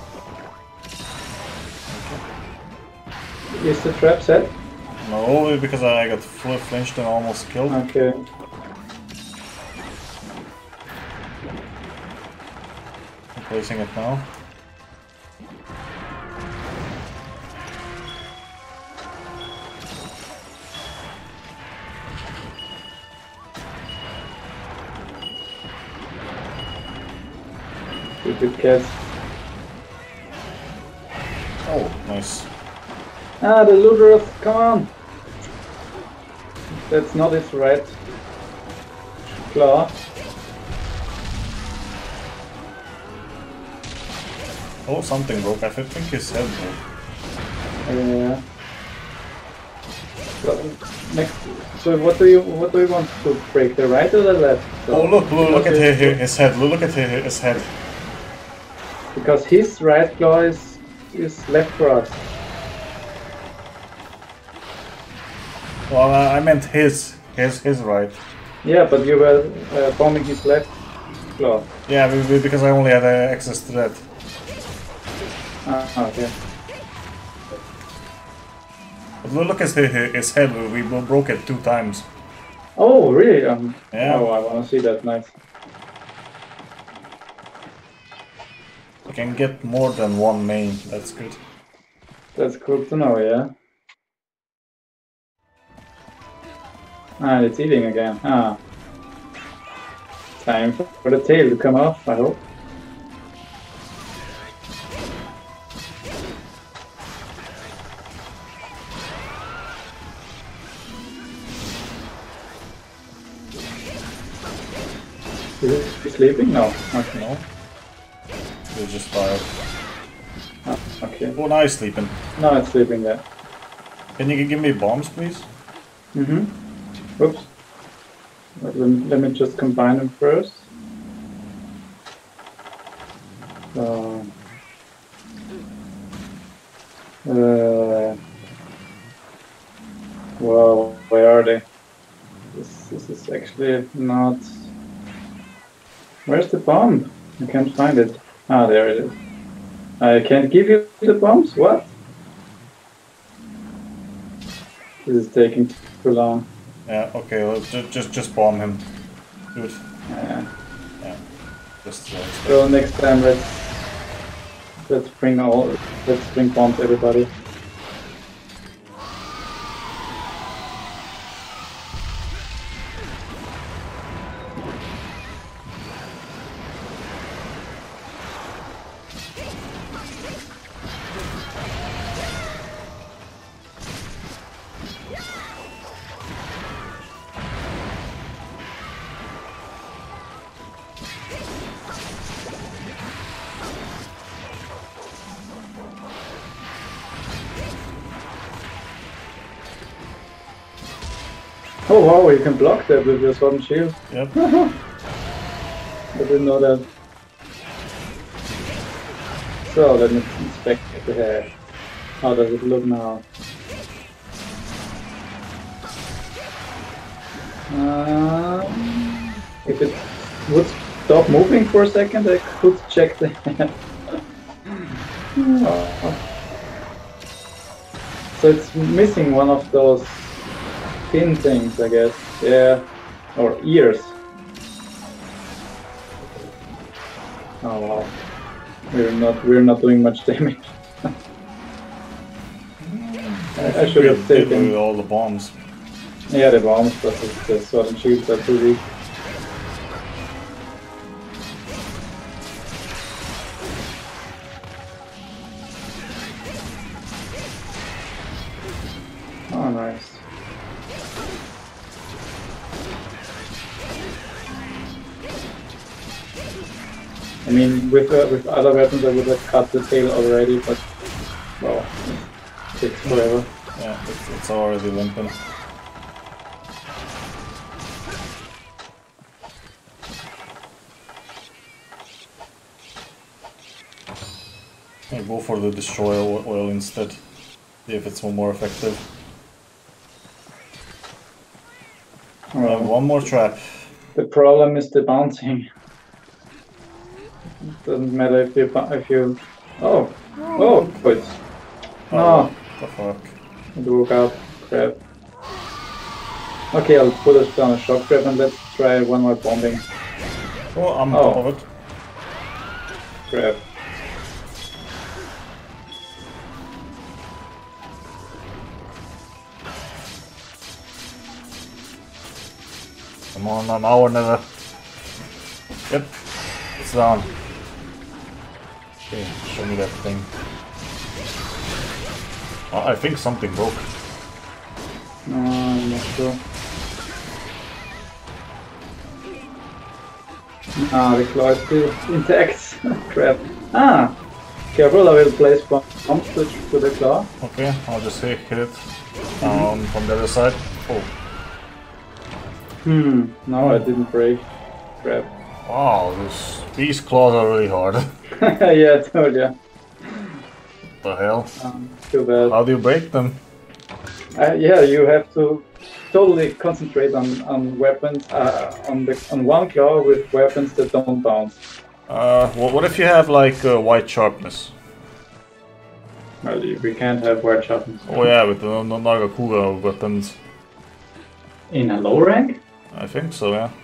Is the trap set? No, because I got fl flinched and almost killed. Okay. I'm placing it now. Stupid cats. Oh, nice. Ah, the looters, come on! That's not his right claw. Oh, something broke. I think his head broke. Yeah. So, next, so what do you what do you want to break, the right or the left? So, Oh, look, look, look at because his, his head. Look at his, his head. Because his right claw is is left for us. Well, I I meant his, his, his right. Yeah, but you were uh, bombing his left claw. Yeah, we- we- because I only had uh, access to that. Ah, okay. But look at his, his head. We we broke it two times. Oh, really? Um, Yeah. Oh, I want to see that. Nice. You can get more than one main. That's good. That's cool to know, yeah. Ah, it's eating again. Ah. Time for the tail to come off, I hope. Is it sleeping? No. Okay. No? You're just tired. Ah, okay. Oh, now he's sleeping. No, it's sleeping, yeah. Can you give me bombs, please? Mm-hmm. Oops. Let me, let me just combine them first. So, uh, well, where are they? This, this is actually not... Where's the bomb? I can't find it. Ah, there it is. I can't give you the bombs? What? This is taking too long. Yeah, okay, well, ju just just bomb him. Good. Yeah. Yeah. Just uh, So next time let's let's bring all let's bring bombs everybody. Oh wow, you can block that with your sword and shield. Yep. I didn't know that. So let me inspect the head. How does it look now? Uh, if it would stop moving for a second, I could check the head. Oh. So it's missing one of those fin things, I guess. Yeah, or ears. Oh wow, we're not we're not doing much damage. I, I should have taken with all the bombs. Yeah, the bombs, but the sword and shields are too weak. Oh, nice. I mean, with uh, with other weapons, I would have cut the tail already, but well, it takes forever. Yeah, it's, it's already limping. Yeah, go for the destroyer oil instead. See if it's more effective. Well, Uh, one more trap. The problem is the bouncing. It doesn't matter if you if you. Oh, oh, but Oh, no, what the fuck? it woke up. Crap. Okay, I'll put us down a shock trap and let's try one more bombing. Oh, I'm on Oh. top of it. Crap. Come on, an hour never. Yep, it's down. Okay, show me that thing. Oh, I think something broke. No, I'm not sure. Ah, the claw is still intact. Crap. Ah! Careful, I will place bombs to, to the claw. Okay, I'll just hit, hit it um, from the other side. Oh, Hmm, no, I didn't break. Crap. wow, this, these claws are really hard. Yeah, I told ya. What the hell? Um, too bad. How do you break them? Uh, yeah, you have to totally concentrate on, on weapons, uh, on the on one claw with weapons that don't bounce. Uh, what, what if you have like uh, white sharpness? Well, we can't have white sharpness. Oh yeah, with the no- Nagakuga weapons. In a low rank? I think so, yeah.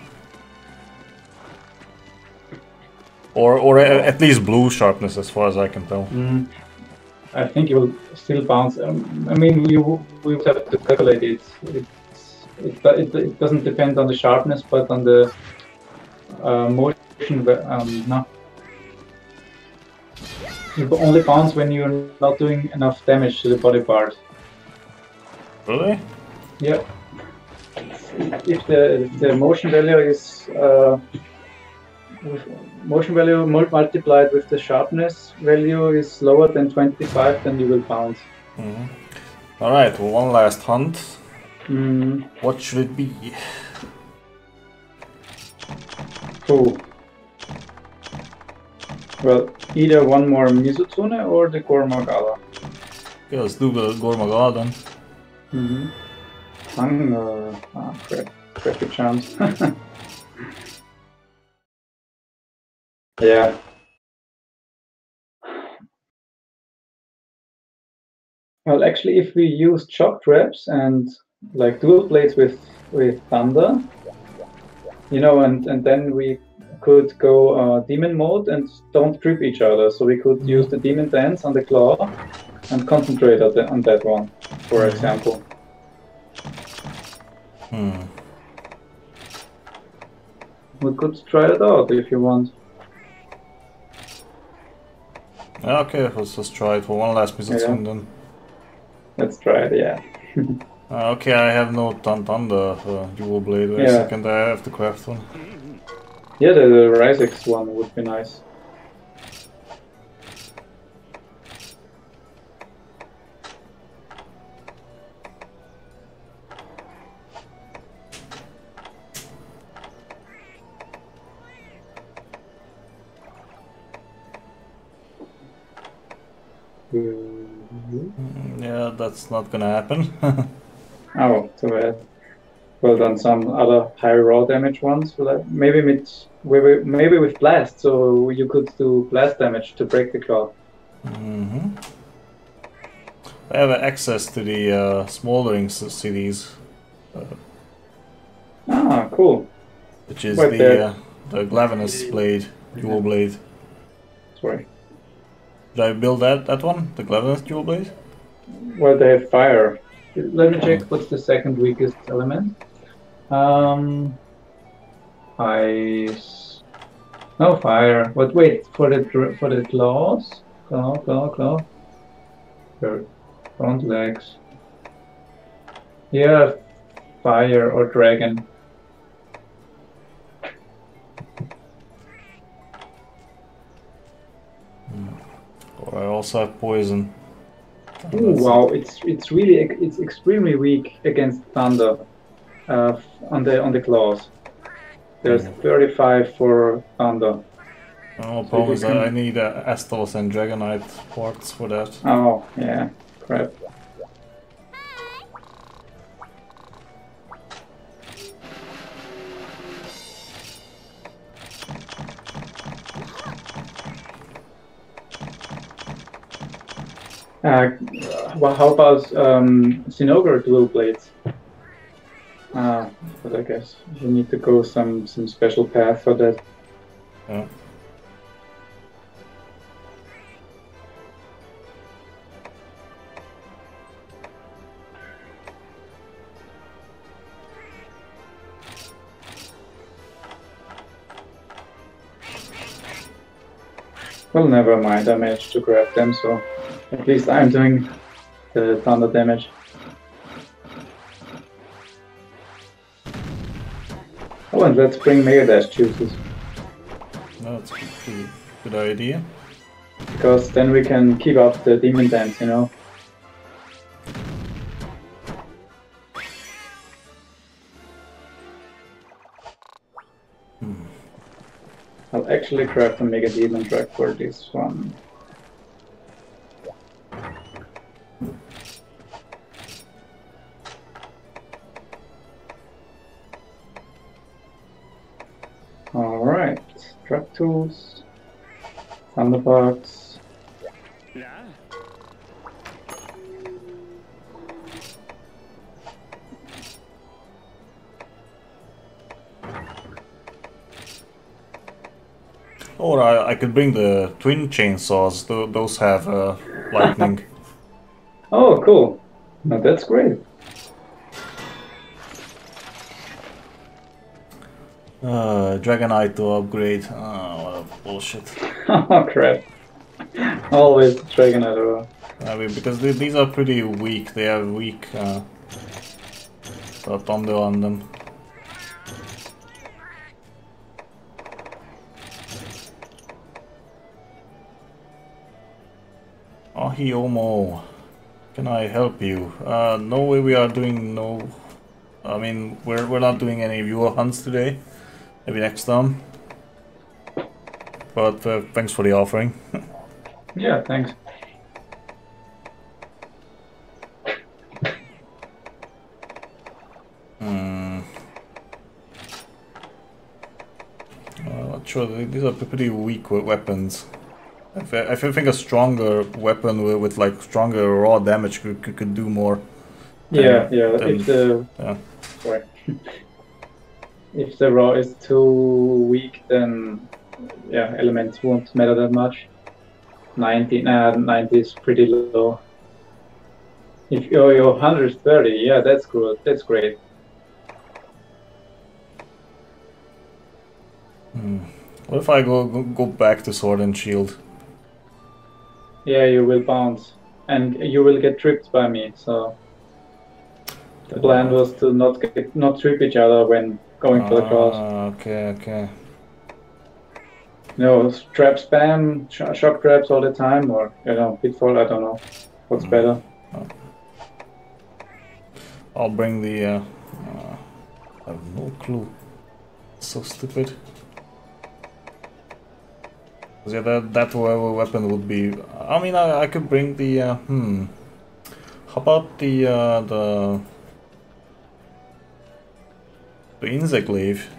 Or or a, at least blue sharpness, as far as I can tell. Mm, I think you will still bounce. Um, I mean, you we would have to calculate it. It's, it, it. It doesn't depend on the sharpness, but on the uh, motion. Um, no. You only bounce when you're not doing enough damage to the body part. Really? Yeah. If the if the motion value is uh, with motion value multiplied with the sharpness value is lower than twenty-five, then you will bounce. Mm-hmm. All right, well, one last hunt. Mm. What should it be? Oh. Well, either one more Mizutune or the Gormagala. Okay, let's do the Gormagala then. Mm-hmm. Hunger. Ah, crap. Crappy chance. Yeah. Well, actually, if we use shock traps and like dual blades with with thunder, you know, and and then we could go uh, demon mode and don't trip each other. So we could use the demon dance on the claw and concentrate on, the, on that one, for Mm-hmm. example. Hmm. We could try it out if you want. Yeah, okay, let's just try it for one last Mizutsun Yeah. then. Let's try it, yeah. Uh, okay, I have no Tan Thunder uh, dual blade. Wait a Yeah. second, I have to craft one. Yeah, the, the Ryzex one would be nice. Mm, yeah, that's not gonna happen. Oh, too bad. Well done. Some other high raw damage ones. Well, maybe with maybe maybe with blast, so you could do blast damage to break the claw. Mm-hmm. I have access to the uh, smoldering cities, uh, Ah, cool. which is Right the there. uh, the Glavenus blade, dual blade. Sorry. Did I build that that one? The Glavenus dual blade? Well, they have fire. Let me check Oh. what's the second weakest element. Um, ice. No fire. But wait, for the dr- for the claws, claw, claw, claw. Your front legs. Yeah, fire or dragon. Or I also have poison. Oh, Ooh, that's it. wow, it's it's really it's extremely weak against thunder. Uh, on the on the claws. There's Mm. thirty-five for thunder. Oh, So if problem you is I I can. need uh, Astos and Dragonite parts for that. Oh yeah, crap. Uh, well, how about um, Cinogre dual blades? Uh, but I guess you need to go some some special path for that. Yeah. Well, never mind. I managed to grab them, so at least I'm doing the thunder damage. Oh, and let's bring Mega Dash juices, That's a pretty good idea. because then we can keep up the demon dance, you know. Hmm. I'll actually craft a Mega Demon Drag for this one. Alright, Drag Tools, Thunderbox. Or I, I could bring the twin chainsaws. Th those have uh, lightning. Oh, cool. Now that's great. Uh, Dragonite to upgrade. Oh, what a bullshit. Oh, crap. Always the Dragon Arrow. I mean, because they, these are pretty weak. They have weak uh, uh, thunder on them. Ahiomo, can I help you? Uh, no way we are doing no... I mean, we're, we're not doing any viewer hunts today. Maybe next time. But uh, thanks for the offering. Yeah, thanks. Hmm. Uh, not sure. These are pretty weak we weapons. I, th I think a stronger weapon with, with like stronger raw damage could, could, could do more. Yeah, Than, yeah. than, If the yeah. sorry, if the raw is too weak, then yeah, elements won't matter that much. ninety, nah, ninety is pretty low. If you're your one hundred thirty, yeah, that's good. That's great. Hmm. What if I go, go go back to Sword and Shield? Yeah, you will bounce, and you will get tripped by me. So the plan was to not get not trip each other when going for the cross. Ah, okay, okay. You know, trap spam, sh shock traps all the time, or you know, pitfall. I don't know what's Mm. better. Oh. I'll bring the. Uh, uh, I have no clue. So stupid. Yeah, that that weapon would be I mean, I, I could bring the. Uh, hmm. How about the uh, the the insect leaf?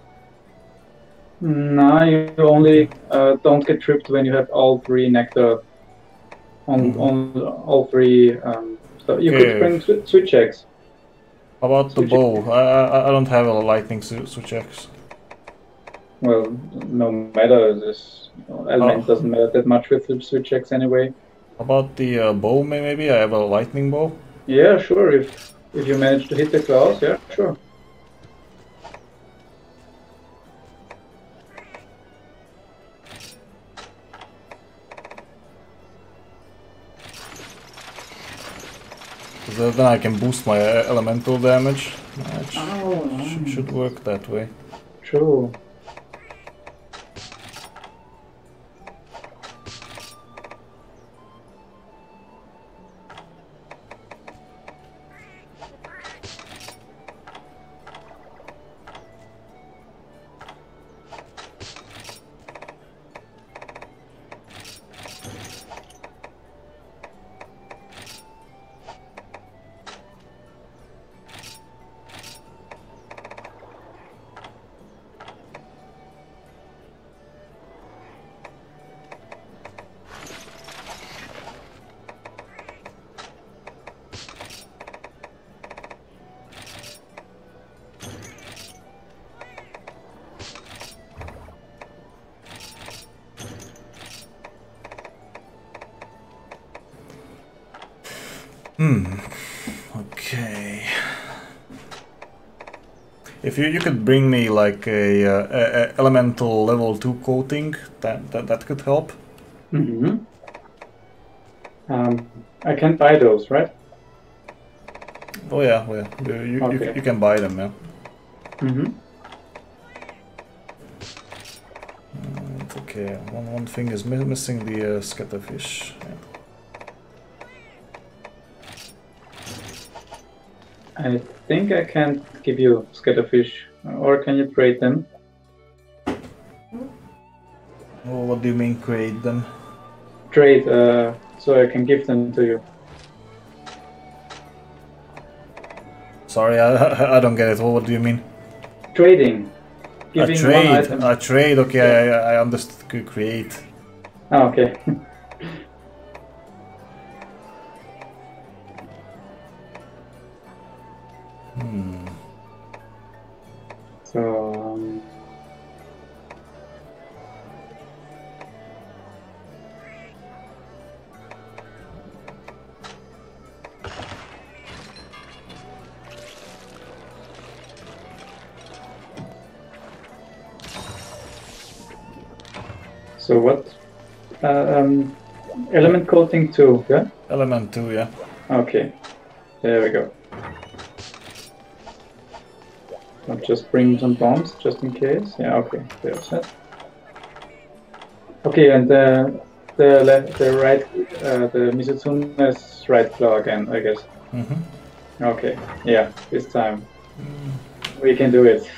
No, you only uh, don't get tripped when you have all three nectar on Mm-hmm. on all three. Um, so you could Okay. bring sw switch eggs. How about the Switch bow? I I, I don't have a lightning su switch axe. Well, no matter. This element How, doesn't matter that much with the switch eggs anyway. how about the uh, bow? may- Maybe I have a lightning bow. Yeah, sure. If if you manage to hit the claws, yeah, sure. So then I can boost my uh, elemental damage. That sh Oh, sh should work that way. true. Hmm. Okay. If you you could bring me like a, uh, a, a elemental level two coating, that that that could help. Mm-hmm. Um, I can buy those, right? Oh yeah, well, yeah. You you, Okay. you you can buy them, yeah. Mm-hmm. Uh, it's okay. One one thing is mi missing the uh, scatterfish. Yeah. I think I can give you scatterfish, or can you trade them? Oh, what do you mean create them? Trade, uh, so I can give them to you. Sorry, I I don't get it. What, what do you mean? Trading. A Giving one trade, item. a trade. Okay, Yeah. I I understood. Create. Oh, okay. Hmm. So, um, so what? Uh, um, element coating two, yeah? Element two, yeah. Okay, there we go. I'll just bring some bombs just in case. Yeah, okay, there's that. Okay, and the the left, the right, uh, the Misutsune's right claw again, I guess. Mm-hmm. Okay, yeah, this time we can do it.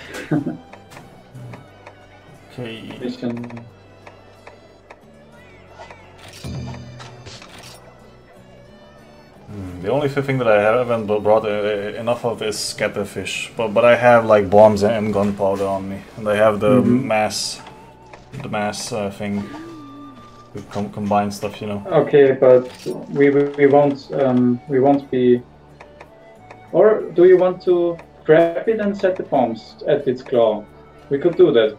Okay. Mission. The only thing that I haven't brought uh, enough of is scatterfish, but but I have like bombs and gunpowder on me, and I have the Mm-hmm. mass, the mass uh, thing, with com combined stuff, you know. Okay, but we we won't um we won't be. Or do you want to grab it and set the bombs at its claw? We could do that.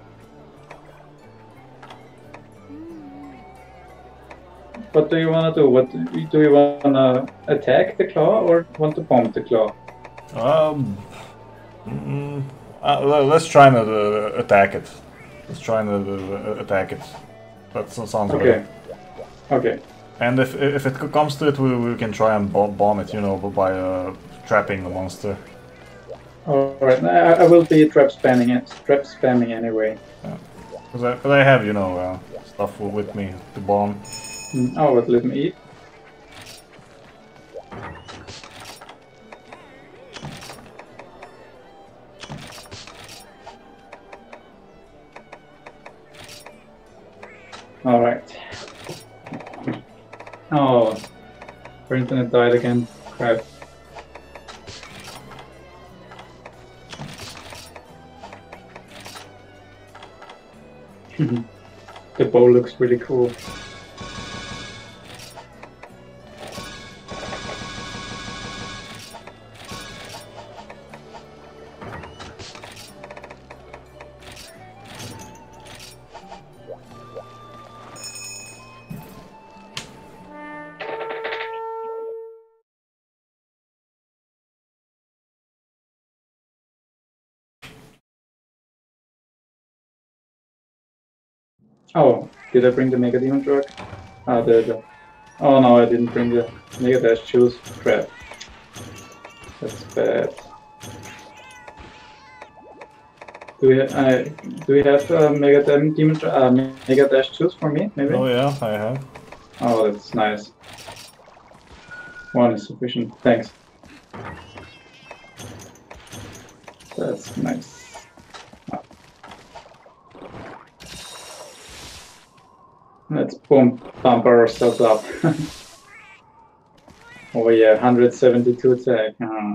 What do you want to do? What do you want to attack the claw or want to bomb the claw? Um, mm, uh, let's try and uh, attack it. Let's try and uh, attack it. That sounds Okay. better. Okay. And if if it comes to it, we, we can try and bomb, bomb it, you know, by uh, trapping the monster. All right. I, I will be trap spamming it. Trap spamming anyway. Because I, 'cause I have, you know, uh, stuff with me to bomb. Mm, oh, but let me eat. All right. Our internet died again. Crap. The bow looks really cool. Oh, did I bring the Mega Demon truck? Ah, the, the... Oh no, I didn't bring the Mega Dash shoes. Crap. That's bad. Do we, uh, do we have uh, Mega Demon uh, Mega Dash shoes for me, maybe? Oh yeah, I have. Oh, that's nice. One is sufficient. Thanks. That's nice. Let's pump, pump ourselves up. Oh yeah, one hundred seventy-two attack. Uh,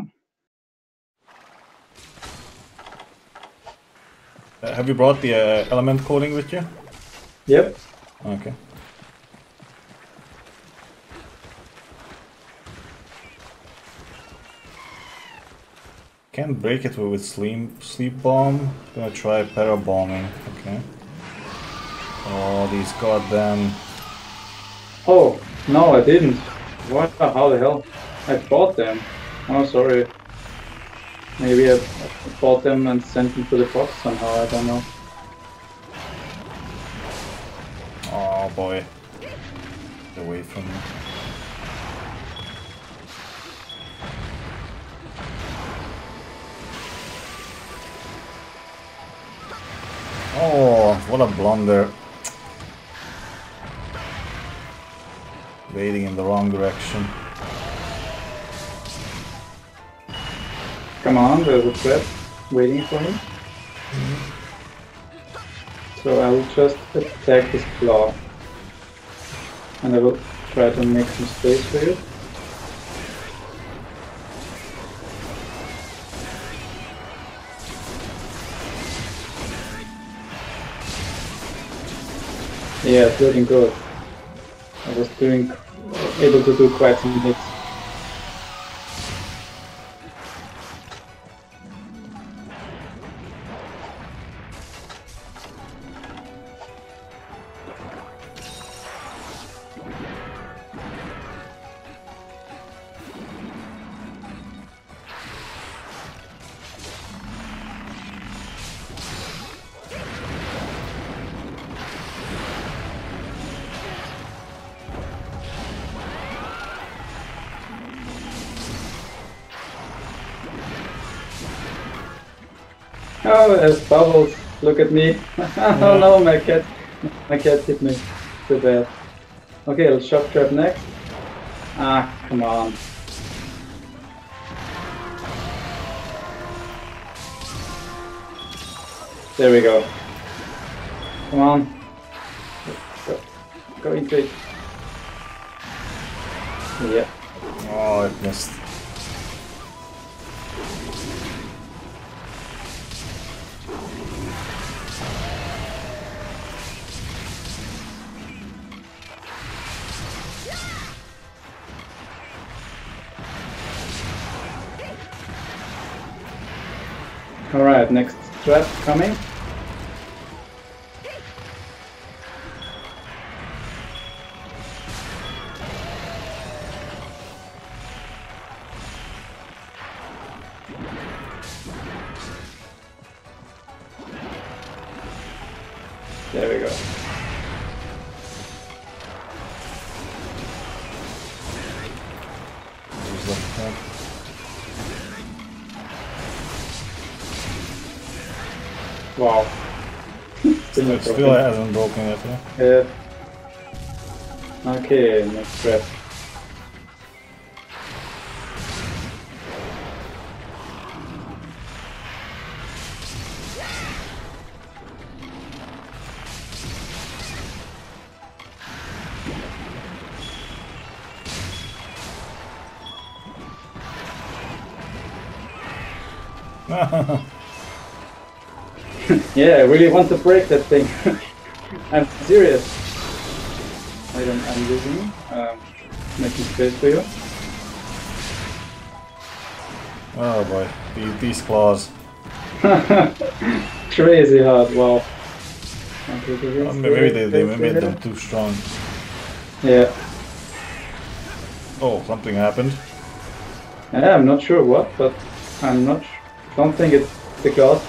Uh, have you brought the uh, element coding with you? yep. Okay. Can't break it with sleep sleep bomb. Gonna try para bombing. Okay. Oh, these goddamn. Oh, no, I didn't. What? How the hell? I bought them. Oh, sorry. Maybe I bought them and sent them to the box somehow, I don't know. Oh boy. Get away from me. Oh, what a blunder. Wading in the wrong direction. Come on, there's a trap waiting for me. Mm-hmm. So I will just attack this claw. And I will try to make some space for it. Yeah, it's looking good. I was doing able to do quite some hits. Oh, there's bubbles. Look at me. Oh no, my cat. My cat hit me. Too bad. Okay, let's shock trap next. Ah, come on. There we go. Come on. Go, go into it. Yeah. Oh, it missed. Alright, next trap coming. There we go. There's left hand. Wow. Still It still hasn't broken yet, yeah? Yeah. Okay, next trap. Yeah, I really want to break that thing. I'm serious. I don't, I'm using um, making space for you. Oh boy, these, these claws. Crazy hard, wow. Okay, Oh, maybe they, they made them too strong. Yeah. Oh, something happened. Yeah, I'm not sure what, but I'm not. Don't think it's the claws.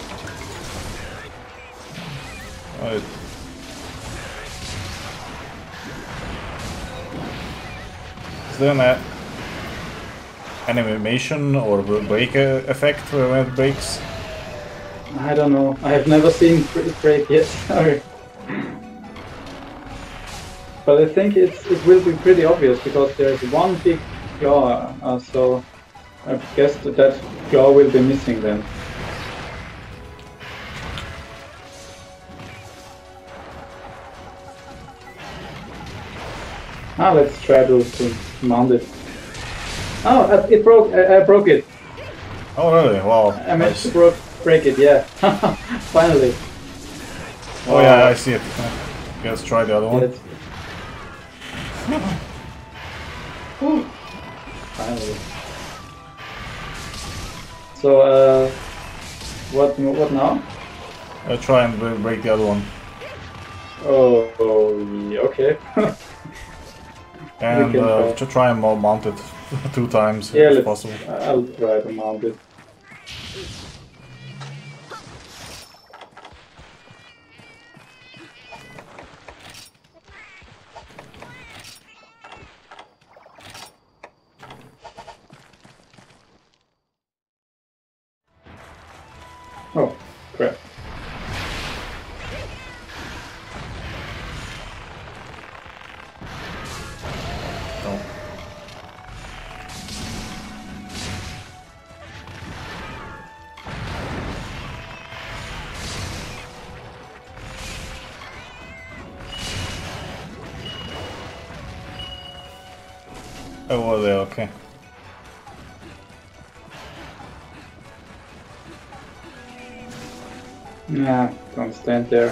Oh, it, is there an a, animation or break effect when it breaks? I don't know. I have never seen it break yet. Sorry. But I think it's it will be pretty obvious because there's one big claw, uh, so I guess that that claw will be missing then. Ah, let's try to, to mount it. Oh, uh, it broke. I, I broke it. Oh really? Wow. I managed Nice. to broke, break it. Yeah. Finally. Oh wow. Yeah, I see it. Let's try the other one. Yeah, finally. So, uh, what what now? I'll try and break the other one. Oh, oh yeah, okay. And uh, to try and mount it two times yeah, if possible. I'll try to mount it. Oh, crap. Oh. Over there, okay. Nah, don't stand there.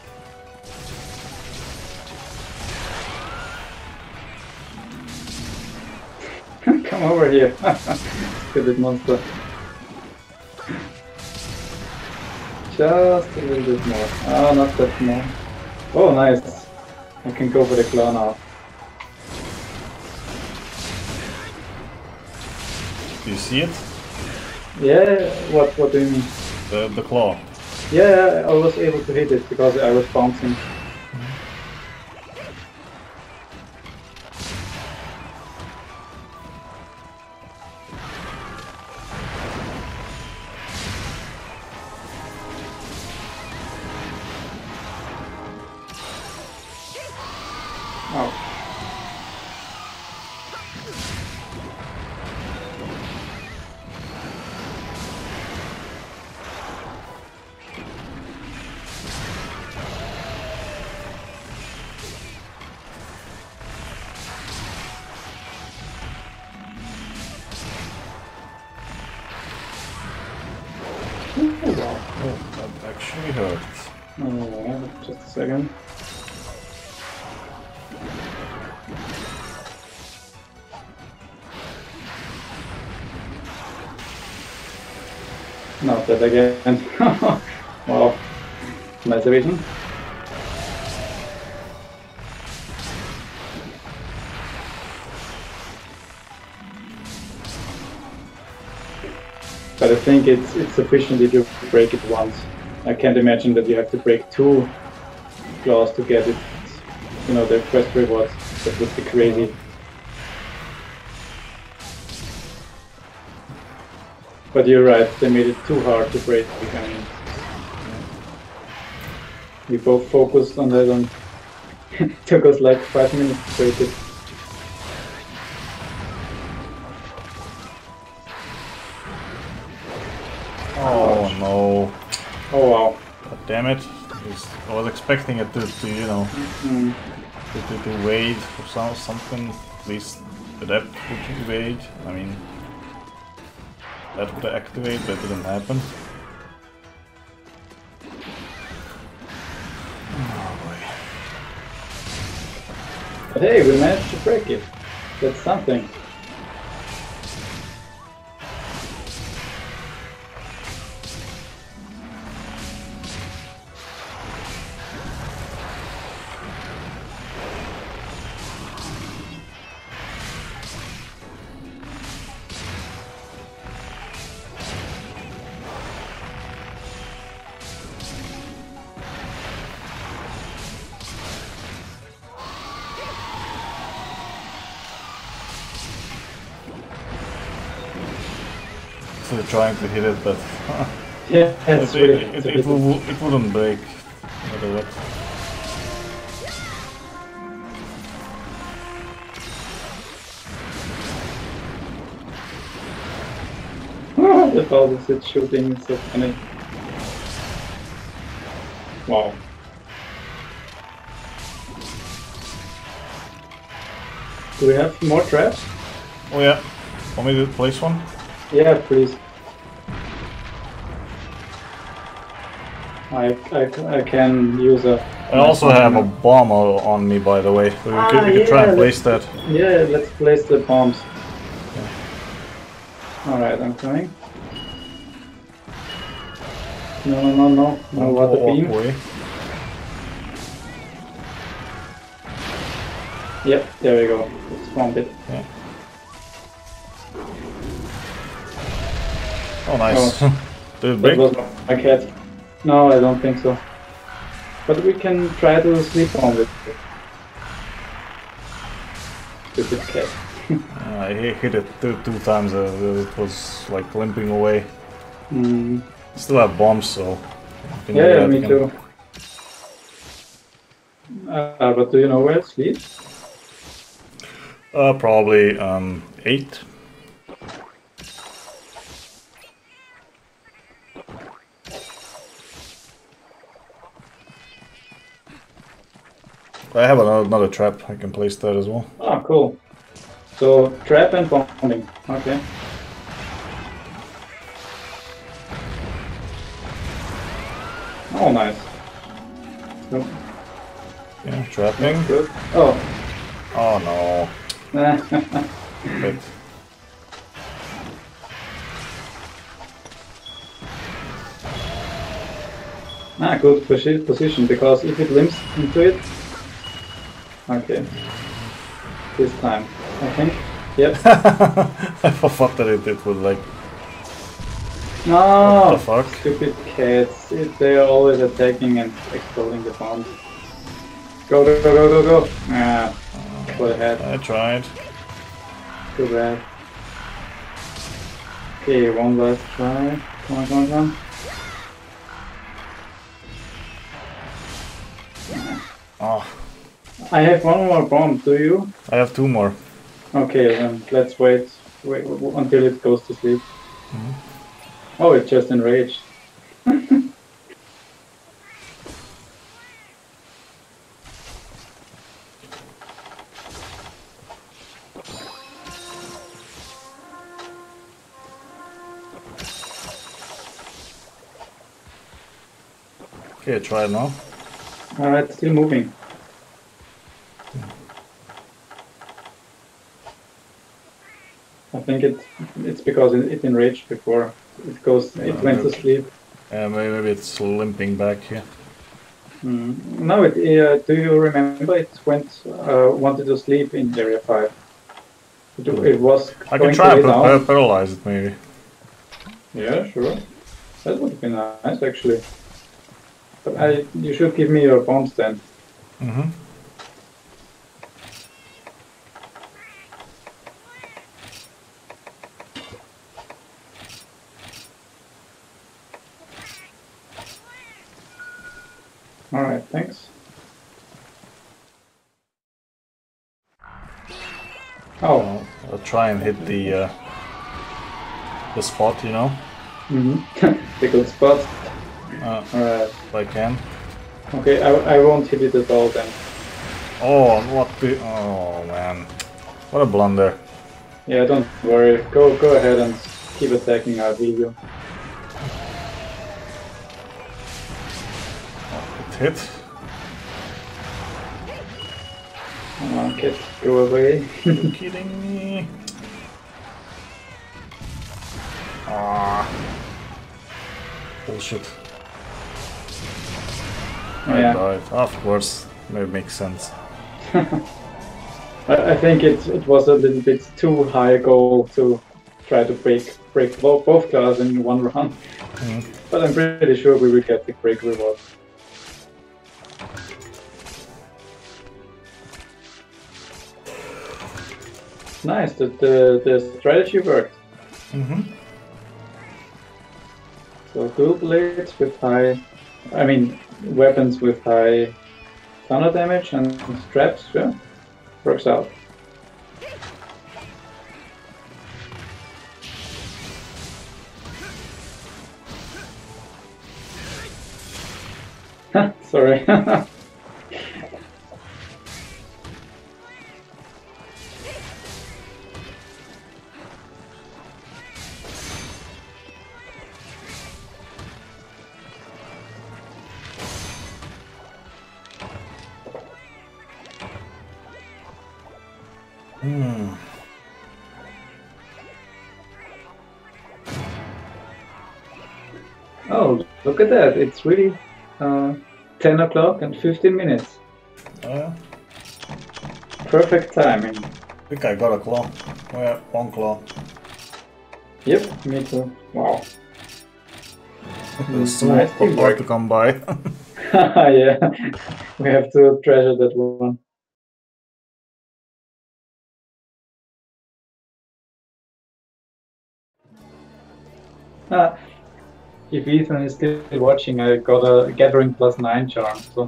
Come over here, stupid monster. Just a little bit more. Oh, not that more. Oh, nice. I can go for the claw now. Do you see it? Yeah, what, what do you mean? The, the claw. Yeah, I was able to hit it because I was bouncing. Oh. Oh, wow. Oh, that actually hurt. Oh, just a second. Not that again. Wow. Nice evasion. But I think it's it's sufficient if you break it once. I can't imagine that you have to break two claws to get it. You know, the quest rewards. That would be crazy. But you're right, they made it too hard to break. I mean, we both focused on that and it took us like five minutes to break it. Oh no. Oh wow. God damn it. I was expecting it to, to you know, Mm. to, to, to wait for some, something. At least the depth would wait. I mean... That would activate, that didn't happen. Oh boy. But hey, we managed to break it. That's something. They're trying to hit it, but Yeah, it's it, really, it, it's it, a it, bit- will, it wouldn't break. No matter what. the pauses it's shooting is so funny. Wow. Do we have more traps? Oh yeah, want me to place one? Yeah, please. I, I, I can use a... I also have a bomb o- on me, by the way. So we Ah, could, we could try yeah, and place let's- that. Yeah, let's place the bombs. Alright, I'm coming. No, no, no, no. No Don't water walk beam. away. Yep, there we go. Let's bomb it. Yeah. Oh, nice. Did it That break? was my cat. No, I don't think so. But we can try to sleep on it. Stupid cat. I hit hit it two, two times. Uh, it was like limping away. Mm. Still have bombs, so. you can Yeah, do yeah, that me again. too. Uh, but do you know where it sleeps? Uh, probably um, eight. I have another, another trap. I can place that as well. Ah, cool. So, trap and bombing. Okay. Oh, nice. So, Yeah, trapping. good. Oh. Oh no. But Ah, good posi- position, because if it limps into it... Okay. This time, I think. Yep. I thought that it, it would like. No! What the fuck? Stupid cats. It, they are always attacking and exploding the bombs. Go, go, go, go, go, go! Ah, go ahead. I tried. Too bad. Okay, one last try. Come on, come on, come on. Oh, I have one more bomb, do you? I have two more. Okay, then let's wait, wait w- w- until it goes to sleep. Mhm. Oh, it just enraged. Okay, try it now. Alright, still moving. I think it it's because it, it enraged before. It goes, it Uh, went to okay. sleep. Yeah, maybe, maybe it's limping back here. Mm. No, it, uh, do you remember it went, uh, wanted to sleep in area five? It, it was I going can try to and lay par- down. par- paralyze it maybe. Yeah, sure. That would be nice, actually. But I, you should give me your bombs then. Mm-hmm. Alright, thanks. Oh, I'll, I'll try and hit the uh, the spot, you know, mm-hmm. The good spot. uh, Alright. if I can. Okay, I, I won't hit it at all then. Oh, what the? Oh man, what a blunder! Yeah, don't worry. Go go ahead and keep attacking, I'll heal you. It hit. Come on, kid, go away. You're kidding me? Ah. Bullshit. I Yeah. died. Of course, that makes sense. I, I think it it was a little bit too high a goal to try to break break both, both classes in one round. Mm. But I'm pretty sure we will get the break reward. Nice, the, the, the strategy worked. Mm-hmm. So dual blades with high, I mean weapons with high thunder damage and straps, yeah, works out. Sorry. Hmm. Oh, look at that! It's really uh, ten o'clock and fifteen minutes. Uh, Perfect timing. I think I got a claw. Oh yeah, one claw. Yep, me too. Wow. It was so Nice hard teamwork. to come by. Yeah, we have to treasure that one. Ah, if Ethan is still watching, I got a Gathering plus nine charm. So,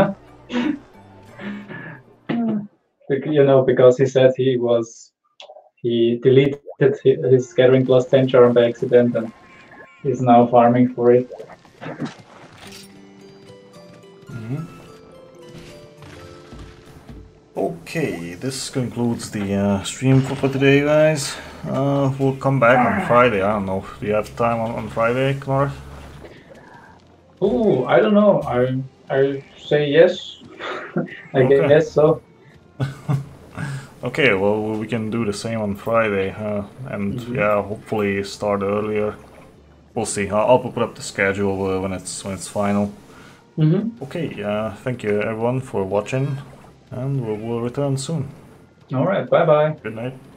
you know, because he said he was he deleted his Gathering plus ten charm by accident and is now farming for it. Mm-hmm. Okay, this concludes the uh, stream for, for today, guys. Uh, we'll come back on Friday. I don't know. Do you have time on, on Friday, Knorr? Oh, I don't know. I I say yes. I Okay. guess so. Okay, well, we can do the same on Friday, uh, and Mhm. yeah, hopefully start earlier. We'll see. I'll, I'll put up the schedule uh, when it's when it's final. Mm-hmm. Okay, uh, thank you everyone for watching, and we'll, we'll return soon. All right. Bye bye. Good night.